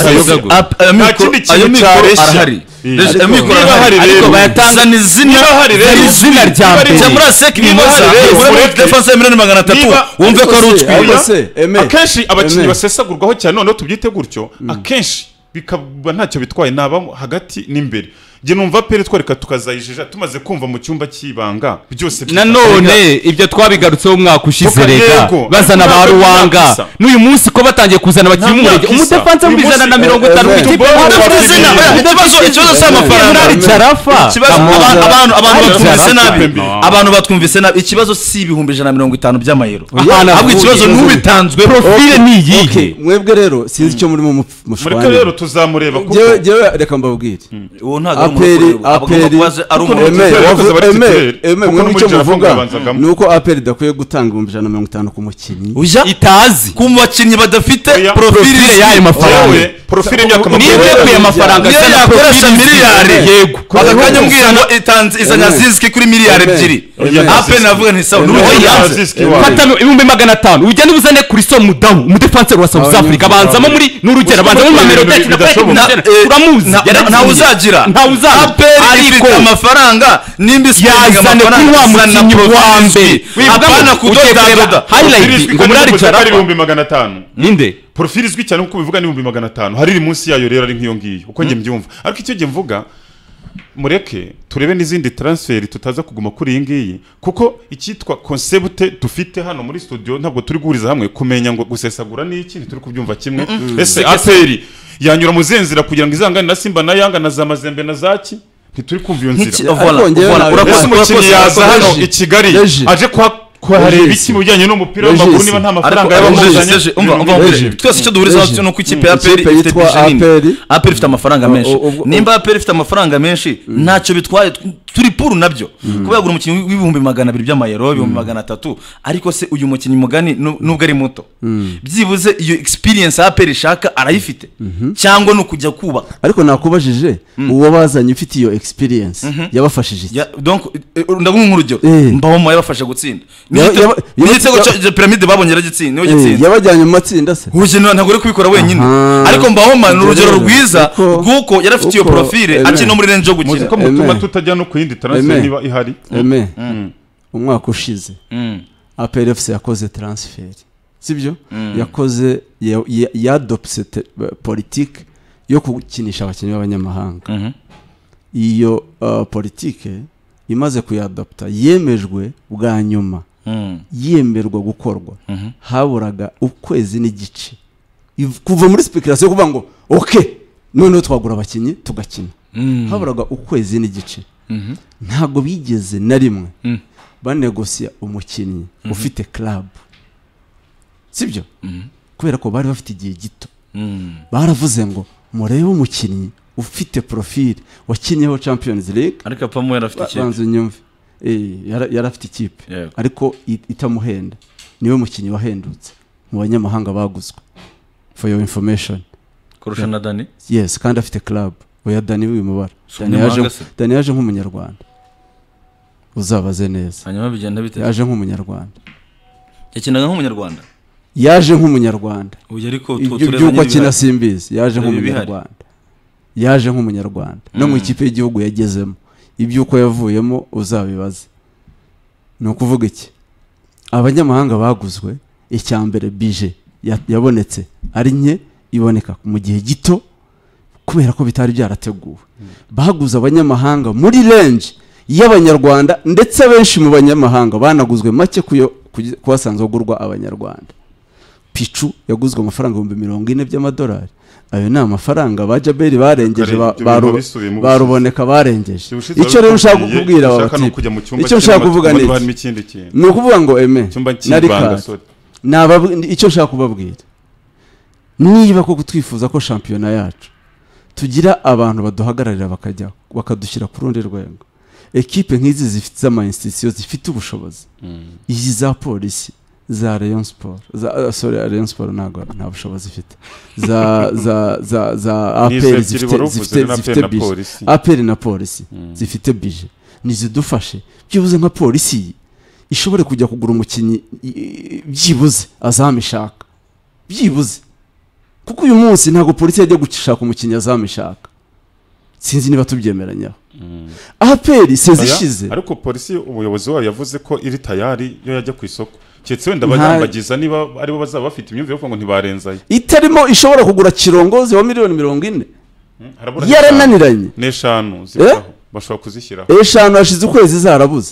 Speaker 1: arahari ariko bayatanga ni izina rya mbere muri ASEC Mimoza muri defense ya 300 wumve ko ari ucwiye
Speaker 2: akenshi abakinnyi basesagurwaho cyane none tubyite gutyo akenshi bikaba ntacyo bitwaye naba hagati n'imbere je numva pere twareka tukazayijija tumaze kumva mu cyumba cyibanga byose
Speaker 3: nanone ibyo twabigarutseho umwaka ushize rega bazana ba Ruwanga n'uyu munsi ko batangiye kuzana abakinnyi mu rege umudefanse mu 150 ikipe
Speaker 1: ikibazo cy'amafaranga abantu batwumvise nabi ikibazo si ibihumbi 150 by'amayero ahubwo ikibazo n'ubitanzwe
Speaker 3: profile ni yihe
Speaker 5: mwebwe rero sinzi icyo muri mu
Speaker 2: mushwanya rero tuzamureba kuko
Speaker 5: reka mbabwire
Speaker 1: uwo ntago
Speaker 5: nicyo muvuga nuko APR idakwiye gutanga 150 ku mukinnyi
Speaker 3: itazi
Speaker 1: ku bakinnyi badafite
Speaker 3: profile y'ayo mafaranga
Speaker 2: profile y'imyaka
Speaker 3: niyo amafaranga
Speaker 1: sana profile miliyari yego bakanya mbwira ngo itanze izanya ziziki kuri miliyari 2 APR navuga nti sawa
Speaker 3: fata 500 ujya nibuzane kuri so mudamu umudefanse wa South Africa abanzamo muri n'urugero abanzamo mu mamero turamuzi
Speaker 1: nta uzagira ariko amafaranga nimba
Speaker 3: yazane kuri wa mukinnyi wa mbere
Speaker 1: abana kudoda
Speaker 3: highlight ngo muri aricara
Speaker 2: 500
Speaker 3: ninde
Speaker 2: profile izwi cyane kuko bivuga ni 500 hari munsi yayo rero ari nkiyo ngiyo uko nge mbyumva ariko icyo nge mvuga mureke turebe n'izindi transfer tutaza kuguma kuri iyi ngiyi kuko icyitwa concept dufite hano muri studio ntabwo turi guhuriza hamwe kumenya ngo gusesagura ni iki turi kubyumva kimwe ese APR yanyura mu zenzira kugira ngo izangane na Simba na Yanga na za Mazembe na Zaki ntituri kumva iyo nzira urakoze umukinnyi yaza hano i Kigali aje kuhareba iki mu bijyanye n'umupira w'amaguru niba nta mafaranga y'abamuzanye
Speaker 1: twese icyo duhuriza no ku ikipe ya APR ifite bijeni APR ifite amafaranga menshi nimba APR ifite amafaranga menshi ntacyo bitwaye turi puru nabyo kuba yagura umukinnyi w'ibihumbi 200 by'amayero ibihumbi 300 ariko se uyu mukinnyi mugani nubwo ari muto byibuze iyo experience APR ishaka arayifite cyangwa no kujya kubaka
Speaker 5: ariko nakubajije uwo bazanye ufite iyo experience yabafashije iki
Speaker 1: donc ndaguha nk'urugero Mbawoma yabafasha gutsinda n'igitego cyo pyramide babonye yaragitsinda niyo gitsinda
Speaker 5: yabajyanye mu matsinda se
Speaker 1: urugero ntabwo ari kubikora wenyine ariko Mbawoma ni urugero rwiza kuko yarafite iyo profile ati no muri range yo gukina
Speaker 2: ko mutuma tutajya no kuyindi transfer niba ihari
Speaker 5: umwaka ushize APR FC yakoze transfer sibyo yakoze yadopse politique yo kukinisha abakinnyi b'abanyamahanga iyo politique imaze kuyadopta yemejwe bwa nyuma yemerwa gukorwa haburaga ukwezi n'igice kuva muri speculation kuvuga ngo okay none twagura abakinnyi tugakina haburaga ukwezi n'igice ntago bigeze na rimwe banegosia umukinnyi ufite club sibyo kubera ko bari bafite igihe gito baravuze ngo murebe umukinnyi ufite profile wakinyeho Champions League
Speaker 1: ariko apamo yarafite ikipe
Speaker 5: banze nyumve yarafite ikipe ariko itamuhenda niwe mukinnyi wahendutse mu banyamahanga baguzwe for your information
Speaker 1: kurusha na Dani
Speaker 5: yes kandi afite club oya Dani w'imubara Dani yaje nk'umunyarwanda uzabaze neza
Speaker 1: hanyuma bigenda bite
Speaker 5: yaje nk'umunyarwanda
Speaker 1: yakinaga nk'umunyarwanda
Speaker 5: yaje nk'umunyarwanda iby'uko akina simbizi yaje nk'umunyarwanda no mu ikipe y'igihugu yagezemo iby'uko yavuyemo uzabibaza ni ukuvuga iki abanyamahanga baguzwe icya mbere bije yabonetse ari nke iboneka mu gihe gito kubera ko bitari byarateguwe baguze abanyamahanga muri range y'abanyarwanda ndetse abenshi mu banyamahanga banaguzwe make kubasanzwe bagurwa abanyarwanda. Pichu yaguzwe amafaranga 40,000 by'amadolari. Ayo ni amafaranga ba Jaberi barengeje baruboneka barengeje. Icyo rero nshaka kukubwira abati icyo nshaka kuvuga ni ukuvuga ngo nari icyo nshaka kubabwira niba ko twifuza ko shampiyona yacu tugira abantu baduhagararira bakadushyira ku rundi rwego. Ekipe nk'izi zifite z'ama institution zifite ubushobozi izi za polisi za Rayon Sport Rayon Sport nta bushobozi ifite za APR zifite bije APR na polisi zifite bije nizidufashe byibuze nka polisi ishobore kujya kugura umukinyi byibuze azamishaka byibuze kuko uyu munsi ntago polisi yajya gushaka umukinyi azamishaka sinzi niba tubyemeranya APR sezishize
Speaker 2: ariko polisi umuyobozi wayo yavuze ko iri tayari yo yajya ku isoko cyetse wenda bajambagiza niba aribo bazaba bafite imyumvire yo ngo ntibarenzaye itarimo
Speaker 5: ishobora kugura kirongozi wa $40,000,000 yarananiranye
Speaker 2: n'eshanu bashobora kuzishyira
Speaker 5: eshanu hashize ukwezi zarabuze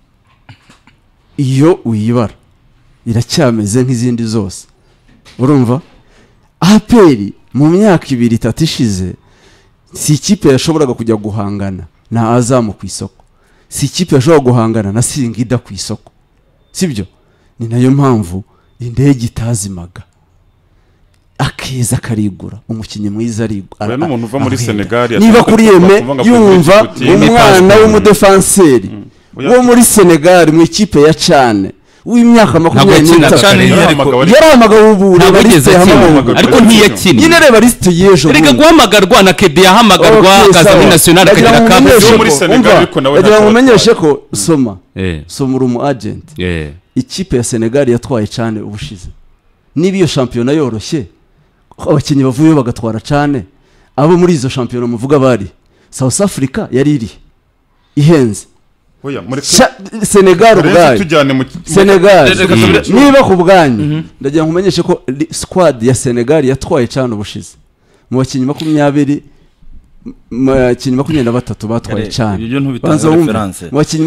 Speaker 5: iyo uyibara iracyameze nk'izindi zose urumva APR mu myaka 2-3 ishize si ikipe yashoboraga kujya guhangana na Azamu ku isoko si ikipe yashobora guhangana na Singida ku isoko sibyo ni nayo mpamvu indege itazimaga akeza karigura umukinyi mwiza arigura
Speaker 2: n'umuntu uva muri Senegal
Speaker 5: niba kuri yeme yumva umwana w'umudefenseri wo muri Senegal mu ikipe ya Cane w'imyaka 20 yaramagawe ubu
Speaker 3: ariko ntiyakina
Speaker 5: nyine reba liste yejo
Speaker 3: rega guhamagarwa na Kedi yahamagarwa Kazami National akagira
Speaker 2: kabuzo muri Senegal ariko nawe
Speaker 5: ndagira ngo umenyeshe ko soma uri umu agent ikipe ya Senegal yatwaye Cane ubushize niba iyo shampiyona yoroshye abakinyi bavuye bagatwara Cane abo muri izo shampiyona muvuga bari South Africa yari iri ihenze Senegal ubwayo Senegal niba ku bwanyu ndagira ngo umenyeshe ko squad ya Senegal yatwaye Cane ubushize mu bakinyi 20 makinyi 23 batwaye Cane
Speaker 1: ibyo ntubitanga reference
Speaker 5: mu bakinyi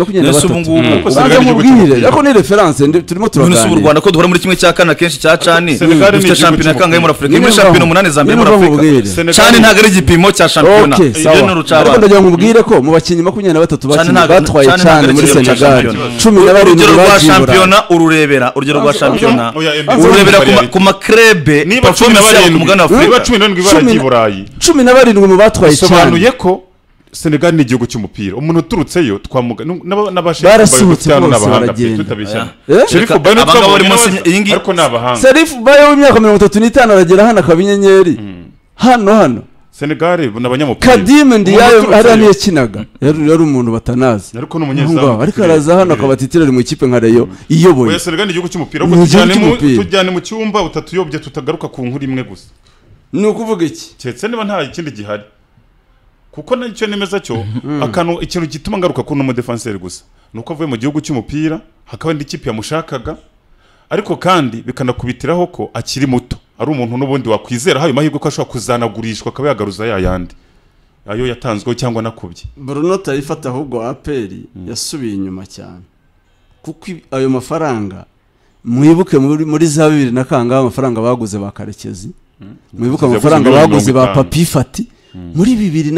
Speaker 5: 23 ako ni reference turimo turagana
Speaker 1: n'u Rwanda ko duhora muri kimwe cya kana kenshi cya Cane dufite shampiyona kangaye muri Afrika muri shampiyona 8 za mbere muri Afrika Cane ntago ari igipimo cya shampiyona
Speaker 5: ibyo n'urucaba ndagira ngo ubwire ko mu bakinyi 23 batwaye Cane muri Senegal
Speaker 1: 17 rwa shampiyona ururebera urugero rwa shampiyona ururebera ku makrebe performance ya ku mugana wa Afrika
Speaker 2: 17 baragiye Burayi
Speaker 5: 17 mu batwaye
Speaker 2: sobanuye ko Senegal ni igihugu cy'umupira umuntu uturutseyo twamuga
Speaker 5: n'abashaka n'abahanga
Speaker 2: tutabishya Sherifu Bayo ariko n'abahanga
Speaker 5: Sherifu Bayo w'imyaka 35 aragera hano akabinyenyeri hano
Speaker 2: Senegal n'abanyamupira
Speaker 5: Kadim Ndiaye ari yakinaga yari umuntu batanazi
Speaker 2: ariko n'umunyezamu
Speaker 5: ariko araza hano akabatitirira mu ikipe nka Rayon iyoboye
Speaker 2: Senegal ni igihugu cy'umupira tujyane mu cyumba utatuyobye tutagaruka ku nkuru imwe gusa
Speaker 5: ni ukuvuga iki
Speaker 2: cyetse niba nta ikindi gihari kuko nacyo nemeza cyo akano ikintu gituma ngaruka kuno mu defenseur gusa nuko avuye mu gihugu cy'umupira hakaba ndi ikipe yamushakaga ariko kandi bikanakubitiraho ko akiri muto ari umuntu n'ubundi wakwizera hayo mahirwe ko ashobora kuzanagurishwa akaba yagaruza yayandi ayo yatanzweho cyangwa nakubye
Speaker 5: Bruno tarifata ahubwo APR yasubiye inyuma cyane kuko ayo mafaranga mwibuke muri za 2000 na kanga amafaranga baguze ba Karekezi mwibuka amafaranga baguze ba Papi Fati muri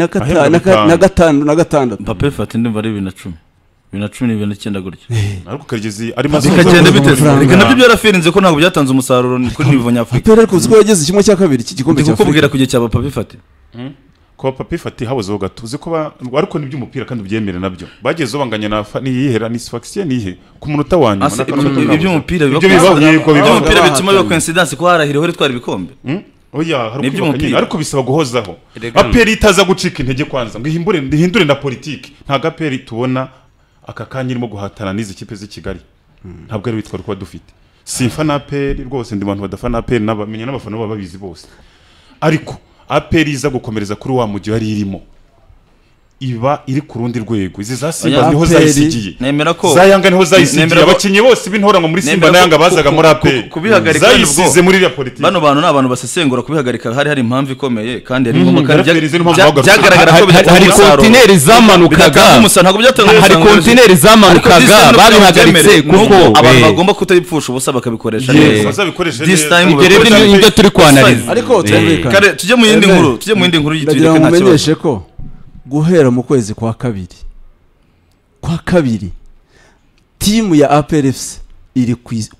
Speaker 5: 2005
Speaker 1: Papi Fati ndumva ari 2010 2019 gutyo
Speaker 2: ariko Karekezi ari maze
Speaker 1: bikagenda biteze reka nabyo byarafirinze ko ntabwo byatanze umusaruro kuri nivo nyafrika
Speaker 5: Apera ariko uziko yageze kimwe cya kabiri iki gikombe
Speaker 1: cya kubwira kujye cya Papi Fati
Speaker 2: ko Papi Fati habuze gatuze ko ariko ni by'umupira kandi byemere nabyo bageze banganya na niyihera ni satisfaction nihe ku munota wanyu
Speaker 1: iby'umupira bituma biba coincidence ko harahiriho twari ibikombe
Speaker 2: oya harukubakanye ariko bisaba guhozaho APR itaza gucika intege kwanza ngo ihindure na politique nta APR tubona aka kanya irimo guhatana n'izi kipe z'i Kigali ntabwo ari witwa kuba dufite simfana APR rwose ndi bantu badafana APR n'abamenye n'abafana baba babizi bose ariko APR iza gukomereza kuri wa mujyi yari irimo iba iri ku rundi rwego izi za Simba niho zayisigiye
Speaker 1: nemera ko
Speaker 2: za Yanga niho zayisigiye abakinyi bose bintorango muri Simba na Yanga bazaga muri APR
Speaker 1: kubihagarika
Speaker 2: zayisize muri ya politiki
Speaker 1: bano bantu n'abantu basesengura kubihagarika hari impamvu ikomeye kandi ari ngombwa kandi byagaragara ko
Speaker 3: hari kontineri zamanukaga hari kontineri zamanukaga babihagaritse kuko
Speaker 1: abantu bagomba kutayipfusha ubusa bakabikoresha
Speaker 2: neza
Speaker 1: this time
Speaker 3: ibyo turi kwanariza
Speaker 5: ariko
Speaker 1: tujye mu yindi nkuru
Speaker 5: yitwireke nta kibazo ko guhera mu kwezi kwa kabiri timu ya APRFC iri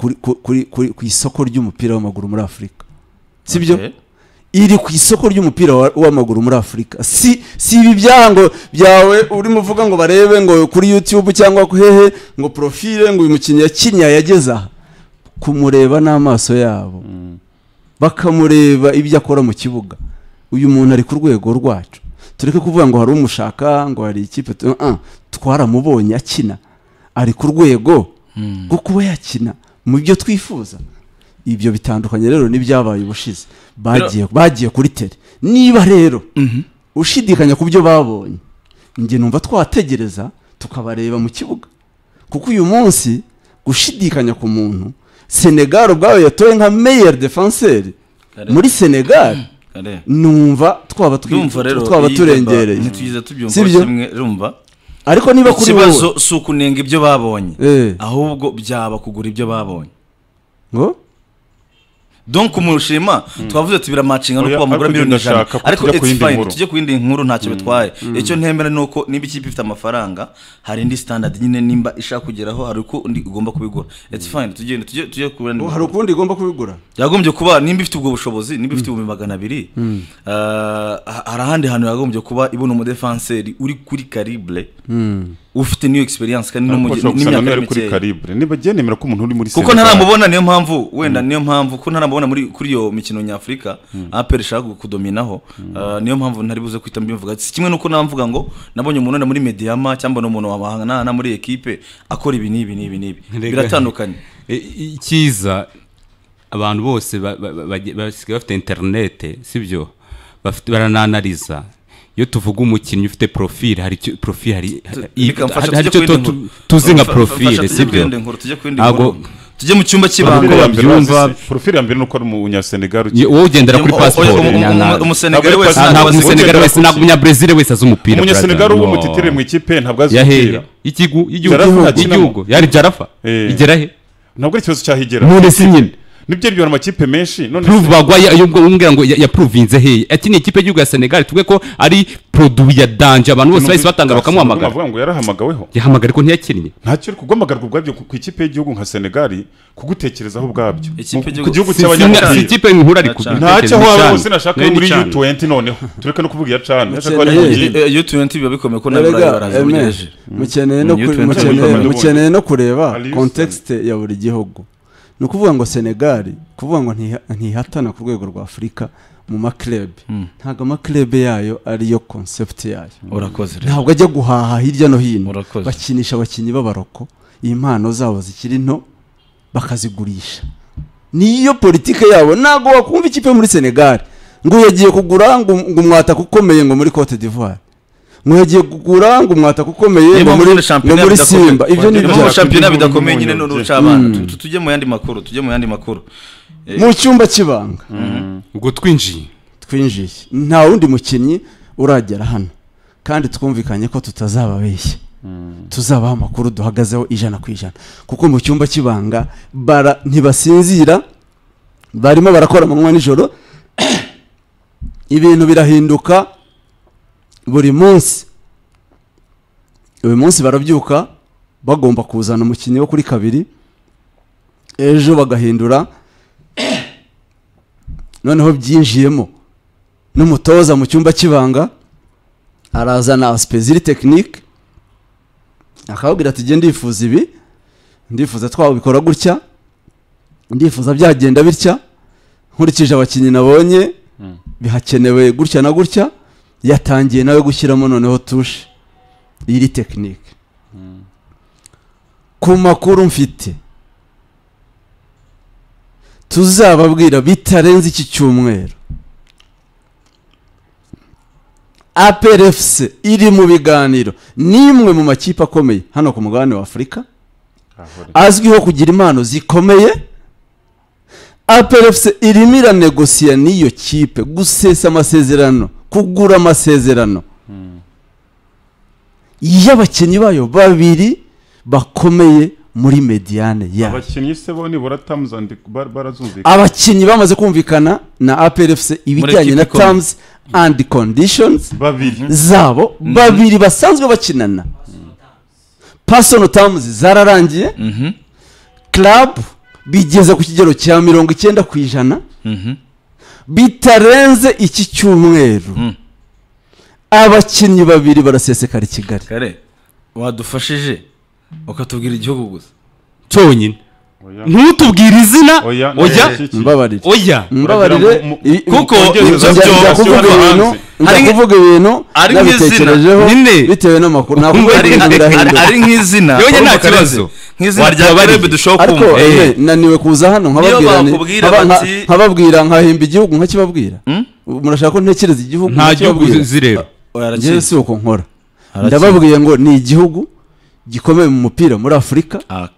Speaker 5: ku isoko ry'umupira w'amaguru muri Afurika sibyo iri ku isoko ry'umupira w'amaguru muri Afurika si ibi byango byawe urimo uvuga ngo barebe ngo kuri YouTube cyangwa hehe ngo profile ngo uyu mukinnyi yakinya yageza kumureba n'amaso yabo bakamureba ibyo akora mu kibuga uyu muntu ari ku rwego rwacu tureke kuvuga ngo hari umushaka ngo hari ikipe twaramubonye akina ari ku rwego rwo kuba yakina mu byo twifuza ibyo bitandukanye rero n'ibyabaye ubushize bagiye kuri tele niba rero ushidikanya ku byo babonye njye numva twategereza tukabareba mu kibuga kuko uyu munsi gushidikanya ku muntu Senegal ubwayo yatoye nka meilleur défenseur muri Senegal numva twaba turengereye
Speaker 1: ntitwize tubyumva kimwe rumva
Speaker 5: ariko niba kuri wowe
Speaker 1: ikibazo sukunenga ibyo babonye ahubwo byaba kugura ibyo babonye
Speaker 5: ngo
Speaker 1: donc umushima twavuze tubira matching no kuba mugura miliyoni 100 ariko it's fine tujye ku yindi nkuru ntacyo bitwaye icyo ntemera nuko niba ikipe ifite amafaranga hari indi standard nyine nimba ishaka kugeraho hari uko ugomba kubigura it's fine tujye ku yindi
Speaker 5: hari ukundi igomba kubigura
Speaker 1: yagombye kuba nimba ifite ubwo bushobozi nimba ifite 200 hari ahandi hantu yagombye kuba ibona umudefenseur uri kuri calibre ufite new experience kandi no mu
Speaker 2: n'imyaka kuri calibre niba genemera ko umuntu uri muri
Speaker 1: kuko ntaramubona niyo mpamvu wenda niyo mpamvu ko ntaramubona muri kuri yo mikino nyafrika APR ishaka kudominaho niyo mpamvu ntari buze kwita mbivuga kimwe nuko namvuga ngo nabonye umuntu muri Mediama cyangwa no umuntu wabahanga na muri equipe akora ibi nibi biratandukanye
Speaker 3: ikiza abantu bose basigaye bafite internet sibyo bafite barananaliza iyo tuvuga umukinnyi ufite profile hari profile hari tuzi nka profile sibyo
Speaker 1: ago tujye mu cyumba cy'ibanga
Speaker 2: byumva profile ya mbere nuko ari mu Senegal
Speaker 3: wowe ugendera kuri passport
Speaker 1: umusenegal
Speaker 3: wese ntabwo umunyabrazil wese azi umupira
Speaker 2: umunyasenegal wo mutitire mu ikipe ntabwo azi umupira
Speaker 3: igihugu yari Jarafa igera he
Speaker 2: ntabwo ari ikibazo cyahigera
Speaker 3: none si nyine
Speaker 2: nibyo byo amakipe menshi
Speaker 3: none pruvagwa umbwira ngo ya province he ati ni ikipe y'Igihugu ya Senegal tubwe ko ari produit ya danger abantu bose bahise batanga bakamuhamagara
Speaker 2: bavuga ngo yarahamagaweho
Speaker 3: yahamagara ko ntiyakinnye
Speaker 2: ntacyo kugamagarwa ubwabyo ku ikipe y'Igihugu nka Senegal kugutekerezaho ubwabyo
Speaker 1: ku
Speaker 2: gihugu cy'abanyamahanga
Speaker 3: ikipe nkuru ari
Speaker 2: ntacyo waba wose nashaka muri U20 noneho tureka no kuvuga ya cyane
Speaker 1: U20 biba bikomeye ko nabwo barazigejeje
Speaker 5: mukeneye no kureba context ya buri gihugu no kuvuga ngo Senegal kuvuga ngo ntihatana ku rwego rwa Afrika mu maklub ntago amaklub yayo ari yo concept yayo
Speaker 1: urakoze
Speaker 5: ntabwo ajya guhaha hirya no hino bakinisha abakinyi b'abaroko impano zabo zikiri nto bakazigurisha niyo politike yabo nago wakumva ikipe muri Senegal ngo yagiye kugura ngo umwata kukomeye ngo muri Cote d'Ivoire mwagiye kugura ngo umwata kukomeye ngo muri Simba ibyo ni
Speaker 1: byo championnat bidakomeye nyine no rucabana tujye mu yandi makuru
Speaker 5: mu cyumba kibanga
Speaker 3: ubwo twinjiye
Speaker 5: nta wundi mukinnyi uragera hano kandi twumvikanye ko tutazababeshya tuzabaha amakuru duhagazeho 100% kuko mu cyumba kibanga ntibasinzira barimo barakora mu nijoro ibintu birahinduka buri munsi uyu munsi barabyuka bagomba kuzana umukinnyi wo kuri kabiri ejo bagahindura noneho byinjiyemo n'umutoza mu cyumba kibanga arazana aspeziri technique akabwira ati genda ndifuza ibi ndifuza twabikora gutya ndifuza byagenda bitya nkurikije abakinnyi nabonye bihakenewe gutya na gutya yatangiye nawe gushyiramo noneho tushe iri tekinike ku makuru mfite tuzababwira bitarenze iki cyumweru APR FC iri mu biganiro n'imwe mu makipe akomeye hano ku mugabane wa Afurika azwiho kugira impano zikomeye. APR FC irimo iranegosiya n'iyo kipe gusesa amasezerano, kugura amasezerano y'abakinnyi bayo babiri bakomeye muri mediane yayo.
Speaker 2: Abakinnyi se bo nibura terms and barazumvikana,
Speaker 5: abakinnyi bamaze kumvikana na APR FC ibijyanye na terms and conditions
Speaker 2: babiri
Speaker 5: zabo babiri basanzwe bakinana. Personal terms zararangiye. Club bigeze ku kigero cya 90%. Bitarenze iki cyumweru abakinnyi babiri barasesekara i Kigali.
Speaker 1: Kare wadufashije ukatubwira igihugu gusa
Speaker 3: cyonyine, ntutubwire izina.
Speaker 2: Oya
Speaker 5: mbabarire
Speaker 1: kuko
Speaker 5: hari kuvuga ibintu nabitekerejeho bitewe n'amakuru
Speaker 1: ari nk'izina
Speaker 3: yonye nta kibazo
Speaker 1: nk'izina rya Karebe dushobora kumva.
Speaker 5: Naniwe kuza hano nkababwira nkahimba igihugu nkakibabwira. Murashaka ko ntekereza igihugu
Speaker 3: nta gihugu zireba.
Speaker 5: Njye si uko nkora, ndababwiye ngo ni igihugu gikomeye mu mupira muri Afurika.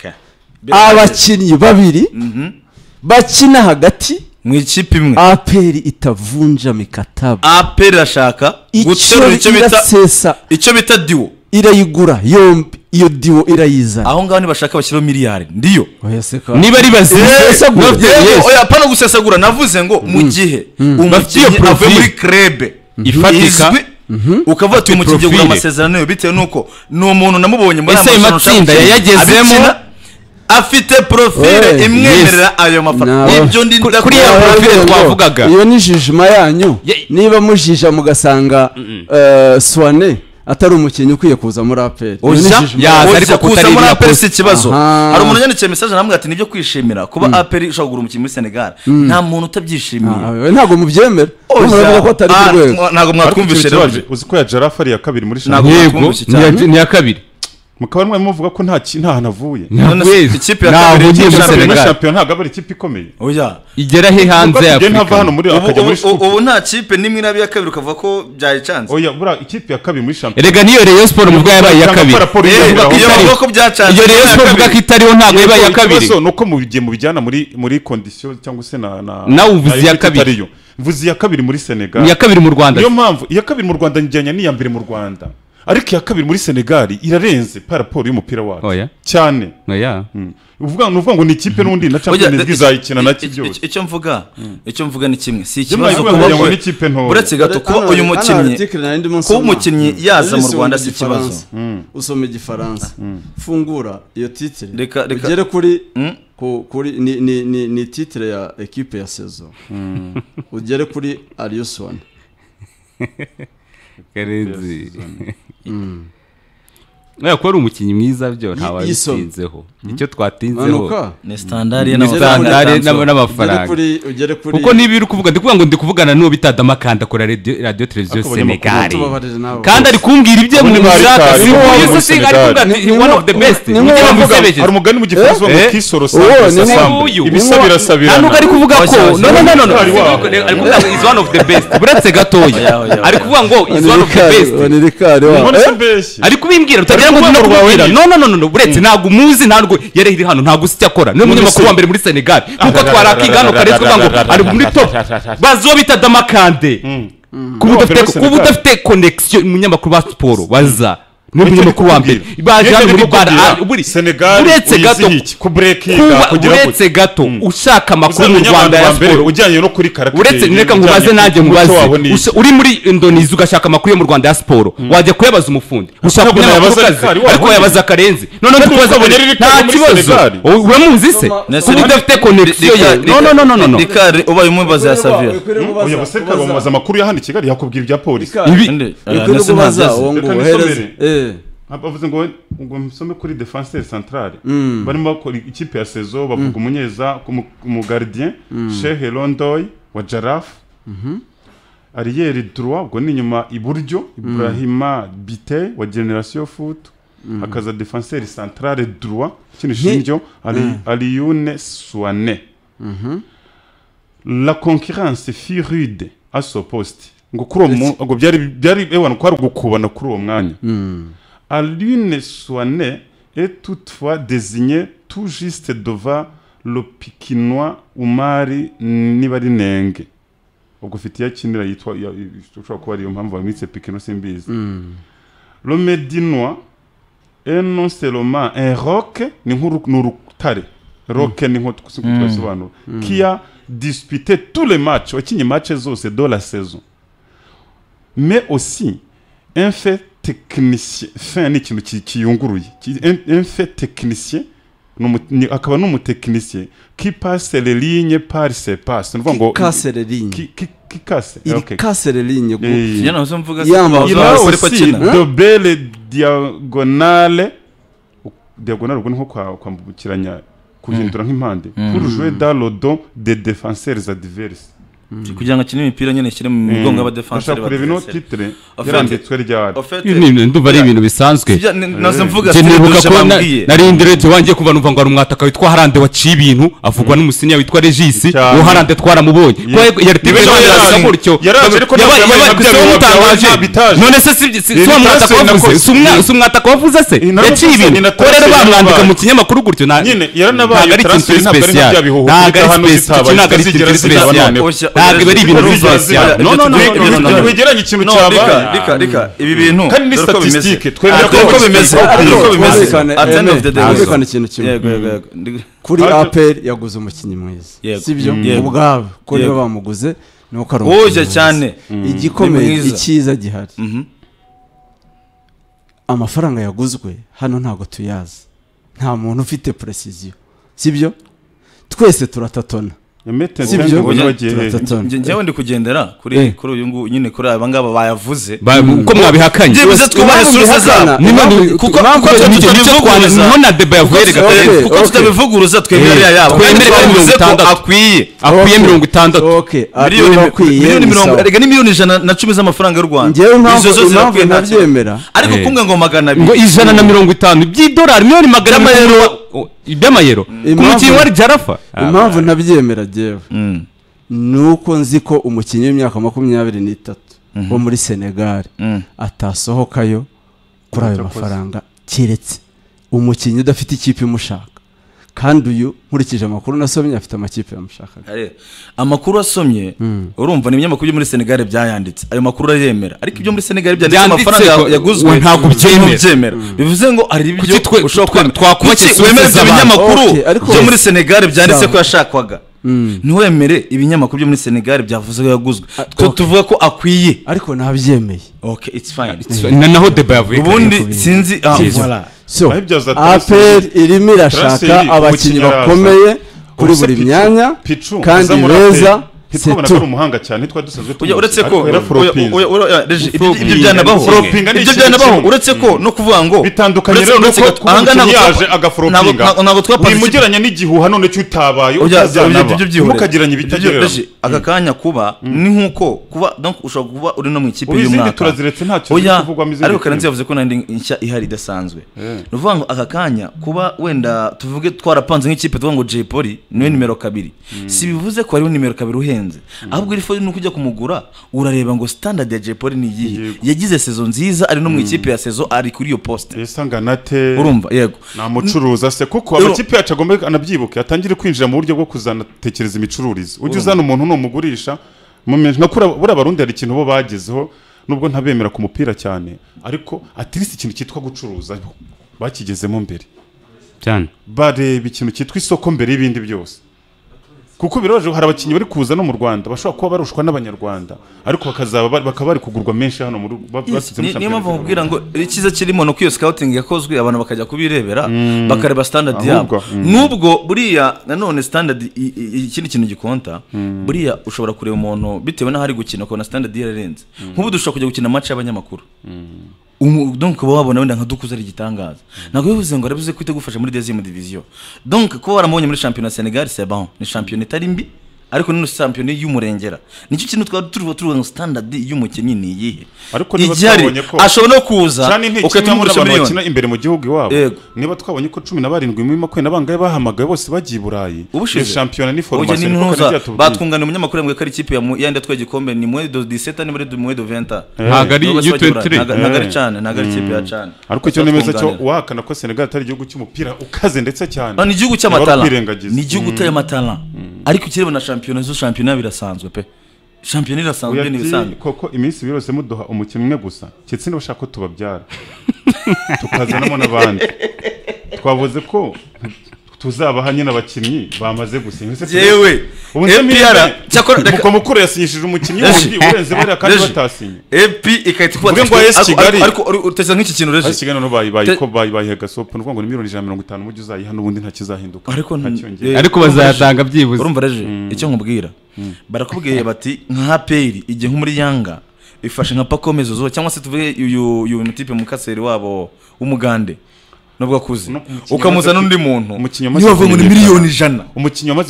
Speaker 5: Abakinnyi babiri bakina hagati
Speaker 1: mu ikipe imwe.
Speaker 5: APR itavunja mikataba.
Speaker 1: APR irashaka guterura icyo bita diwo,
Speaker 5: irayigura yombi. Iyo diwo irayizana
Speaker 1: aho ngaho nibashaka bashyiraho miliyari ndiyo
Speaker 3: niba ari bazisesagura.
Speaker 1: Oya pana gusesagura, navuze ngo mu gihe umukinnyi avuye muri krebe
Speaker 3: ifatika
Speaker 1: ukavuga ati umukinnyi ugura amasezerano yo bitewe nuko ni umuntu namubonye muri
Speaker 3: amatsinda yayagezemo
Speaker 1: afite profile imwemerera ayo mafaranga. Ibyo ndi
Speaker 3: kuri ya profile twavugaga.
Speaker 5: Iyo ni jijima yanyu. Niba mujija mugasanga Swane atari umukinnyi ukwiye kuza muri APR.
Speaker 1: Ariko kuza muri APR si ikibazo. Hari umuntu yandikiye message namubwira ati nibyo kwishimira kuba APR ishobora kugura umukinnyi muri Senegal. Nta muntu utabyishimiye.
Speaker 5: Ntago mubyemera. Muravuga ko atari ku rwego.
Speaker 1: Ntago mwatwumvishe rero.
Speaker 2: Uzi ko ya Jaraf ari ya kabiri muri
Speaker 3: Yego ni ya kabiri.
Speaker 2: Mukaba muvuga ko nta hantu avuye.
Speaker 1: Ikipe ya kabiri
Speaker 2: muri champion ntago ari ikipe ikomeye.
Speaker 1: Oya
Speaker 3: igera he hanze ya
Speaker 2: Afrika.
Speaker 1: Ubu nta kipe nimwe nabi ya kabiri ukavuga ko byaye chance.
Speaker 2: Oya bura ikipe ya kabiri muri champion.
Speaker 3: Erega niyo Rayon Sport muvuga yabaye ya kabiri.
Speaker 1: Iyo ko byacanze.
Speaker 3: Iyo Rayon Sport muvuga ko itariho ntago yabaye ya kabiri.
Speaker 2: Nuko mubigiye mu bijyana muri condition cyangwa se
Speaker 3: na uvuze ya kabiri.
Speaker 2: Mvuze ya kabiri muri Senegal.
Speaker 3: Ya kabiri mu Rwanda.
Speaker 2: Niyo mpamvu iya kabiri mu Rwanda njyanya ni ya mbere mu Rwanda. Ariko ya kabiri muri Senegal irarenze paraporo y'umupira wacu cyane. Uvuga ngo ni ikipe n'undi na Champions League izayikina na cyose.
Speaker 1: Icyo mvuga ni kimwe, si ikibazo kuba
Speaker 2: n'ikipe nto.
Speaker 1: Buretse gato kuba uyu mukinnyi yaza mu Rwanda si ikibazo.
Speaker 5: Usome igifaransa fungura iyo titre ugere kuri ni titre ya equipe ya saison ugere kuri Ariusone
Speaker 3: Karenzi. Oya ko ari umukinnyi mwiza byo ntawabitinzeho. Icyo twatinzeho
Speaker 1: ni standard
Speaker 3: n'amafaranga. Kuko niba uri kuvuga ndikuvuga ngo ndikuvugana n'uwo bita Makanda kora radio televiziyo Senegal. Kandi ari kumbwira ibye mu nshaka si uyu se ari kuvuga one of the best.
Speaker 2: Hari umugani mu gifaransa ngo kisoro sambu. Ibisabira sabira.
Speaker 3: Hano ari kuvuga ko no ari kuvuga is one of the best. Buretse gatoya. Ari kuvuga ngo is one of the best. Ari kubimbwira utagira ngo ndakubwira. No buretse ntago umuzi ntago yari hano ntago usicyakora. Niwe munyamakuru wa mbere muri Senegal. Kuko twarakiga hano kare kuvuga ngo ari muri top. Bazo bita Makande. Kuba udafite connection munyamakuru ba sport baza n'umunyamakuru wa mbere baje hano muri bar
Speaker 2: Senegal uretse gato ku breakinga kugira
Speaker 3: uretse gato ushaka amakuru mu Rwanda ya sport
Speaker 2: ujyanye no kuri karate
Speaker 3: uretse neka ngubaze nanjye mubaze uri muri Indonesia ugashaka amakuru yo mu Rwanda ya sport wajya kuyabaza umufundi ushaka kuyabaza ariko yabaza Karenzi none tukubaza nta kibazo uramuzi se kuba udafite connection ye no
Speaker 1: Rikari ubaye umubaza ya Savia
Speaker 2: uyu basirikare bamubaza amakuru ya hano Kigali yakubwira ibya polisi bavuze ngo msome kuri défenseur central barimo bakora ikipe ya saison bavuga umunyeza mu gardien Cheikh Londoy wa Jaraf Ariel Droit ubwo ni nyuma iburyo Ibrahima Bite wa Generation Foot akaza défenseur central droit kino shinjo Alioune Swane la concurrence fut rude à ce poste ngo ngo byari ewana kwari gukubana kuri uwo mwanya Alioune Souane est toutefois désigné tout juste devant le Pikinois Oumari Nibarinenge ubwo ufite yakinira yitwa ushobora kuba ariyo mpamvu bamwitse Pikino simbizi le Médinois est non seulement un roc ni nk'urutare roc ni nko twasobanura qui a disputé tous les matchs wakinye match zose de la saison mais aussi un fait technicien fin ni ikintu kiyunguruye un fait technicien akaba n'umutekinicien qui passe les lignes par ses passes
Speaker 5: ni ngo casse les lignes
Speaker 2: qui casse
Speaker 5: il casse les lignes
Speaker 1: yana uzumvuga
Speaker 2: il a aussi de belles diagonales ubwo nko kwambukiranya kuhindura nk'impande pour jouer dans le dos des défenseurs adverses
Speaker 1: kugira ngo akine imipira nyene shyire mu migongo y'abadefenseur
Speaker 2: ba bino titre yaranditswe ryari
Speaker 3: ndumva ari ibintu bisanzwe
Speaker 1: nazo mvuga
Speaker 3: nari indirete wangiye kuva numva ngo ari umwataka witwa Harande waciye ibintu avugwa n'umusinya witwa Regis wo Harande twaramubonye ko yari tibeshya gutyo none se si umwataka wavuze si umwataka wavuze se yaciye ibintu ko rero bamwandika mu kinyamakuru gutyo
Speaker 2: nyine yaranabaye transfer special
Speaker 3: ntabwo ari special ntabwo ari ibintu bizasiya
Speaker 2: no wegeranye ikintu cyaba
Speaker 1: rika ibi bintu
Speaker 2: kandi ni statistique twemera
Speaker 1: ko bimeze
Speaker 5: atana ikintu kimwe kuri APR yaguze umukinnyi mwiza sibyo ubwabo ko niba bamuguze nuko
Speaker 1: oje cyane
Speaker 5: igikomeye ikiza gihari amafaranga yaguzwe hano ntago tuyazi nta muntu ufite precision sibyo twese turatatona
Speaker 1: njyewe ndi kugendera kuri uyu nguyu nyine kuri aba ngaba bayavuze
Speaker 3: uko mwabihakanye
Speaker 1: byibuze twubahe source zabo kuko niho na deba yavuye kuko tutabivuguruza twemerera yabo akwiye
Speaker 5: 60
Speaker 1: miliyoni 40 rega ni miliyoni 110 z'amafaranga y'u Rwanda
Speaker 5: izo zose nabyemera
Speaker 1: ariko kumwe ngo 200
Speaker 3: ngo 150 by'idolari miliyoni 100 by'amayero ku mukinnyi wari Jarafa
Speaker 5: impamvu nabyemera jewe nuko nzi ko umukinnyi w'imyaka 23 wo muri Senegal atasohokayo kuri ayo mafaranga kiretse umukinnyi udafite ikipe imushaka kandi uyu nkurikije amakuru nasomye afite amakipe yamushaka
Speaker 1: amakuru asomye urumva ni ibinyamakuru byo muri Senegal byayanditse ayo makuru aremera ariko ibyo muri Senegal byanditse amafaranga yaguzwe
Speaker 3: ntabwo byemera
Speaker 1: bivuze ngo ari ibyo ushobora
Speaker 3: twakubakira
Speaker 1: wemera ibyo binyamakuru byo muri Senegal byanditse ko yashakwaga ntiwemere ibinyamakuru byo muri Senegal byavuze ko yaguzwe tuvuga ko akwiye
Speaker 5: ariko nabyemeye
Speaker 1: okay it's fine
Speaker 3: naho deba yavuye
Speaker 1: ubundi sinzi voilà
Speaker 5: so APR irimo irashaka abakinnyi bakomeye kuri buri myanya kandi beza
Speaker 2: twabona ko umuhanga cyane twadusanzwe
Speaker 1: uretse ko ibyo byanabaho uretse ko no kuvuga ngo
Speaker 2: bitandukanye rero no ko yaje agaforopinga
Speaker 1: ntabwo twapanze
Speaker 2: bimugeranya n'igihuha none cyo utabaye mukagiranye ibitagerera
Speaker 1: aka kanya kuba ni nkuko kuba donc ushobora kuba uri no mu ikipe y'umwaka
Speaker 2: turaziretse ntacyo kuvugwa mizi
Speaker 1: ariko Karenzi yavuze ko nandi inshya ihari idasanzwe nuvuga ngo aka kanya kuba wenda tuvuge twarapanze nk'ikipe tuvuga ngo Jay Polly niwe nimero 2 si bivuze ko ari nimero 2 uhenze ahubwo iri fo nuko ujya kumugura urareba ngo standard ya Jay Polly ni yihe yagize saison nziza ari no mu ikipe ya saison ari kuri iyo poste
Speaker 2: esanganate
Speaker 1: urumva yego
Speaker 2: namucuruza se kuko amakipe yacu agomba anabyibuke atangire kwinjira mu buryo bwo kuzanatekereza imicururize ujye uzana umuntu n'umugurisha nka bura barundi hari ikintu bo bagezeho nubwo ntabemera ku mupira cyane ariko atirisi ikintu cyitwa gucuruza bakigezemo mbere
Speaker 3: cyane
Speaker 2: bareba ikintu cyitwa isoko mbere y'ibindi byose kuko biroje hari abakinnyi bari kuza no mu Rwanda bashobora kuba barushwa n'abanyarwanda ariko bakaba bari kugurwa menshi hano mu basize mu
Speaker 1: niyo mpamvu mubwira ngo ikiza kirimo no kwiyo scouting yakozwe abantu bakajya kubirebera bakareba standard yabo nubwo buriya nanone standard ikindi kintu gikonta buriya ushobora kureba umuntu bitewe n'aho ari gukina ko na standard yararenze nk'ubu dushobora kujya gukina match y'abanyamakuru donc kuba wabona wenda nka dukuze ari gitangaza nako bivuze ngo arabuze kwite gufasha muri deuxième division donc kuba waramubonye muri championnat Senegal c'est bon ni championnat itari mbi ariko nino champion y'umurengera nicyo kintu twari turi standard y'umukinnyi ni iyihe
Speaker 2: ariko niba twabonye ko
Speaker 1: ashobora no kuza
Speaker 2: ukatumurusha bakina imbere mu gihugu iwabo niba twabonye ko 17 muri makumyabiri n'abangaye bahamagaye bose bagiye Burayi champion ni formation
Speaker 1: batwungana umunyamakuru yambwiye ko ari ikipe yandi atwaye igikombe ni mwe do 17 ni muri mwe do 20
Speaker 3: ntagari U23
Speaker 1: ntagari cyane ntagari ikipe ya cyane
Speaker 2: ariko cyo nemeza cyo wahakana ko Senegal atari igihugu cy'umupira ukaze ndetse cyane
Speaker 1: ni igihugu cy'amatala ni igihugu cy'amatala ariko kireba na champion zo champion birasanzwe pe champion irasanzwe ni bisanzwe
Speaker 2: koko iminsi birose muduha umukino umwe gusa kitse niba ushaka ko tubabyara tukazanamo n'abandi twavuze ko tuzabaha nyine abakinnyi bamaze gusinya
Speaker 1: yewe
Speaker 2: MPR cyakora mukuru yasinyishije umukinnyi wundi urenze bari kandi batasinye
Speaker 1: EP ikahita kuba ariko uteza nk'iki kintu reje
Speaker 2: Kigali no bayi gasopo nuvuga ngo ni miliyoni 150 mujye uzayiha n'ubundi ntakizahinduka
Speaker 3: ariko bazayatanga byibuze
Speaker 1: urumva reje icyo nkubwira barakubwiye bati nka peri igihe nko muri Yanga ifashe nka Pakomezo zo cyangwa se tuvuge uyu mutipe mukaseri wabo w'umugande nubwo akuze ukamuzana undi muntu niba avuye muri miliyoni 100
Speaker 2: umukinnyi wamaze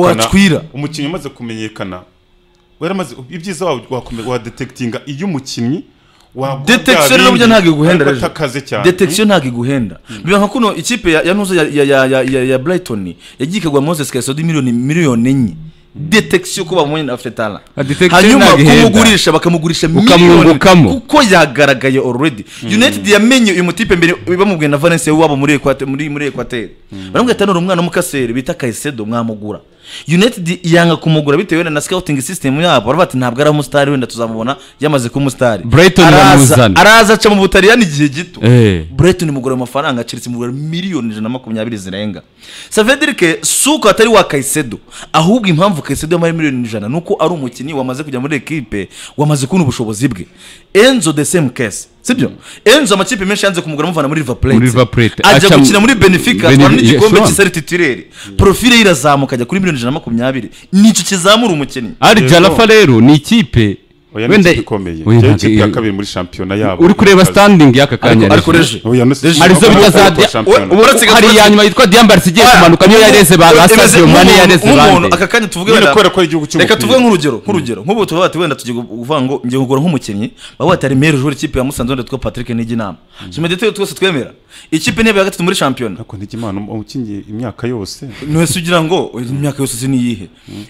Speaker 2: kumenyekana waramaze ibyiza wa detectinga iyo umukinnyi
Speaker 1: detection nabyo ntago iguhenda rero detection ntago iguhenda biba nka kuno ikipe ya ntuzo ya Brighton yagikagwa Moses Kayisodi miliyoni 4 detection kuba mu nyina afetala hanyuma kumugurisha bakamugurisha miliyoni kuko yagaragaye already United yamenye uyu mutipe mbere bamubwiye na Valencia wabo muri Equateur baramubwiye ati umwana mukasere bita Kaisedo mwamugura United yanga kumugura bitewe na scouting system yabo barabati ntabwo ari umustar wenda tuzamubona yamaze ku umustar
Speaker 3: Brighton
Speaker 1: araza aca mu Butaliyani igihe gito Brighton mugura amafaranga Chelsea mugura miliyoni 120 zirenga ça veut dire que suko atari wa Kaisedo ahubwo impamvu Kaisedo yamari miliyoni 100 nuko ari umukinnyi wamaze kujya muri equipe wamaze kubona ubushobozi bwe Enzo the same case sibyo Enzo amakipe menshi yanze kumugura muvana muri River Plate aja gukina muri Benfica atwara n'igikombe cy'isari titulaire profile irazamuka ajya kuri miliyoni 120 nico kizamura umukinnyi
Speaker 3: Al Jalafa rero ni ikipe
Speaker 2: wenda ikomeye ikipe ya kabiri muri championnat yabo
Speaker 3: uri kureba standing y'aka kanya
Speaker 1: ariko reje
Speaker 3: arizo bitazadya hari yanyuma yitwa Diambar sigiye kumanuka niyo yareze basaziyo mane yareze
Speaker 1: bande aka kanya tuvuge wenda reka tuvuge nk'urugero nk'ubu tuvuga ati wenda tugiye kuvuga ngo ngiye kugura nk'umukinnyi baba atari meilleur joueur ikipe ya Musanze wenda twa Patrick Nijinama Jumedete twese twemera ikipe niyo ya gatatu muri championnat
Speaker 2: ako Nijimana umukinnyi imyaka yose
Speaker 1: nwese ugira ngo imyaka yose siniyihe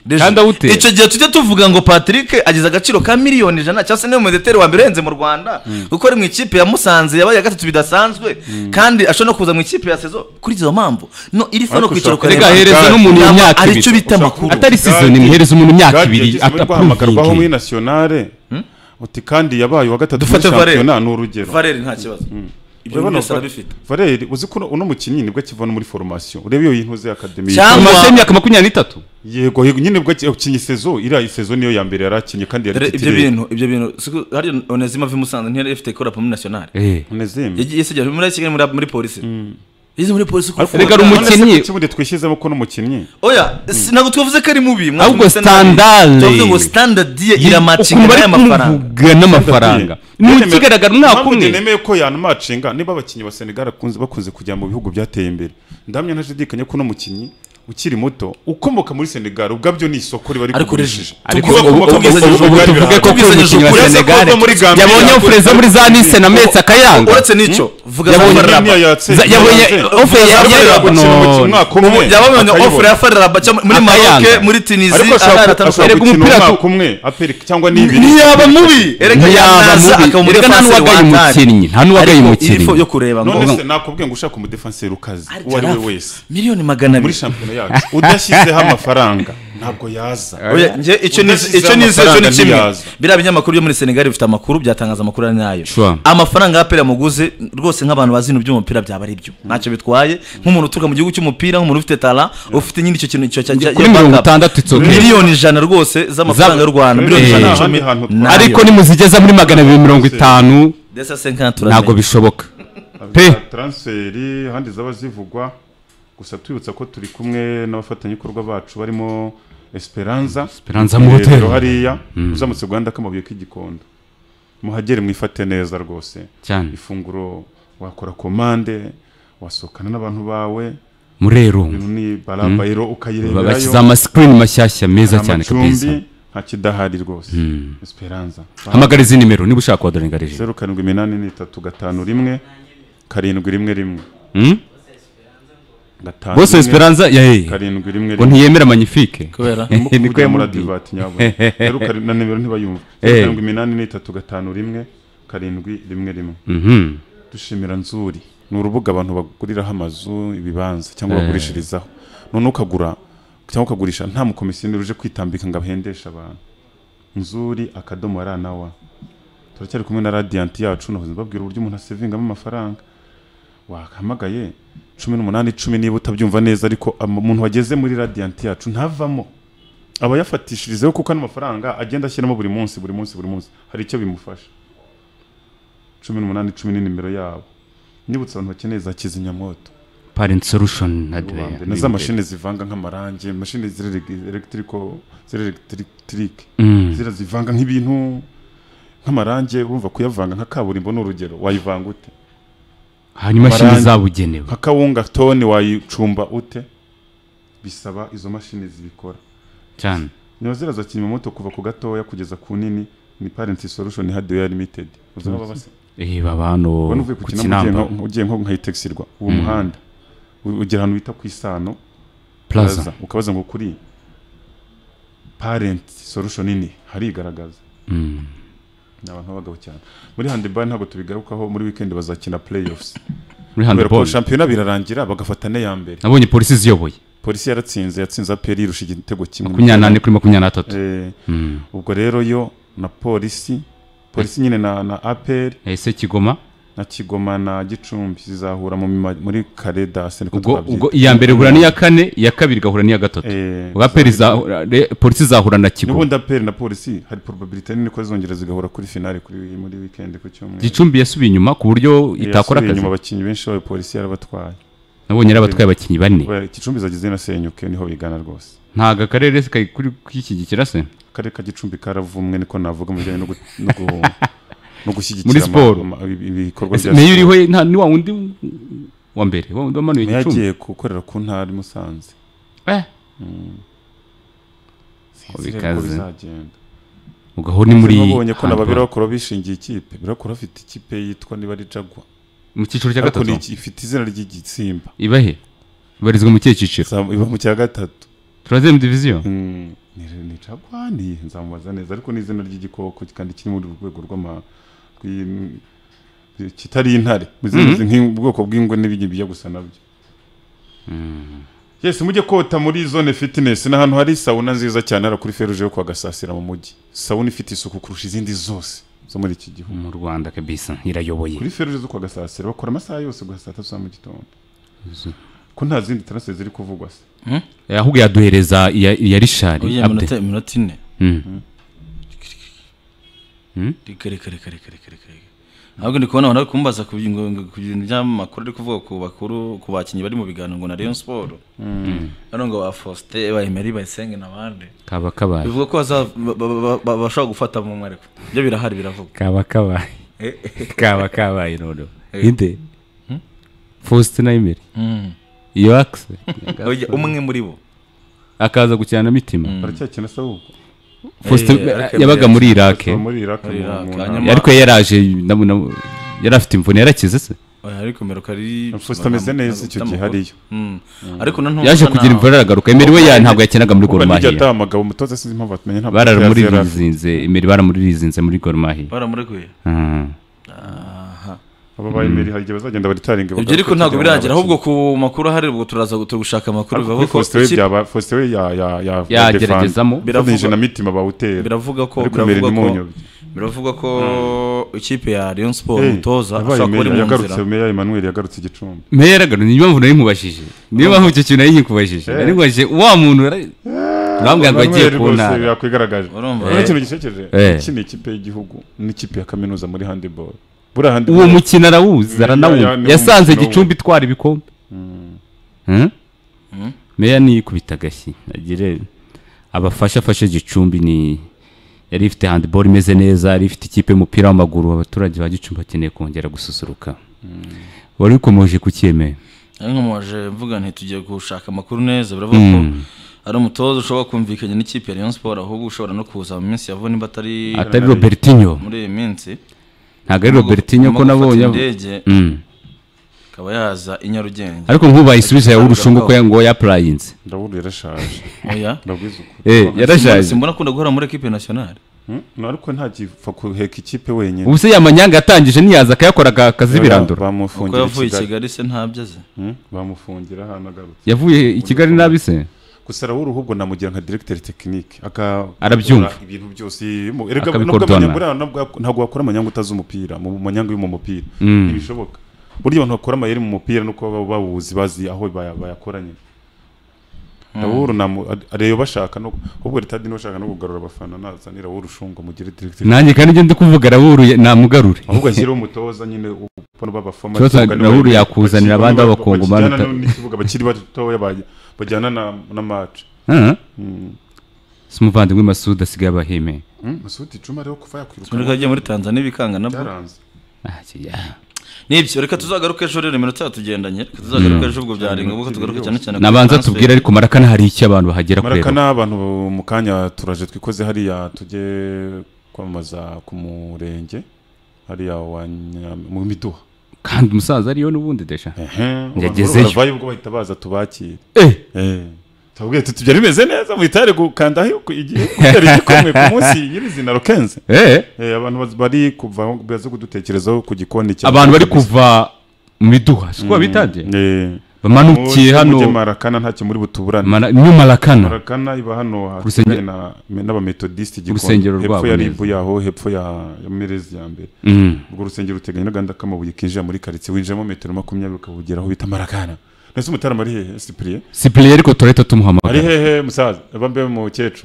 Speaker 1: icyo gihe tujye tuvuga ngo Patrick agize agaciro ka miliyoni 100 cyase niyo Medeteri wa mbere renze mu Rwanda kuko ari mu ikipe ya Musanze yabaye ya gatatu bidasanzwe kandi ashobora kuza mu ikipe ya sezo kuri izo mpamvu no iri fano kwicaro
Speaker 3: karega hereza n'umuntu imyaka
Speaker 1: ari cyo bita makuru
Speaker 3: atari season imhereza umuntu imyaka 2
Speaker 2: atapamagarwaho muri nationale uti kandi yabaye wa gatatu muri championnat n'urugero
Speaker 1: Valeri nta kibazo ibyo byose arabifite
Speaker 2: Valeri uzi ko uno mukinnyi nibwo kivana muri formation urebe iyo yintuze academy
Speaker 3: formation y'imyaka 23
Speaker 2: yego nyine bwo ukinyi sezo ira sezo niyo ya mbere yarakinye kandi yari
Speaker 1: ibyo bintu hari Onezima Vimusanze ntiyari ifite kora muri national
Speaker 2: Onezima
Speaker 1: yese muri Kigali muri police izo muri polisi
Speaker 3: ko rega umukinnyi
Speaker 2: kibude twishizemo ko n'umukinnyi
Speaker 1: oya ntabwo twavuze ko ari mubi
Speaker 3: ahubwo standard
Speaker 1: tuvuze ngo standard iramatchinga
Speaker 3: n'amafaranga mu kigaragara mwaka umwe
Speaker 2: nemeye ko yanamatchinga niba abakinnyi ba Senegal bakunze kujya mu bihugu byateye imbere ndamya ntashidikanye ko n'umukinnyi ukiri muto ukomoka muri Senegal ubwabyo ni isoko riba rikurishije
Speaker 3: ariko tuvuge ko umukinnyi wa Senegal yabonye ofreza muri za Nice na Metz akayanga
Speaker 1: uretse nico vuga
Speaker 3: yabonye ofre
Speaker 1: yabonye ofre ya Faraba muri Maroc muri Tunisia
Speaker 2: ariko umupira kumwe aperi cyangwa n'ibiri
Speaker 1: yaba mubi
Speaker 3: erega nta nuwagaye umukinnyi
Speaker 1: yo kureba ngo
Speaker 2: none nakubwiye ngo ushaka umudefenseur ukazi uwo ari we wese
Speaker 1: miliyoni 200
Speaker 2: muri championnat yacu udashyizeho amafaranga ntabwo yaza
Speaker 1: oya nje icyo ni kimwe bira binyamakuru byo muri Senegal bifite amakuru byatangaza amakuru ari nayo amafaranga apera muguze rwose nk'abantu bazino by'umupira byaba ari byo ntacyo bitwaye nk'umuntu uturuka mu gihugu cy'umupira nk'umuntu ufite talent ufite nyine icyo kintu icyo cyajya miliyoni 100 rwose z'amafaranga y'u Rwanda miliyoni 110
Speaker 3: ariko nimuzigeza muri 250 ntabwo bishoboka
Speaker 2: pe transferi handi zaba zivugwa gusa twibutsa ko turi kumwe n'abafatanyabikorwa bacu barimo Esperanza
Speaker 3: mu hotel
Speaker 2: hariya uzamutse Rwanda kamabuye k'igikondo muhagere mwifate neza rwose
Speaker 3: cyane
Speaker 2: ifunguro wakora komande wasokana n'abantu bawe
Speaker 3: Murero
Speaker 2: ni barabayiro ukayireberayo
Speaker 3: bashyize ama-screen mashyashya meza cyane kabisa
Speaker 2: nta kidahari rwose. Esperanza
Speaker 3: hamagara izi nimero niba ushaka kubadorengareje
Speaker 2: 078351 711
Speaker 3: Bose Esperanza yahe
Speaker 2: 711
Speaker 3: ngo ntiyemera magnifique
Speaker 1: kubera
Speaker 2: niko yamubwiye nyabo rero na nimero ntibayumva 078351 711 dushimira Nzuri ni urubuga abantu baguriraho amazu ibibanza cyangwa bagurishirizaho none ukagura cyangwa ukagurisha nta mukomisiyoneri uje kwitambika ngo ahendesha abantu. Nzuri akadomo aranawa turacyari kumwe na Radiant yacu navuze babwira uburyo umuntu asevingamo amafaranga wahamagaye 1810 niba utabyumva neza ariko umuntu wageze muri Radiant yacu ntavamo aba yafatishirizeho kuko n'amafaranga agenda ashyiramo buri munsi hari icyo bimufasha. 1810 ni nimero yabo nibutse abantu bakeneye za kizimyamoto
Speaker 3: Parent Solution
Speaker 2: na za mashine zivanga nk'amarange mashine electric zira zivanga nk'ibintu nk'amarange urumva kuyavanga nka kaburimbo n'urugero wayivanga ute
Speaker 3: hanyuma mashine zabugenewe
Speaker 2: nka kawunga tone wayicumba ute bisaba izo mashine zibikora
Speaker 3: cyane.
Speaker 2: niyo zira za kizimyamoto kuva ku gatoya kugeza ku nini ni Parent Solution Hardware Limited uzaba base
Speaker 3: babano
Speaker 2: ku kinamba ugiye nko nkayitexirwa uwo muhanda ugera hano bita ku Isano Plaza ukabaza ngo kuri Parent Solution nini harigaragaza n'abantu bagabo cyane muri handball ntabwo tubigarukaho muri weekend bazakina playoffs
Speaker 3: muri handball
Speaker 2: championnat birarangira bagafatana ya mbere
Speaker 3: nabonye polisi ziyoboye polisi
Speaker 2: yatsinze APR irusha igitego kimwe
Speaker 3: 28 kuri 23
Speaker 2: ubwo rero yo na polisi nyine na APR
Speaker 3: ese Kigoma
Speaker 2: na Gicumbi zizahura muri Kareda
Speaker 3: ubwo iya mbere hura n'iya kane iya kabiri gahura n'iya gatatu polisi zahura na Kigoma
Speaker 2: n'ubundi APR na polisi hari probability nini ko zongera zigahura kuri finale muri weekend ku cyumweru.
Speaker 3: Gicumbi yasubiye inyuma ku buryo itakora akazi
Speaker 2: inyuma abakinnyi benshi ba polisi yarabatwaye
Speaker 3: nabonye arabatwaye abakinnyi bane
Speaker 2: Gicumbi zagize na Senyuke niho bigana rwose
Speaker 3: ntaga karere kari kuri kwishyigikira se
Speaker 2: akarere ka Gicumbi karavumwe niko navuga mu bijyanye no gushyigikira
Speaker 3: muri siporo
Speaker 2: ibikorwa bya
Speaker 3: siporo niyo uriho ni wa wundi wa mbere wamanuye Gicumbi
Speaker 2: yagiye gukorera ku ntara Musanze
Speaker 3: bikaze ugaho ni muri
Speaker 2: nabonye ko nababira bakora bishingiye ikipe birakora afite ikipe yitwa niba ari Jagwa
Speaker 3: mu cyiciro cya gatatu
Speaker 2: ifite izina ry'igitsimba
Speaker 3: ibahe ibarizwa mu cyiciro
Speaker 2: iba mu cya gatatu
Speaker 3: troisième division
Speaker 2: ni Jagwa ni nzamubaza neza ariko ni izina ry'igikoko kandi kiri mu rwego rw'ama kitari intare nk'ubwoko bw'ingwe n'ibindi bijya gusa nabyo. Yes mujye kota muri zone fitness n'ahantu hari sauna nziza cyane ara kuri Feruje yo kwa Gasasira mu mujyi. Sauna ifite isuku kurusha izindi zose zo muri iki gihugu
Speaker 3: mu Rwanda kabisa irayoboye.
Speaker 2: Kuri Feruje zo kwa Gasasira bakora amasaha yose gusa 3 za mu gitondo. Ko nta zindi transfer ziri kuvugwa se.
Speaker 3: Ahubwo yaduhereza ya Richard
Speaker 1: iminota 4. Kare ahubwo ndi kubona abantu kumbaza ku bintu by'amakuru ari kuvuga ku bakuru ku bakinyi bari mu biganiro ngo na Rayon Sport hano ngo ba Faustin ba Emery Bayisenge n'abandi
Speaker 3: kabaye
Speaker 1: bivuga ko bashaka gufata mu mwareko byo birahari biravuga
Speaker 3: kabaye nono inde Faustin na Emery iyo axe
Speaker 1: umwe muri bo
Speaker 3: akaza gukina na Mitima
Speaker 2: baracyakina sawu
Speaker 3: Faustin yabaga muri Iraq ariko yaraje yari afite imvune yarakize se
Speaker 1: ariko meruka ari
Speaker 2: Faustin ameze neza icyo gihe hariyo
Speaker 1: ariko nanone
Speaker 3: yaje kugira imvune aragaruka Emery we ntabwo yakinaga muri Gor Mahia
Speaker 2: yata amagabo mutoza sinzi impamvu atmenye ntabwo
Speaker 3: baramurizinze Emery baramurizinze muri Gor Mahia
Speaker 1: baramurekuye
Speaker 2: aba ba Emery hari bazagenda baritaringa
Speaker 1: ibyo ariko ntabwo biragera ahubwo ku makuru hari ubwo turaza gushaka amakuru bivuga ko
Speaker 2: Faustin
Speaker 3: yageragezamo
Speaker 2: biravuga na Mitima bawutera
Speaker 1: biravuga ko ikipe ya Rayon Sport mutoza ashaka kuri mu nzira
Speaker 2: Meya Emmanuel yagarutse Gicumbi
Speaker 3: Meya yagarutse niyo mpamvu nari mubashije niyo mpamvu icyo kintu nari nkubashije nari ngwaje wa muntu nambwa ngo agiye kuna
Speaker 2: yakwigaragaje ikintu gishekeje iki ni ikipe y'igihugu n'ikipe ya kaminuza muri handball
Speaker 3: uwo mukino arawuzi aranawuzi yasanze Gicumbi twara ibikombe Meya ni kubita gashyi agire afashe Gicumbi ni yari ifite handball imeze neza yari ifite ikipe y'umupira w'amaguru abaturage ba Gicumbi bakeneye kongera gususuruka wari ukomeje kukiyemeye
Speaker 1: nkomoje mvuga nti tugiye gushaka amakuru neza biravuga ko ari umutoza ushobora kumvikanya n'ikipe ya Rayon Sport ahubwo ushobora no kuza mu minsi yavone batari
Speaker 3: Robertinho
Speaker 1: muri iyi minsi
Speaker 3: ntago ari Robertinho ko nabonye
Speaker 1: akaba yaza i Nyarugenge
Speaker 3: ariko nkuba isubije urushungu ko ngo yaplayinze
Speaker 2: ndabura yarashaje
Speaker 1: oya
Speaker 2: ndabwiza
Speaker 3: yarashaje
Speaker 1: simbona kunda guhora muri equipe nationale
Speaker 2: ariko nta gipfa kuheka ikipe wenyine
Speaker 3: ubuse yamanyanga yatangije niyaza akayakora akazibirandura
Speaker 2: bamufungira
Speaker 1: yavuye i Kigali se ntabyaze
Speaker 2: bamufungira hano agarutse
Speaker 3: yavuye i Kigali nabi se
Speaker 2: gusa Raoul ahubwo namugira nka directeur technique
Speaker 3: arabyumva
Speaker 2: ibintu byose erega ntabwo wakora amanyanga utazi umupira mu manyanga yo mu mupira ntibishoboka buryo abantu bakora amayeri mu mupira nuko babuzi bazi aho bayakoranye Raoul areyo bashaka no ubwo ritadi no bashaka no kugarura abafana nazanira Raoul ushungo mugire directeur
Speaker 3: nanjye kandi nje ndikuvuga Raoul namugarure
Speaker 2: ahubwo ashyira umutoza nyine ubona babafoma
Speaker 3: Raoul yakuzanira abandi abakongomana
Speaker 2: n'ikivuga bakiri batoya bajyana na match
Speaker 3: Simuvandimwe Masud asigaye abahime
Speaker 2: Masud icuma rero kuva yakwiruka
Speaker 1: muri muri Tanzania bikanga nabwo nibyo reka tuzagaruke ejo rero iminota tugendanye tuzagaruke ejo ubwo byaringa ubwo tugaruke cyane cyane
Speaker 3: nabanza tubwira ariko Marakana hari iki abantu bahagera
Speaker 2: kureba Marakana abantu mu kanya turaje twikoze hariya tujye kwamaza ku murenge hariya mu Miduha
Speaker 3: kandi umusaza ariyo nubundi desha yagezeyo
Speaker 2: bavaye ubwo bahita baza tubakire tabwiye tubyari bimeze neza muhitare gukanda igihe kugera igikomwe ku munsi nyirizina Rokenze abantu bari kuva baza kudutekerezaho ku gikoni cyane
Speaker 3: abantu bari kuva mu Miduha siko bitanje bamanukiye hano
Speaker 2: Marakana ntacyo muri butuburane
Speaker 3: New
Speaker 2: Marakana iba hano hakurya n'aba methodiste
Speaker 3: gikoni
Speaker 2: hepfo ya ribu yaho hepfo ya Merezi ya mbere ubwo rusengero ruteganye n'aganda kamabuye kinjira muri quartier winjemo metero 20 ukabugeraho bita Marakana nese umutarama ari hehe
Speaker 3: Cyprien ariko tureta tumuhamagara
Speaker 2: ari hehe musaza abambe mu cyecu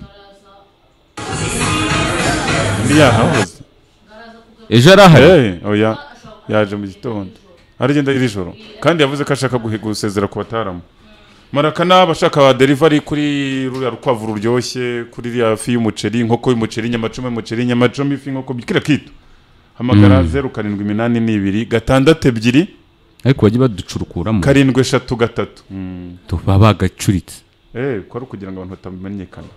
Speaker 2: ndiya hahoze
Speaker 3: ejo arahari
Speaker 2: oya yaje mu gitondo arigenda iri joro kandi yavuze ko ashaka gusezera ku bataramu Marakana bashaka ba delivery kuri ruriya rukwavu ruryoshye kuri riya fi y'umuceri inkoko y'umuceri nyamacumi y'umuceri nyamacumi ifi inkoko bikira kitu hamagara 0782 6
Speaker 3: ariko bagiye baducurukuramo
Speaker 2: 7
Speaker 3: tuba bagacuritse
Speaker 2: ko ari kugira ngo abantu batamenyekana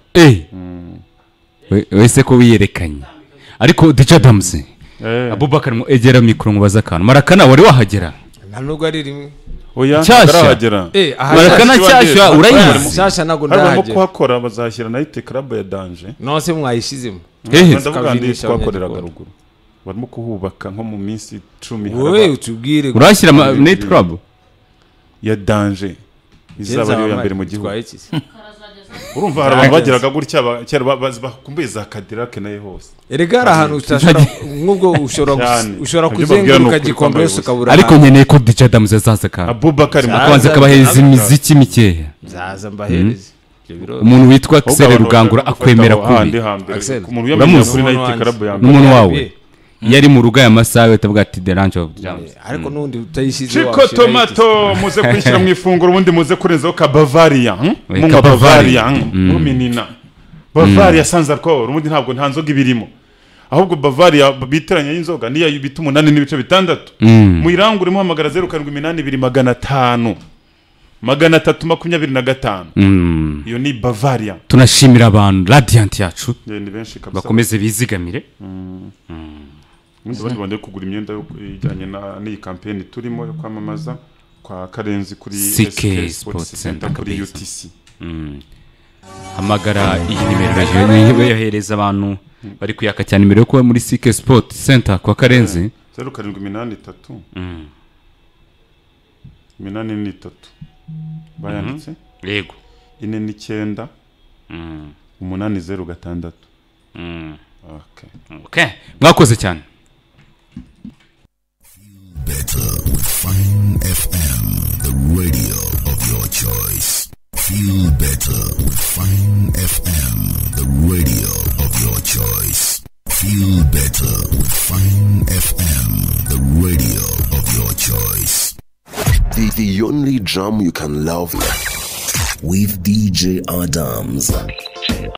Speaker 3: wese ko wiyerekanye ariko Dj Dams Abubakar mu egera mikro mubaza kantu Marakana wari wahagera
Speaker 6: ntabwo ari rimwe
Speaker 2: oya garahagera
Speaker 3: Marakana cyashya urayizi
Speaker 6: cyashya nago ndahagera
Speaker 2: harimo kuhakora bazashyira night club ya Danger
Speaker 6: nose mwayishizemo
Speaker 2: ndavuga ndi twakoreraga ruguru barimo kuhubaka nko mu minsi 10
Speaker 6: wowe utubwire
Speaker 3: urashyira night club
Speaker 2: ya Danger izaba yo ya mbere mu gihugu urumva hari abantu bageraga gutya bakumbuye za Cadillac naye hose
Speaker 6: erega ari ahantu utashobora nk'ubwo ushobora kuzenguruka gikombe yose ukabura
Speaker 3: ariko nkeneye ko Dj Dams azaza kandi
Speaker 2: Abubakar
Speaker 3: mukanze kabaheza imiziki mikeya
Speaker 6: zaza mbahereze
Speaker 3: umuntu witwa Axel Rugangura akwemera kubi
Speaker 2: umuntu yamenye kuri night club ya
Speaker 3: n'umuntu wawe yari mu ruga ya masaha utavuga ati the range of Dams
Speaker 6: ariko nundi utayishize
Speaker 2: Chico Tomato muze kwishyira mu ifunguro ubundi muze kurenzaho ka Bavaria mu Bavaria mu minina Bavaria sans alcool ubundi ntabwo nta nzoga ibirimo ahubwo Bavaria biteranya y'inzoga niya bita 8 n'ibice 6 mu irangure muhamagara 0782 500 iyo ni Bavaria
Speaker 3: tunashimira abantu Radiant yacu bakomeze bizigamire
Speaker 2: bari bande kugura imyenda yo ijyanye n'iyi campaign turimo yo kwamamaza kwa Karenzi kuri
Speaker 3: CK Sports Center
Speaker 2: kuri UTC
Speaker 3: hamagara iyi nimero yohereza abantu bari kuyaka cyane nimero yo kuba muri CK Sports Center kwa Karenzi
Speaker 2: 0783 83 bayanditse
Speaker 3: yego
Speaker 2: 49 806
Speaker 3: okay mwakoze cyane
Speaker 7: better with Fine FM, the radio of your choice. Feel better with Fine FM, the radio of your choice. Feel better with Fine FM, the radio of your choice. The only drum you can love with DJ Adams.